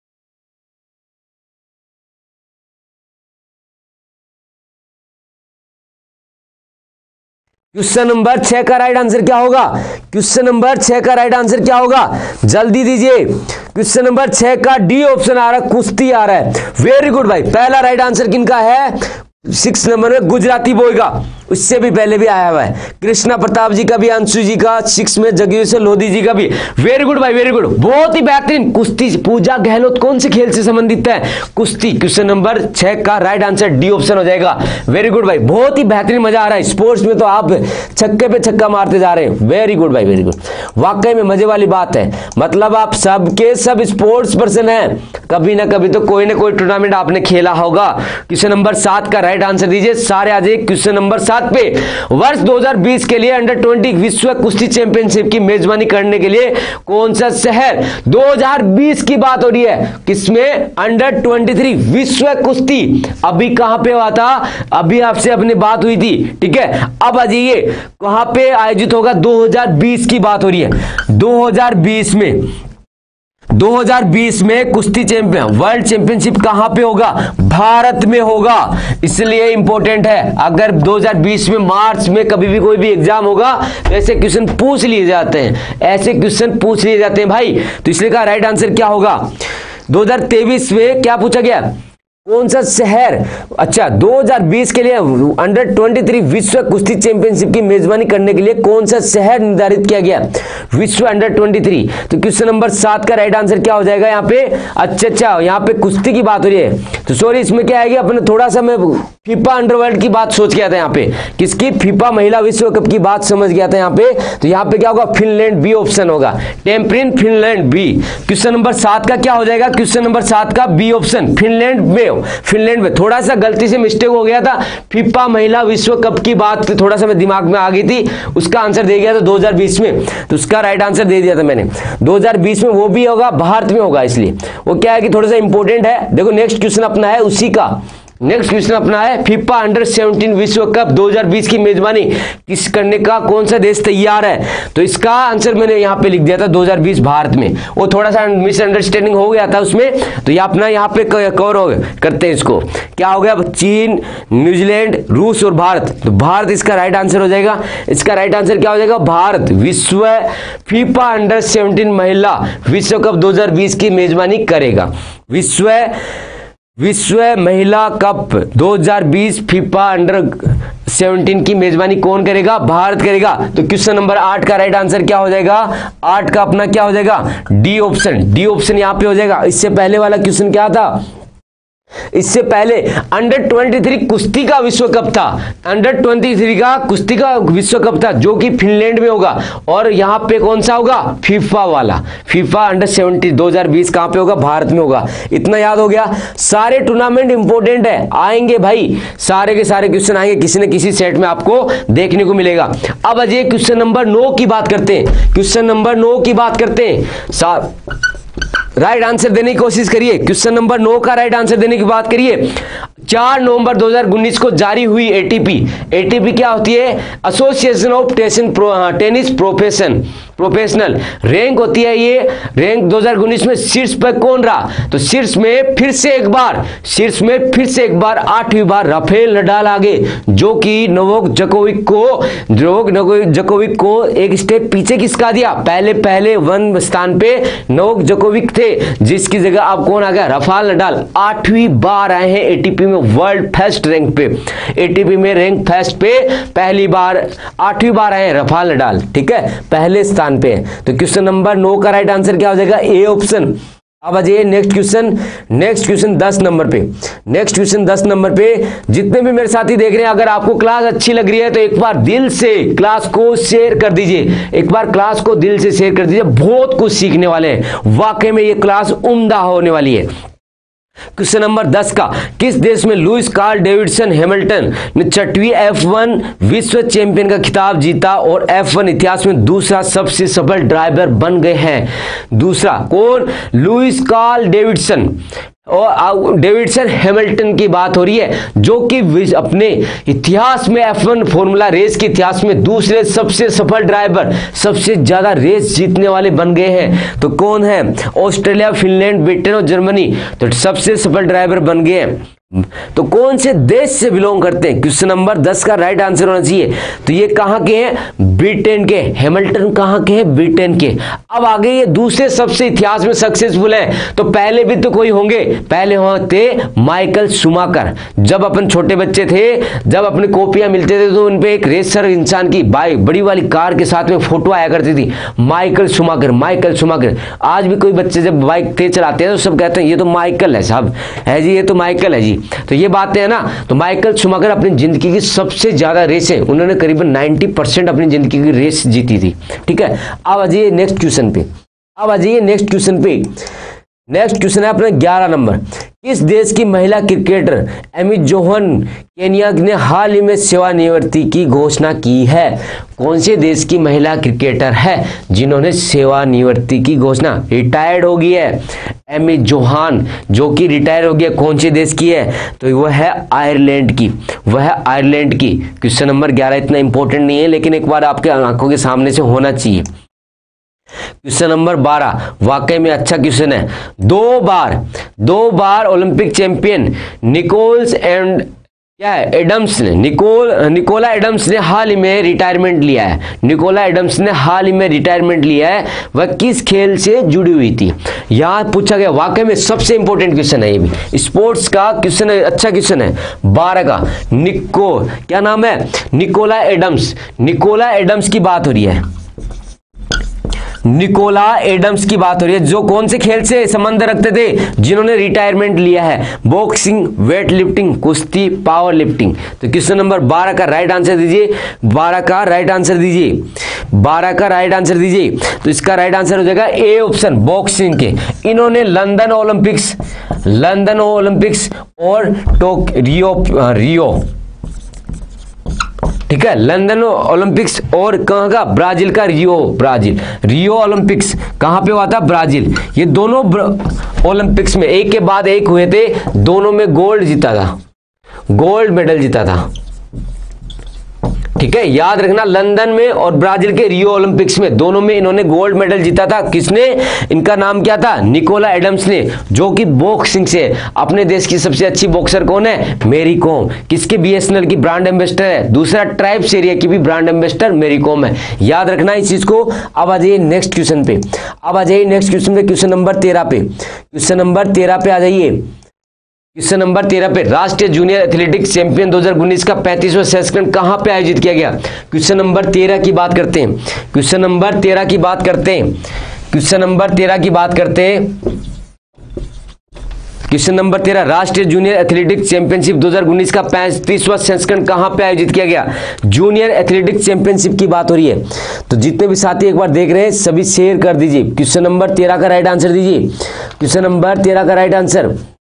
क्वेश्चन नंबर छह का राइट आंसर क्या होगा? क्वेश्चन नंबर छह का राइट आंसर क्या होगा? जल्दी दीजिए। क्वेश्चन नंबर छह का डी ऑप्शन आ रहा है, कुश्ती आ रहा है। वेरी गुड भाई, पहला राइट आंसर किनका है? सिक्स नंबर में गुजराती बॉय का, उससे भी पहले भी आया हुआ है। कृष्णा प्रताप जी का भी, अंशु जी का, सिक्स में जगदीश लोधी जी का भी। वेरी गुड भाई, वेरी गुड, बहुत ही बेहतरीन। कुश्ती, पूजा गहलोत कौन से खेल से संबंधित है? कुश्ती। क्वेश्चन नंबर छह का राइट आंसर डी ऑप्शन हो जाएगा। वेरी गुड भाई, बहुत ही बेहतरीन, मजा आ रहा है स्पोर्ट्स में, तो आप छक्के पे छक्का मारते जा रहे हैं। वेरी गुड भाई, वेरी गुड, वाकई में मजे वाली बात है। मतलब आप सबके सब स्पोर्ट्स पर्सन है, कभी ना कभी तो कोई ना कोई टूर्नामेंट आपने खेला होगा। क्वेश्चन नंबर सात का राइट आंसर दीजिए सारे। आज क्वेश्चन नंबर सात पे, वर्ष दो हज़ार बीस के लिए अंडर बीस विश्व कुश्ती चैंपियनशिप की मेजबानी करने के लिए कौन सा शहर? दो हज़ार बीस की बात हो रही है, किसमें? अंडर तेईस विश्व कुश्ती। अभी कहां पे हुआ था? अभी आपसे अपनी बात हुई थी, ठीक है। अब आ जाइए, कहां पे आयोजित होगा? दो हज़ार बीस की बात हो रही है। दो हज़ार बीस में दो हज़ार बीस में कुश्ती चैंपियन वर्ल्ड चैंपियनशिप कहां पे होगा? भारत में होगा, इसलिए इंपॉर्टेंट है। अगर दो हज़ार बीस में मार्च में कभी भी कोई भी एग्जाम होगा तो ऐसे क्वेश्चन पूछ लिए जाते हैं, ऐसे क्वेश्चन पूछ लिए जाते हैं भाई। तो इसलिए का राइट आंसर क्या होगा? दो हज़ार तेईस में क्या पूछा गया? कौन सा शहर? अच्छा, दो हज़ार बीस के लिए अंडर तेईस विश्व कुश्ती चैंपियनशिप की मेजबानी करने के लिए कौन सा शहर निर्धारित किया गया? विश्व अंडर तेईस। तो क्वेश्चन नंबर सात का राइट आंसर क्या हो जाएगा यहाँ पे? अच्छा अच्छा, यहाँ पे कुश्ती की बात हो रही है, तो सॉरी, इसमें क्या आएगी? अपने थोड़ा सा मैं फीफा अंडरवर्ल्ड की बात सोच गया था यहाँ पे, किसकी? फीफा महिला विश्व कप की बात समझ गया था यहाँ पे। तो यहाँ पे क्या होगा? फिनलैंड, बी ऑप्शन होगा, Tampere Finland, B. Question number सात का क्या हो जाएगा? क्वेश्चन नंबर सात का बी ऑप्शन, फिनलैंड में। फिनलैंड में थोड़ा सा गलती से मिस्टेक हो गया था, फीफा महिला विश्व कप की बात थोड़ा सा मैं दिमाग में आ गई थी, उसका आंसर दे गया था दो हज़ार बीस में, तो उसका राइट आंसर दे दिया था मैंने। दो हज़ार बीस में वो भी होगा, भारत में होगा, इसलिए वो क्या है कि थोड़ा सा इंपॉर्टेंट है। देखो नेक्स्ट क्वेश्चन अपना है उसी का, नेक्स्ट क्वेश्चन अपना है फीफा अंडर सत्रह विश्व कप दो हज़ार बीस की मेजबानी किस करने का कौन सा देश तैयार है? तो इसका आंसर मैंने यहाँ पे लिख दिया था दो हज़ार बीस भारत में, वो थोड़ा सा मिसअंडरस्टैंडिंग हो गया था उसमें, तो ये अपना यहाँ पे कवर हो करते हैं इसको। क्या हो गया? चीन, न्यूजीलैंड, रूस और भारत। तो भारत इसका राइट आंसर हो जाएगा। इसका राइट आंसर क्या हो जाएगा? भारत विश्व फीफा अंडर सत्रह महिला विश्व कप दो हज़ार बीस की मेजबानी करेगा। विश्व विश्व महिला कप दो हज़ार बीस फीफा अंडर सत्रह की मेजबानी कौन करेगा? भारत करेगा। तो क्वेश्चन नंबर आठ का राइट आंसर क्या हो जाएगा? आठ का अपना क्या हो जाएगा? D option. डी ऑप्शन यहां पे हो जाएगा। इससे पहले वाला क्वेश्चन क्या था? इससे पहले अंडर तेईस कुश्ती का विश्व कप था, अंडर तेईस का कुश्ती का विश्व कप था जो कि फिनलैंड में होगा, और यहां पे कौन सा होगा? फीफा वाला, फीफा अंडर सत्रह दो हज़ार बीस कहां पे होगा? भारत में होगा। इतना याद हो गया। सारे टूर्नामेंट इंपॉर्टेंट है, आएंगे भाई, सारे के सारे क्वेश्चन आएंगे, किसी न किसी सेट में आपको देखने को मिलेगा। अब अजय क्वेश्चन नंबर नौ की बात करते हैं, क्वेश्चन नंबर नौ की बात करते हैं। राइट आंसर देने की कोशिश करिए। क्वेश्चन नंबर नौ का राइट आंसर देने की बात करिए। चार नवंबर दो हज़ार उन्नीस को जारी हुई एटीपी, एटीपी क्या होती है? Association of tennis profession professional rank होती है। ये रैंक दो हज़ार उन्नीस में शीर्ष पर कौन रहा? तो शीर्ष में फिर से एक बार शीर्ष में फिर से एक बार आठवीं बार राफेल नडाल आगे, जो कि नोवाक जोकोविक को नोवाक जोकोविक को एक स्टेप पीछे किसका दिया? पहले पहले वन स्थान पे नोवाक जोकोविक थे, जिसकी जगह अब कौन आ गया? Rafael Nadal. आठवीं बार आए हैं एटीपी में वर्ल्ड फर्स्ट रैंक पे, एटीपी में रैंक फर्स्ट पे पहली बार आठवीं बार आए रफाल नडाल, ठीक है, पहले स्थान पे है। तो क्वेश्चन नंबर नौ का राइट आंसर क्या हो जाएगा, ए ऑप्शन। अब आ जाइए नेक्स्ट क्वेश्चन, नेक्स्ट क्वेश्चन दस नंबर पे, नेक्स्ट क्वेश्चन दस नंबर पे। जितने भी मेरे साथी देख रहे हैं, अगर आपको क्लास अच्छी लग रही है तो एक बार दिल से क्लास को शेयर कर दीजिए, एक बार क्लास को दिल से शेयर कर दीजिए, बहुत कुछ सीखने वाले हैं, वाकई में ये क्लास उम्दा होने वाली है। क्वेश्चन नंबर दस का, किस देश में लुइस कार्ल डेविडसन हैमिल्टन ने छठवीं एफ वन विश्व चैंपियन का खिताब जीता और एफ वन इतिहास में दूसरा सबसे सफल ड्राइवर बन गए हैं? दूसरा कौन? लुइस कार्ल डेविडसन और डेविडसन हैमिल्टन की बात हो रही है, जो कि अपने इतिहास में एफ वन फॉर्मूला रेस के इतिहास में दूसरे सबसे सफल ड्राइवर, सबसे ज्यादा रेस जीतने वाले बन गए हैं। तो कौन है? ऑस्ट्रेलिया, फिनलैंड, ब्रिटेन और जर्मनी तो सबसे सफल ड्राइवर बन गए हैं। तो कौन से देश से बिलोंग करते हैं? क्वेश्चन नंबर दस का राइट आंसर होना चाहिए। तो ये कहां के हैं? ब्रिटेन के। हैमिल्टन कहां के हैं? ब्रिटेन के। अब आगे ये दूसरे सबसे इतिहास में सक्सेसफुल है, तो पहले भी तो कोई होंगे, पहले होते माइकल शूमाकर। जब अपन छोटे बच्चे थे, जब अपनी कॉपियां मिलते थे तो उनपे एक रेसर इंसान की बाइक, बड़ी वाली कार के साथ में फोटो आया करती थी, माइकल शूमाकर, माइकल शूमाकर। आज भी कोई बच्चे जब बाइक तेज चलाते हैं तो सब कहते हैं ये तो माइकल है साहब, है जी, ये तो माइकल है जी। तो ये बातें है ना। तो माइकल शूमाकर अपनी जिंदगी की सबसे ज्यादा रेस है, उन्होंने करीबन नब्बे परसेंट अपनी जिंदगी की रेस जीती थी, ठीक है। अब आ जाइए नेक्स्ट क्वेश्चन पे, अब आ जाइए नेक्स्ट क्वेश्चन पे। नेक्स्ट क्वेश्चन है अपना ग्यारह नंबर। किस देश की महिला क्रिकेटर एमी जोहन केनिया ने हाल ही में सेवानिवृत्ति की घोषणा की है? कौन से देश की महिला क्रिकेटर है जिन्होंने सेवानिवृत्ति की घोषणा, रिटायर्ड हो गई है? एमी जोहान जो कि रिटायर हो गया, कौन से देश की है? तो वह है आयरलैंड की, वह है आयरलैंड की। क्वेश्चन नंबर ग्यारह इतना इंपॉर्टेंट नहीं है, लेकिन एक बार आपके आंखों के सामने से होना चाहिए। क्वेश्चन नंबर बारह वाकई में अच्छा क्वेश्चन है। दो बार दो बार ओलंपिक चैंपियन निकोल्स एंड क्या है एडम्स ने निकोल निकोला एडम्स ने हाल ही में रिटायरमेंट लिया है। निकोला एडम्स ने हाल ही में रिटायरमेंट लिया है, वह किस खेल से जुड़ी हुई थी? यहां पूछा गया, वाकई में सबसे इंपॉर्टेंट क्वेश्चन है, ये भी स्पोर्ट्स का क्वेश्चन है, अच्छा क्वेश्चन है। बारह का निको क्या नाम है? निकोला एडम्स, निकोला एडम्स की बात हो रही है, निकोला एडम्स की बात हो रही है, जो कौन से खेल से संबंध रखते थे, जिन्होंने रिटायरमेंट लिया है? बॉक्सिंग, वेट लिफ्टिंग, कुश्ती, पावर लिफ्टिंग। तो क्वेश्चन नंबर बारह का राइट आंसर दीजिए, बारह का राइट आंसर दीजिए, बारह का राइट आंसर दीजिए। तो इसका राइट आंसर हो जाएगा ए ऑप्शन, बॉक्सिंग के। इन्होंने लंदन ओलंपिक्स, लंदन ओलंपिक्स और टोक रियो रियो ठीक है, लंदन ओलंपिक्स और कहां का? ब्राजील का रियो, ब्राजील रियो ओलंपिक्स कहां पे हुआ था? ब्राजील। ये दोनों ओलंपिक्स में एक के बाद एक हुए थे, दोनों में गोल्ड जीता था, गोल्ड मेडल जीता था, ठीक है, याद रखना। लंदन में और ब्राजील के रियो ओलंपिक्स में दोनों में इन्होंने गोल्ड मेडल जीता था। किसने? इनका नाम क्या था? निकोला एडम्स ने, जो कि बॉक्सिंग से। अपने देश की सबसे अच्छी बॉक्सर कौन है? मेरी कॉम। किसके? बीएसएनएल की ब्रांड एम्बेसडर है। दूसरा ट्राइब्स एरिया की भी ब्रांड एम्बेसडर मेरी कॉम है, याद रखना इस चीज को। अब आ जाइए नेक्स्ट क्वेश्चन पे, अब आ जाइए नेक्स्ट क्वेश्चन पे, क्वेश्चन नंबर तेरह पे, क्वेश्चन नंबर तेरह पे आ जाइए। क्वेश्चन नंबर तेरह पे, राष्ट्रीय जूनियर एथलेटिक्स चैंपियन दो हज़ार उन्नीस का पैंतीसवां संस्करण कहां पे आयोजित किया गया? क्वेश्चन नंबर तेरह की बात करते हैं, क्वेश्चन नंबर तेरह की बात करते हैं, क्वेश्चन नंबर तेरह की बात करते हैं। क्वेश्चन नंबर तेरह, राष्ट्रीय जूनियर एथलेटिक्स चैंपियनशिप दो हज़ार उन्नीस का पैंतीसवां संस्करण कहां पे आयोजित किया गया? जूनियर एथलेटिक्स चैंपियनशिप की बात हो रही है। तो जितने भी साथी एक बार देख रहे हैं सभी शेयर कर दीजिए। क्वेश्चन नंबर तेरह का राइट आंसर दीजिए, क्वेश्चन नंबर तेरह का राइट आंसर।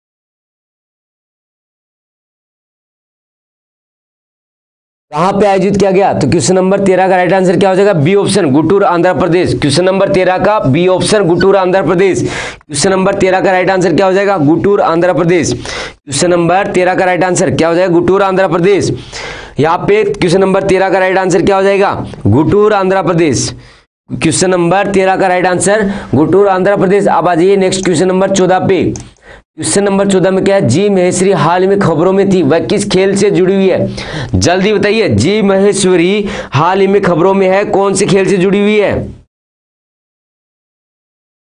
कहां पे आयोजित किया गया? तो क्वेश्चन नंबर तेरह का राइट आंसर क्या हो जाएगा? B option, Guntur Andhra Pradesh. Question number तेरह का B option, Guntur Andhra Pradesh. Question number तेरह का राइट आंसर क्या हो जाएगा? गुंटूर आंध्र प्रदेश। क्वेश्चन नंबर तेरह का राइट आंसर क्या हो जाएगा? गुंटूर आंध्र प्रदेश। यहाँ पे क्वेश्चन नंबर तेरह का राइट आंसर क्या हो जाएगा? गुंटूर आंध्र प्रदेश। क्वेश्चन नंबर तेरह का राइट आंसर गुंटूर आंध्र प्रदेश। अब आ जाइए नेक्स्ट क्वेश्चन नंबर चौदह पे। क्वेश्चन नंबर चौदह में क्या है? जी महेश्वरी हाल में खबरों में थी, वह किस खेल से जुड़ी हुई है? जल्दी बताइए। जी महेश्वरी हाल ही में खबरों में है, कौन से खेल से जुड़ी हुई है?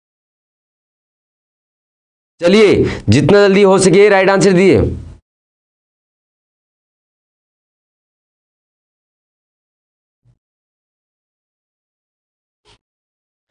चलिए जितना जल्दी हो सके राइट आंसर दिए।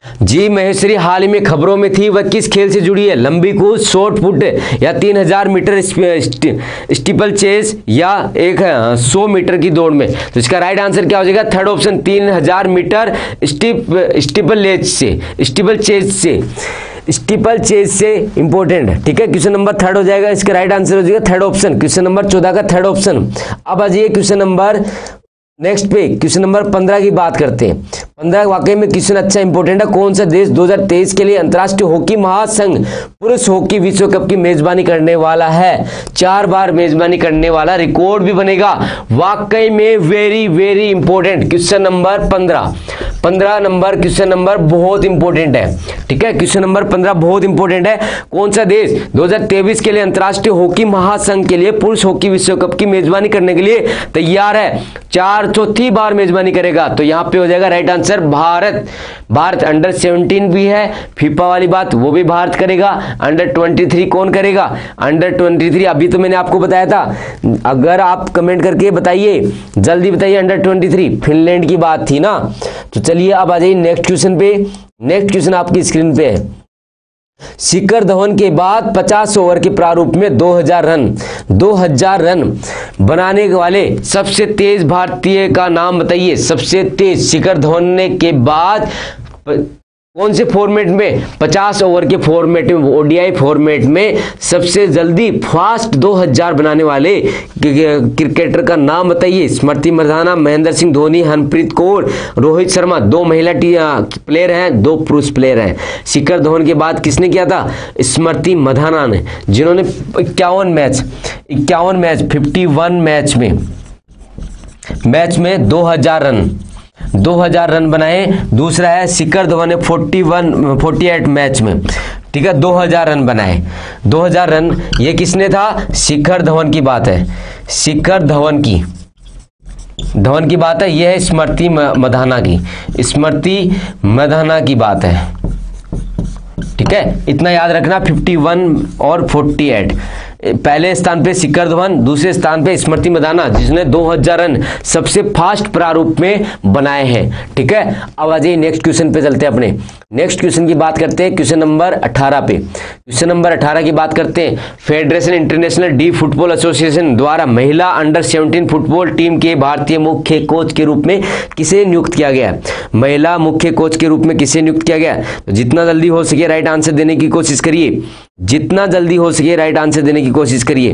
जी महेश्वरी हाल ही में खबरों में थी, वह किस खेल से जुड़ी है? लंबी कूद, शॉर्ट पुट या तीन हजार मीटर स्टीपल चेस या एक सौ मीटर की दौड़ में? तो इसका राइट आंसर क्या हो जाएगा? थर्ड ऑप्शन, तीन हजार मीटर स्टीप स्टीपल लेज से स्टीपल चेज से स्टीपल चेज से इंपॉर्टेंट है। ठीक है, क्वेश्चन नंबर थर्ड हो जाएगा, इसका राइट आंसर हो जाएगा थर्ड ऑप्शन, क्वेश्चन नंबर चौदह का थर्ड ऑप्शन। अब आ जाइए क्वेश्चन नंबर नेक्स्ट पे, क्वेश्चन नंबर पंद्रह की बात करते हैं। पंद्रह वाकई में क्वेश्चन अच्छा इंपॉर्टेंट है। कौन सा देश दो हज़ार तेईस के लिए अंतर्राष्ट्रीय हॉकी महासंघ पुरुष हॉकी विश्व कप की मेजबानी करने वाला है? चार बार मेजबानी करने वाला, रिकॉर्ड भी बनेगा। वाकई में very very important question number पंद्रह पंद्रह नंबर क्वेश्चन नंबर बहुत इंपॉर्टेंट है। ठीक है, क्वेश्चन नंबर पंद्रह बहुत इंपॉर्टेंट है। कौन सा देश दो हज़ार तेईस के लिए अंतर्राष्ट्रीय हॉकी महासंघ के लिए पुरुष हॉकी विश्व कप की मेजबानी करने के लिए तैयार है? चार चौथी बार मेजबानी करेगा। तो यहां पे हो जाएगा right answer Bharat. Bharat under seventeen भी है, फीफा वाली बात वो भी भारत करेगा। अंडर ट्वेंटी थ्री कौन करेगा? अंडर ट्वेंटी थ्री अभी तो मैंने आपको बताया था, अगर आप कमेंट करके बताइए, जल्दी बताइए। अंडर ट्वेंटी थ्री फिनलैंड की बात थी ना। तो चलिए अब आ जाइए नेक्स्ट क्वेश्चन पे। नेक्स्ट क्वेश्चन आपकी स्क्रीन पे है। शिखर धवन के बाद पचास ओवर के प्रारूप में दो हज़ार रन दो हज़ार रन बनाने वाले सबसे तेज भारतीय का नाम बताइए। सबसे तेज शिखर धवन ने के बाद कौन से फॉर्मेट में? पचास ओवर के फॉर्मेट में, ओडीआई फॉर्मेट में सबसे जल्दी फास्ट दो हज़ार बनाने वाले क्रिकेटर का नाम बताइए। स्मृति मंधाना, महेंद्र सिंह धोनी, हरप्रीत कौर, रोहित शर्मा। दो महिला प्लेयर हैं, दो पुरुष प्लेयर हैं। शिखर धवन के बाद किसने किया था? स्मृति मंधाना ने, जिन्होंने इक्यावन मैच इक्यावन मैच इक्यावन मैच में मैच में दो हज़ार रन दो हज़ार रन बनाए। दूसरा है शिखर धवन ने इकतालीस अड़तालीस मैच में, ठीक है, दो हज़ार रन बनाए। दो हज़ार रन ये किसने था? शिखर धवन की बात है। शिखर धवन की धवन की बात है। यह है स्मृति मंधाना की स्मृति मंधाना की बात है। ठीक है, इतना याद रखना, इक्यावन और अड़तालीस। पहले स्थान पे शिखर धवन, दूसरे स्थान पे स्मृति मंधाना, जिसने दो हज़ार रन सबसे फास्ट प्रारूप में बनाए हैं। ठीक है, अब आ जाइए नेक्स्ट क्वेश्चन पे चलते हैं। अपने नेक्स्ट क्वेश्चन की बात करते हैं, क्वेश्चन नंबर अठारह पे। क्वेश्चन नंबर अठारह की बात करते हैं। Federation international de football association द्वारा महिला अंडर सेवनटीन फुटबॉल टीम के भारतीय मुख्य कोच के रूप में किसे नियुक्त किया गया? महिला मुख्य कोच के रूप में किसे नियुक्त किया गया? तो जितना जल्दी हो सके राइट आंसर देने की कोशिश करिए। जितना जल्दी हो सके राइट आंसर देने की कोशिश करिए।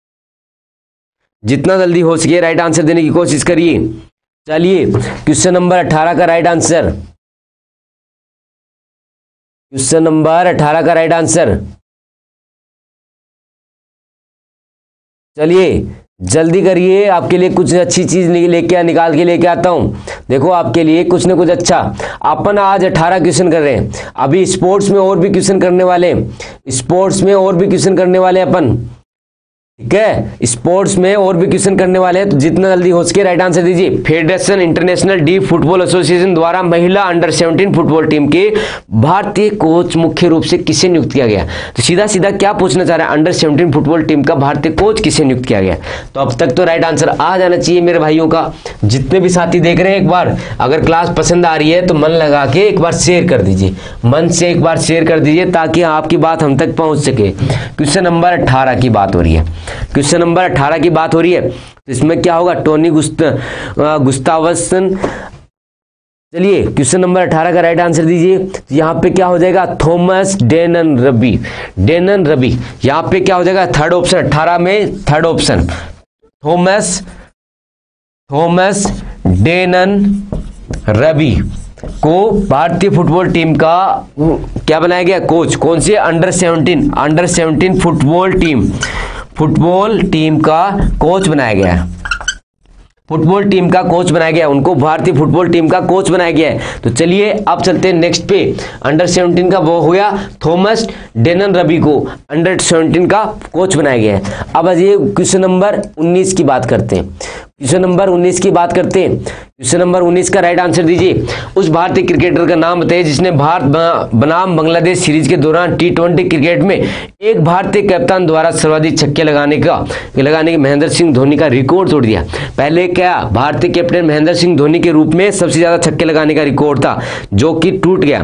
जितना जल्दी हो सके राइट आंसर देने की कोशिश करिए। चलिए क्वेश्चन नंबर अठारह का राइट आंसर क्वेश्चन नंबर अठारह का राइट आंसर चलिए जल्दी करिए, आपके लिए कुछ अच्छी चीज लेके निकाल के लेके आता हूं। देखो आपके लिए कुछ न कुछ अच्छा। अपन आज अठारह क्वेश्चन कर रहे हैं, अभी स्पोर्ट्स में और भी क्वेश्चन करने वाले स्पोर्ट्स में और भी क्वेश्चन करने वाले अपन। ठीक है, स्पोर्ट्स में और भी क्वेश्चन करने वाले हैं, तो जितना जल्दी हो सके राइट आंसर दीजिए। Federation international de football association द्वारा महिला अंडर सेवनटीन फुटबॉल टीम के भारतीय कोच मुख्य रूप से किसे नियुक्त किया गया? तो सीधा सीधा क्या पूछना चाह रहा है, अंडर सेवनटीन फुटबॉल टीम का भारतीय कोच किसे नियुक्त किया गया? तो अब तक तो राइट आंसर आ जाना चाहिए मेरे भाइयों का। जितने भी साथी देख रहे हैं, एक बार अगर क्लास पसंद आ रही है तो मन लगा के एक बार शेयर कर दीजिए, मन से एक बार शेयर कर दीजिए ताकि आपकी बात हम तक पहुंच सके। क्वेश्चन नंबर अठारह की बात हो रही है क्वेश्चन नंबर अठारह की बात हो रही है तो इसमें क्या होगा? Tony Gustavsson. चलिए क्वेश्चन नंबर अठारह का राइट आंसर दीजिए। तो यहाँ पे क्या हो जाएगा? Thomas Dennerby Dennerby यहाँ पे क्या हो जाएगा? थर्ड ऑप्शन, अठारह में third option, Thomas Thomas Dennerby को भारतीय फुटबॉल टीम का क्या बनाया गया? कोच। कौन से? Under seventeen under seventeen football team football team का कोच बनाया गया फुटबॉल टीम का कोच बनाया गया उनको भारतीय फुटबॉल टीम का कोच बनाया गया है। तो चलिए अब चलते हैं नेक्स्ट पे। अंडर सेवनटीन का वो हो गया, थॉमस डेनन रबी को अंडर सेवनटीन का कोच बनाया गया है। अब आइए क्वेश्चन नंबर उन्नीस की बात करते हैं क्वेश्चन नंबर उन्नीस की बात करते हैं क्वेश्चन नंबर उन्नीस का राइट आंसर दीजिए। उस भारतीय क्रिकेटर का नाम बताइए जिसने भारत बनाम बांग्लादेश सीरीज के दौरान टी ट्वेंटी क्रिकेट में एक भारतीय कप्तान द्वारा सर्वाधिक छक्के लगाने का लगाने के महेंद्र सिंह धोनी का रिकॉर्ड तोड़ दिया। पहले क्या भारतीय कैप्टन महेंद्र सिंह धोनी के रूप में सबसे ज्यादा छक्के लगाने का रिकॉर्ड था, जो कि टूट गया।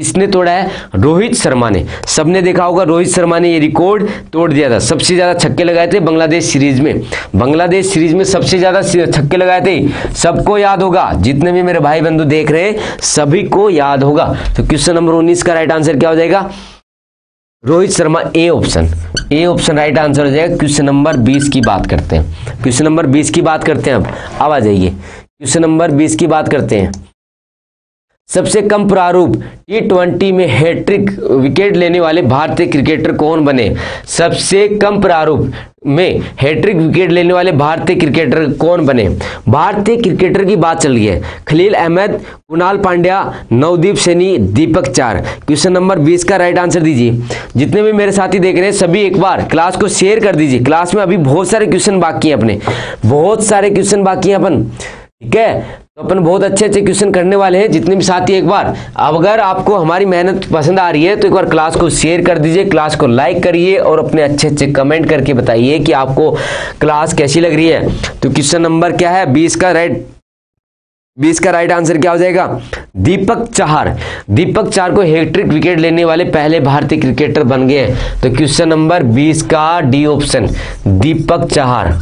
किसने तोड़ा है? रोहित शर्मा ने। सबने देखा होगा रोहित शर्मा ने ये रिकॉर्ड तोड़ दिया था। सबसे ज्यादा छक्के लगाए थे बांग्लादेश सीरीज में। बांग्लादेश सीरीज में सबसे ज्यादा छक्के लगाए थे, सबको याद होगा, जितने भी मेरे भाई बंधु देख रहे हैं सभी को याद होगा। तो क्वेश्चन नंबर उन्नीस का राइट आंसर क्या हो जाएगा? Rohit Sharma, A option. A option right answer हो जाएगा। क्वेश्चन नंबर बीस की बात करते हैं। क्वेश्चन नंबर बीस की बात करते हैं। अब अब आ जाइए क्वेश्चन नंबर बीस की बात करते हैं। सबसे कम प्रारूप टी ट्वेंटी में हैट्रिक विकेट लेने वाले भारतीय क्रिकेटर कौन बने? सबसे कम प्रारूप में हैट्रिक विकेट लेने वाले भारतीय क्रिकेटर कौन बने? भारतीय क्रिकेटर की बात चल रही है। खलील अहमद, कुणाल पांड्या, नवदीप सैनी, दीपक चार। क्वेश्चन नंबर बीस का राइट आंसर दीजिए। जितने भी मेरे साथी देख रहे हैं सभी एक बार क्लास को शेयर कर दीजिए। क्लास में अभी बहुत सारे क्वेश्चन बाकी हैं, अपने बहुत सारे क्वेश्चन बाकी हैं अपन, ठीक है? तो अपन बहुत अच्छे अच्छे क्वेश्चन करने वाले हैं। जितने भी साथी एक बार, अब अगर आपको हमारी मेहनत पसंद आ रही है तो एक बार क्लास को शेयर कर दीजिए, क्लास को लाइक करिए और अपने अच्छे अच्छे कमेंट करके बताइए कि आपको क्लास कैसी लग रही है। तो क्वेश्चन नंबर क्या है? बीस का राइट बीस का राइट आंसर क्या हो जाएगा? दीपक चाहर। दीपक चाहर को हैट्रिक विकेट लेने वाले पहले भारतीय क्रिकेटर बन गए। तो क्वेश्चन नंबर बीस का डी ऑप्शन, दीपक चाहर।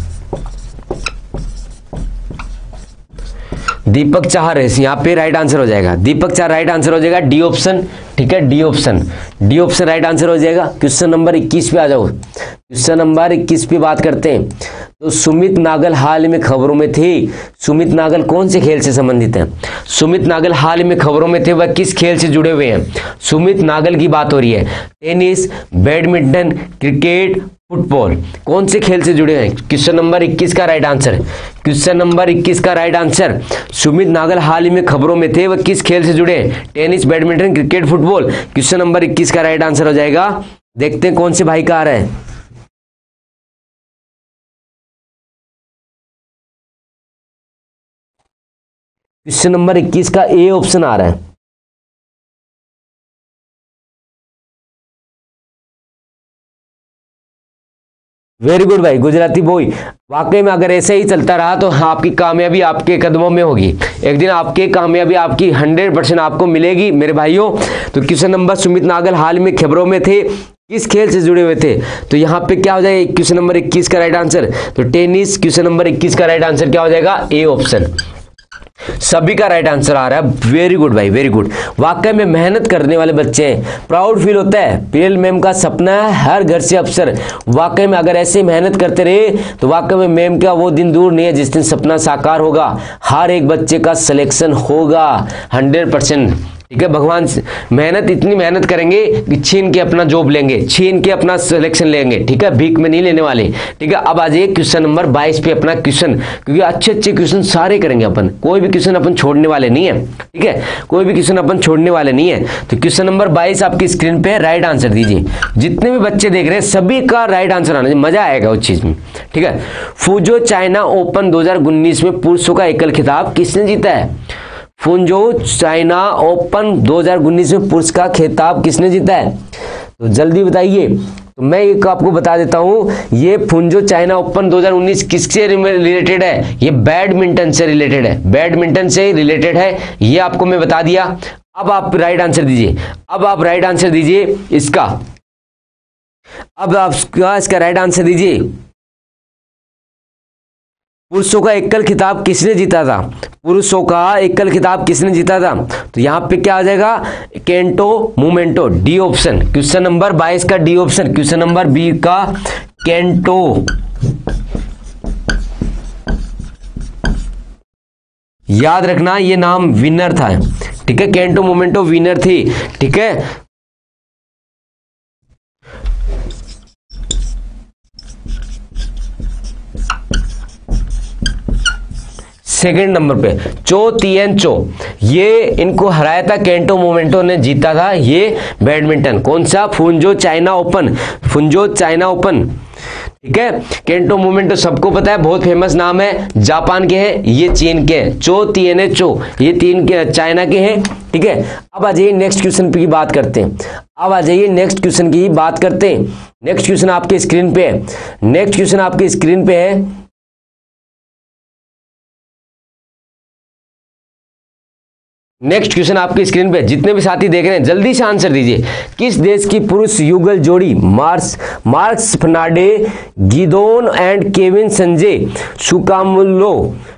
दीपक चाहर है यहाँ पे राइट आंसर हो जाएगा। दीपक चाहर राइट आंसर हो जाएगा, डी ऑप्शन, ठीक है? D option, D option right answer हो जाएगा। क्वेश्चन नंबर इक्कीस पे आ जाओ। क्वेश्चन नंबर इक्कीस पे बात करते हैं। तो सुमित नागल हाल में खबरों में थे। सुमित नागल कौन से खेल से संबंधित हैं? सुमित नागल हाल में खबरों में थे, वह किस खेल से जुड़े हुए हैं? सुमित नागल की बात हो रही है। टेनिस, बैडमिंटन, क्रिकेट, फुटबॉल, कौन से खेल से जुड़े हैं? क्वेश्चन नंबर इक्कीस का राइट आंसर। क्वेश्चन नंबर इक्कीस का राइट आंसर, सुमित नागल हाल ही में खबरों में थे, वह किस खेल से जुड़े हैं? Tennis, badminton, cricket, football. Question number इक्कीस का राइट आंसर हो जाएगा। देखते हैं कौन से भाई का आ रहा है। क्वेश्चन नंबर इक्कीस का ए ऑप्शन आ रहा है। वेरी गुड भाई, गुजराती बॉय। वाकई में अगर ऐसे ही चलता रहा तो आपकी कामयाबी आपके कदमों में होगी। एक दिन आपकी कामयाबी आपकी हंड्रेड परसेंट आपको मिलेगी मेरे भाइयों। तो क्वेश्चन नंबर, सुमित नागल हाल में खबरों में थे, किस खेल से जुड़े हुए थे? तो यहाँ पे क्या हो जाएगा? क्वेश्चन नंबर इक्कीस का राइट आंसर तो टेनिस। क्वेश्चन नंबर इक्कीस का राइट आंसर क्या हो जाएगा? A option. सभी का राइट आंसर आ रहा है। वेरी गुड भाई, वेरी गुड। वाकई में मेहनत करने वाले बच्चे हैं, प्राउड फील होता है। पीएल मैम का सपना है हर घर से अफसर। वाकई में अगर ऐसे मेहनत करते रहे तो वाकई में मैम का वो दिन दूर नहीं है जिस दिन सपना साकार होगा। हर एक बच्चे का सिलेक्शन होगा हंड्रेड परसेंट, ठीक है? भगवान मेहनत इतनी मेहनत करेंगे कि छीन के अपना जॉब लेंगे, छीन के अपना सिलेक्शन लेंगे, ठीक है? भीख में नहीं लेने वाले, ठीक है? अब आ जाइए क्वेश्चन नंबर बाईस पे अपना क्वेश्चन, क्योंकि अच्छे अच्छे क्वेश्चन सारे करेंगे अपन, कोई भी क्वेश्चन अपन छोड़ने वाले नहीं है, ठीक है? कोई भी क्वेश्चन अपन छोड़ने वाले नहीं है। तो क्वेश्चन नंबर बाईस आपकी स्क्रीन पे राइट आंसर दीजिए। जितने भी बच्चे देख रहे हैं सभी का राइट आंसर आना चाहिए, मजा आएगा उस चीज में, ठीक है? फुजो चाइना ओपन दो हजार उन्नीस में पुरुषों का एकल खिताब किसने जीता है? फुंजो चाइना ओपन दो हजार उन्नीस में पुरुष का खिताब किसने जीता है? तो जल्दी बताइए। तो मैं एक आपको बता देता हूं, ये फुंजो चाइना ओपन दो हजार उन्नीस किससे रिलेटेड है? ये बैडमिंटन से रिलेटेड है, बैडमिंटन से रिलेटेड है, ये आपको मैं बता दिया। अब आप राइट आंसर दीजिए। अब आप राइट आंसर दीजिए इसका। अब आप इसका राइट आंसर दीजिए। पुरुषों का एकल खिताब किसने जीता था? पुरुषों का एकल खिताब किसने जीता था? तो यहां पे क्या आ जाएगा? Kento Momota, D option. Question number बाईस का D option, question number B का केंटो। याद रखना ये नाम विनर था, ठीक है? केंटो मोमेंटो विनर थी, ठीक है? सेकंड नंबर पे चो तिएन चो, ये इनको हराया था, केंटो मोमेंटो ने जीता था ये बैडमिंटन। कौन सा? Fuzhou China Open, Fuzhou China Open, ठीक है? केंटो मोमेंटो सबको पता है, बहुत फेमस नाम है, जापान के हैं, ये चीन के हैं। चो तिएन चो, ये तीन के चाइना के हैं, ठीक है? अब आ जाइए नेक्स्ट क्वेश्चन की बात करते हैं। अब आ जाइए नेक्स्ट क्वेश्चन की बात करते हैं। नेक्स्ट क्वेश्चन आपके स्क्रीन पे है, नेक्स्ट क्वेश्चन आपके स्क्रीन पे है। नेक्स्ट क्वेश्चन आपकी स्क्रीन पे, जितने भी साथी देख रहे हैं जल्दी से आंसर दीजिए। किस देश की पुरुष युगल जोड़ी मार्स Marcus Fernaldi Gideon and Kevin Sanjaya Sukamuljo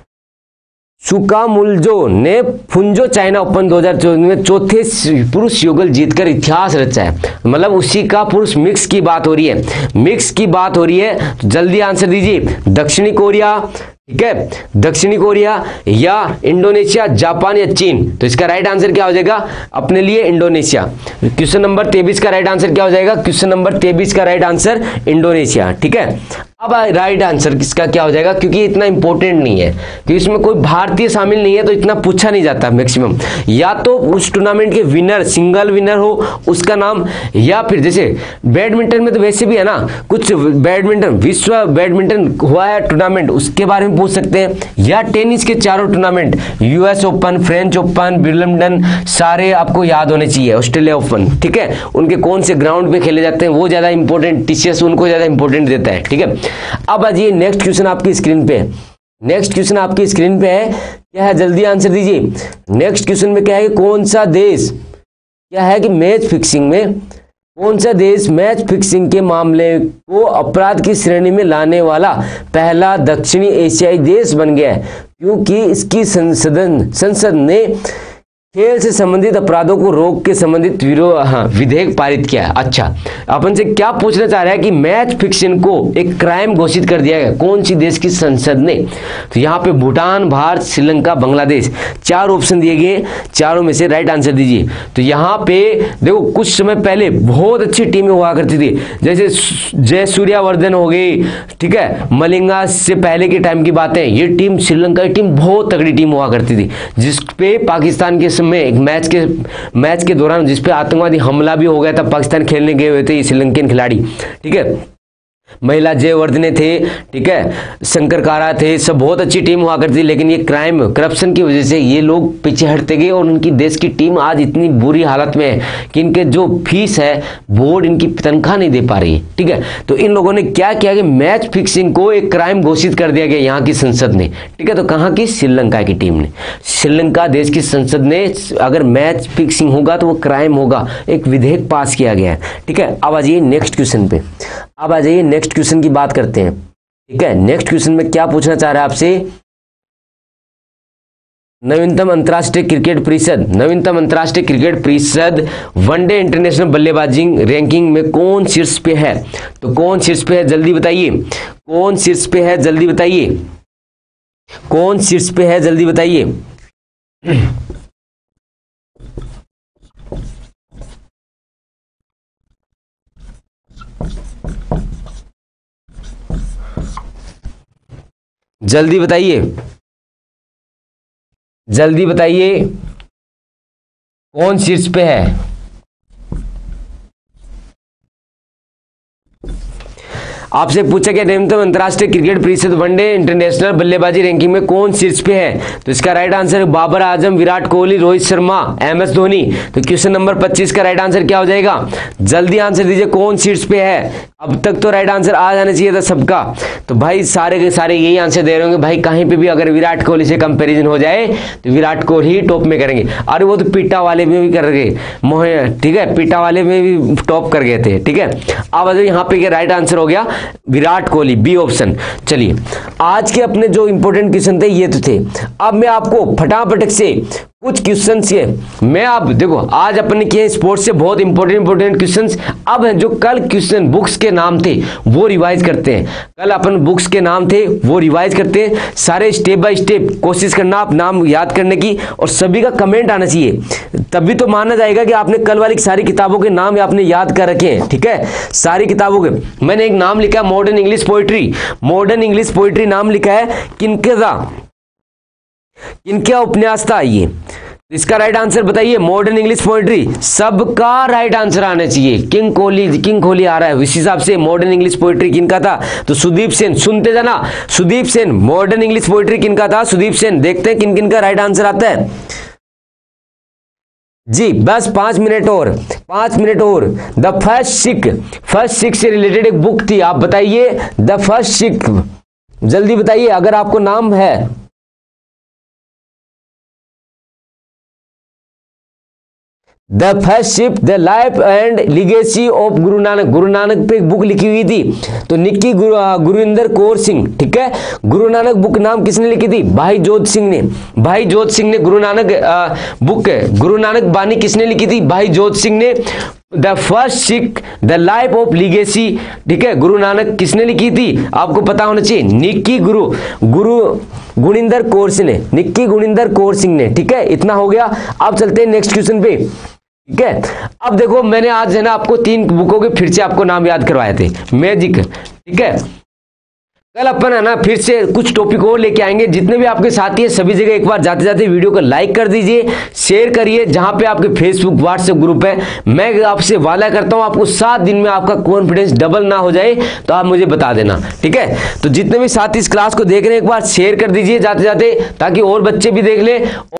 Sukamuljo ने फुंजो चाइना ओपन दो हज़ार चौदह में चौथे पुरुष युगल जीतकर इतिहास रचा है? मतलब उसी का पुरुष मिक्स की बात हो रही है, मिक्स की बात हो रही है, तो जल्दी आंसर दीजिए। दक्षिणी कोरिया, ठीक है, दक्षिणी कोरिया या इंडोनेशिया, जापान या चीन? तो इसका राइट आंसर क्या हो जाएगा अपने लिए? इंडोनेशिया। क्वेश्चन नंबर तेईस का राइट आंसर क्या हो जाएगा? क्वेश्चन नंबर तेईस का राइट आंसर इंडोनेशिया, ठीक है। अब राइट आंसर किसका क्या हो जाएगा, क्योंकि इतना इंपॉर्टेंट नहीं है, क्योंकि इसमें कोई भारतीय शामिल नहीं है, तो इतना पूछा नहीं जाता मैक्सिमम। या तो उस टूर्नामेंट के विनर, सिंगल विनर हो उसका नाम, या फिर जैसे बैडमिंटन में तो वैसे भी है ना, कुछ बैडमिंटन विश्व बैडमिंटन हुआ है टूर्नामेंट, उसके बारे में पूछ सकते हैं, या टेनिस के चारों tournament, US Open, French Open, Wimbledon, सारे आपको याद होने चाहिए, ऑस्ट्रेलिया ओपन, ठीक है, उनके कौन से ग्राउंड पे खेले जाते हैं वो ज्यादा इंपॉर्टेंट, टीसीएस उनको ज्यादा इंपॉर्टेंट देता है, ठीक है। अब आइए नेक्स्ट क्वेश्चन आपकी स्क्रीन पे, नेक्स्ट क्वेश्चन आपकी स्क्रीन पे है, क्या है जल्दी आंसर दीजिए। नेक्स्ट क्वेश्चन में क्या है, कौन सा देश, क्या है कि मैच फिक्सिंग में कौन सा देश मैच फिक्सिंग के मामले को अपराध की श्रेणी में लाने वाला पहला दक्षिणी एशियाई देश बन गया है, क्योंकि इसकी संसद संसद ने खेल से संबंधित अपराधों को रोक के संबंधित विरोध हाँ विधेयक पारित किया है। अच्छा, अपन से क्या पूछना चाह रहा है कि मैच फिक्सिंग को एक क्राइम घोषित कर दिया गया, कौन सी देश की संसद ने? तो यहाँ पे भूटान, भारत, श्रीलंका, बांग्लादेश, चार ऑप्शन दिए गए, चारों में से राइट आंसर दीजिए। तो यहाँ पे देखो कुछ समय पहले बहुत अच्छी टीमें हुआ करती थी, जैसे जय सूर्यवर्धन हो गई, ठीक है, मलिंगा से पहले के टाइम की बातें, ये टीम श्रीलंका की टीम बहुत तगड़ी टीम हुआ करती थी, जिसपे पाकिस्तान के में एक मैच के मैच के दौरान जिसपे आतंकवादी हमला भी हो गया था, पाकिस्तान खेलने गए हुए थे श्रीलंकन खिलाड़ी, ठीक है, महिला जयवर्धने थे, ठीक है, शंकर कारा थे, सब बहुत अच्छी टीम हुआ करती थी, लेकिन ये क्राइम करप्शन की वजह से ये लोग पीछे हटते गए और उनकी देश की टीम आज इतनी बुरी हालत में है कि इनके जो फीस है बोर्ड इनकी तनख्वाह नहीं दे पा रही है, ठीक है। तो इन लोगों ने क्या किया कि मैच फिक्सिंग को एक क्राइम घोषित कर दिया गया यहाँ की संसद ने, ठीक है। तो कहाँ की? श्रीलंका की टीम ने, श्रीलंका देश की संसद ने अगर मैच फिक्सिंग होगा तो वो क्राइम होगा, एक विधेयक पास किया गया है, ठीक है। अब आ जाइए नेक्स्ट क्वेश्चन पे, अब आ जाइए नेक्स्ट क्वेश्चन की बात करते हैं, ठीक है। नेक्स्ट क्वेश्चन में क्या पूछना चाह रहा है आपसे, नवीनतम अंतर्राष्ट्रीय क्रिकेट परिषद नवीनतम अंतर्राष्ट्रीय क्रिकेट परिषद वनडे इंटरनेशनल बल्लेबाजी रैंकिंग में कौन शीर्ष पे है? तो कौन शीर्ष पे है जल्दी बताइए, कौन शीर्ष पे है जल्दी बताइए, कौन शीर्ष पे है जल्दी बताइए। जल्दी बताइए, जल्दी बताइए कौन शीर्ष पे है। आपसे पूछा गया न्यूनतम अंतर्राष्ट्रीय क्रिकेट परिषद वनडे इंटरनेशनल बल्लेबाजी रैंकिंग में कौन शीर्ष पे है? तो इसका राइट आंसर है बाबर आजम, विराट कोहली, रोहित शर्मा, एम एस धोनी। तो क्वेश्चन नंबर पच्चीस का राइट आंसर क्या हो जाएगा? जल्दी आंसर दीजिए, कौन शीर्ष पे है? अब तक तो राइट आंसर आ जाना चाहिए था सबका, तो भाई सारे के सारे यही आंसर दे रहे होंगे। भाई कहीं पे भी अगर विराट कोहली से कंपैरिजन हो जाए तो विराट कोहली ही टॉप में करेंगे। अरे वो तो पीटा वाले में भी कर गए मोहे, ठीक है, पीटा वाले में भी टॉप कर गए थे, ठीक है। अब यहाँ पे राइट आंसर हो गया विराट कोहली, बी ऑप्शन। चलिए आज के अपने जो इंपॉर्टेंट क्वेश्चन थे ये तो थे। अब मैं आपको फटाफट से कुछ क्वेश्चन से मैं आप देखो आज अपने किए स्पोर्ट्स से बहुत इंपॉर्टेंट इंपॉर्टेंट क्वेश्चंस। अब जो कल क्वेश्चन बुक्स के नाम थे वो रिवाइज करते हैं। कल अपन बुक्स के नाम थे वो रिवाइज करते हैं, सारे स्टेप बाय स्टेप कोशिश करना आप नाम याद करने की, और सभी का कमेंट आना चाहिए, तभी तो माना जाएगा कि आपने कल वाली सारी किताबों के नाम आपने याद कर रखे हैं, ठीक है। सारी किताबों के मैंने एक नाम लिखा है modern English poetry, modern English poetry नाम लिखा है। किनका किनका उपन्यास था ये? इसका राइट आंसर बताइए। मॉडर्न इंग्लिश पोइट्री सबका राइट आंसर आना चाहिए। किंग कोहली, किंग कोहली आ रहा है, इस हिसाब से मॉडर्न इंग्लिश पोइट्री किनका था? तो सुदीप सेन, सुनते जाना, Sudeep Sen. Modern English poetry किनका था? सुदीप सेन। देखते हैं किन किन का राइट आंसर आता है जी। बस पांच मिनट और, पांच मिनट और। The first Sikh, first Sikh से रिलेटेड एक बुक थी, आप बताइए द फर्स्ट सिख, जल्दी बताइए अगर आपको नाम है। The first Sikh the life and legacy of Guru Nanak, Guru Nanak पे एक बुक लिखी हुई थी। तो निक्की गुरु गुरविंदर कौर सिंह, ठीक है। गुरु नानक बुक नाम किसने लिखी थी? भाई जोत सिंह ने। भाई जोत सिंह ने गुरु नानक आ, बुक गुरु नानक बानी किसने लिखी थी? भाई जोत सिंह ने। The first Sikh the life of legacy, ठीक है, गुरु नानक किसने लिखी थी? आपको पता होना चाहिए, निक्की गुरु गुरु गुणिंदर कौर सिंह ने, निक्की गुणिंदर कौर सिंह ने, ठीक है। इतना हो गया। अब चलते हैं नेक्स्ट क्वेश्चन पे, ठीक है। अब देखो मैंने आज है ना आपको तीन बुकों के फिर से आपको नाम याद करवाए थे। मैजिक, ठीक है। कल अपन है ना फिर से कुछ टॉपिक और लेके आएंगे। जितने भी आपके साथी है सभी जगह एक बार जाते जाते वीडियो को लाइक कर दीजिए, शेयर करिए। जहां पे आपके फेसबुक व्हाट्सएप ग्रुप है, मैं आपसे वादा करता हूं आपको सात दिन में आपका कॉन्फिडेंस डबल ना हो जाए तो आप मुझे बता देना, ठीक है। तो जितने भी साथी इस क्लास को देख रहे हैं एक बार शेयर कर दीजिए जाते जाते, ताकि और बच्चे भी देख ले।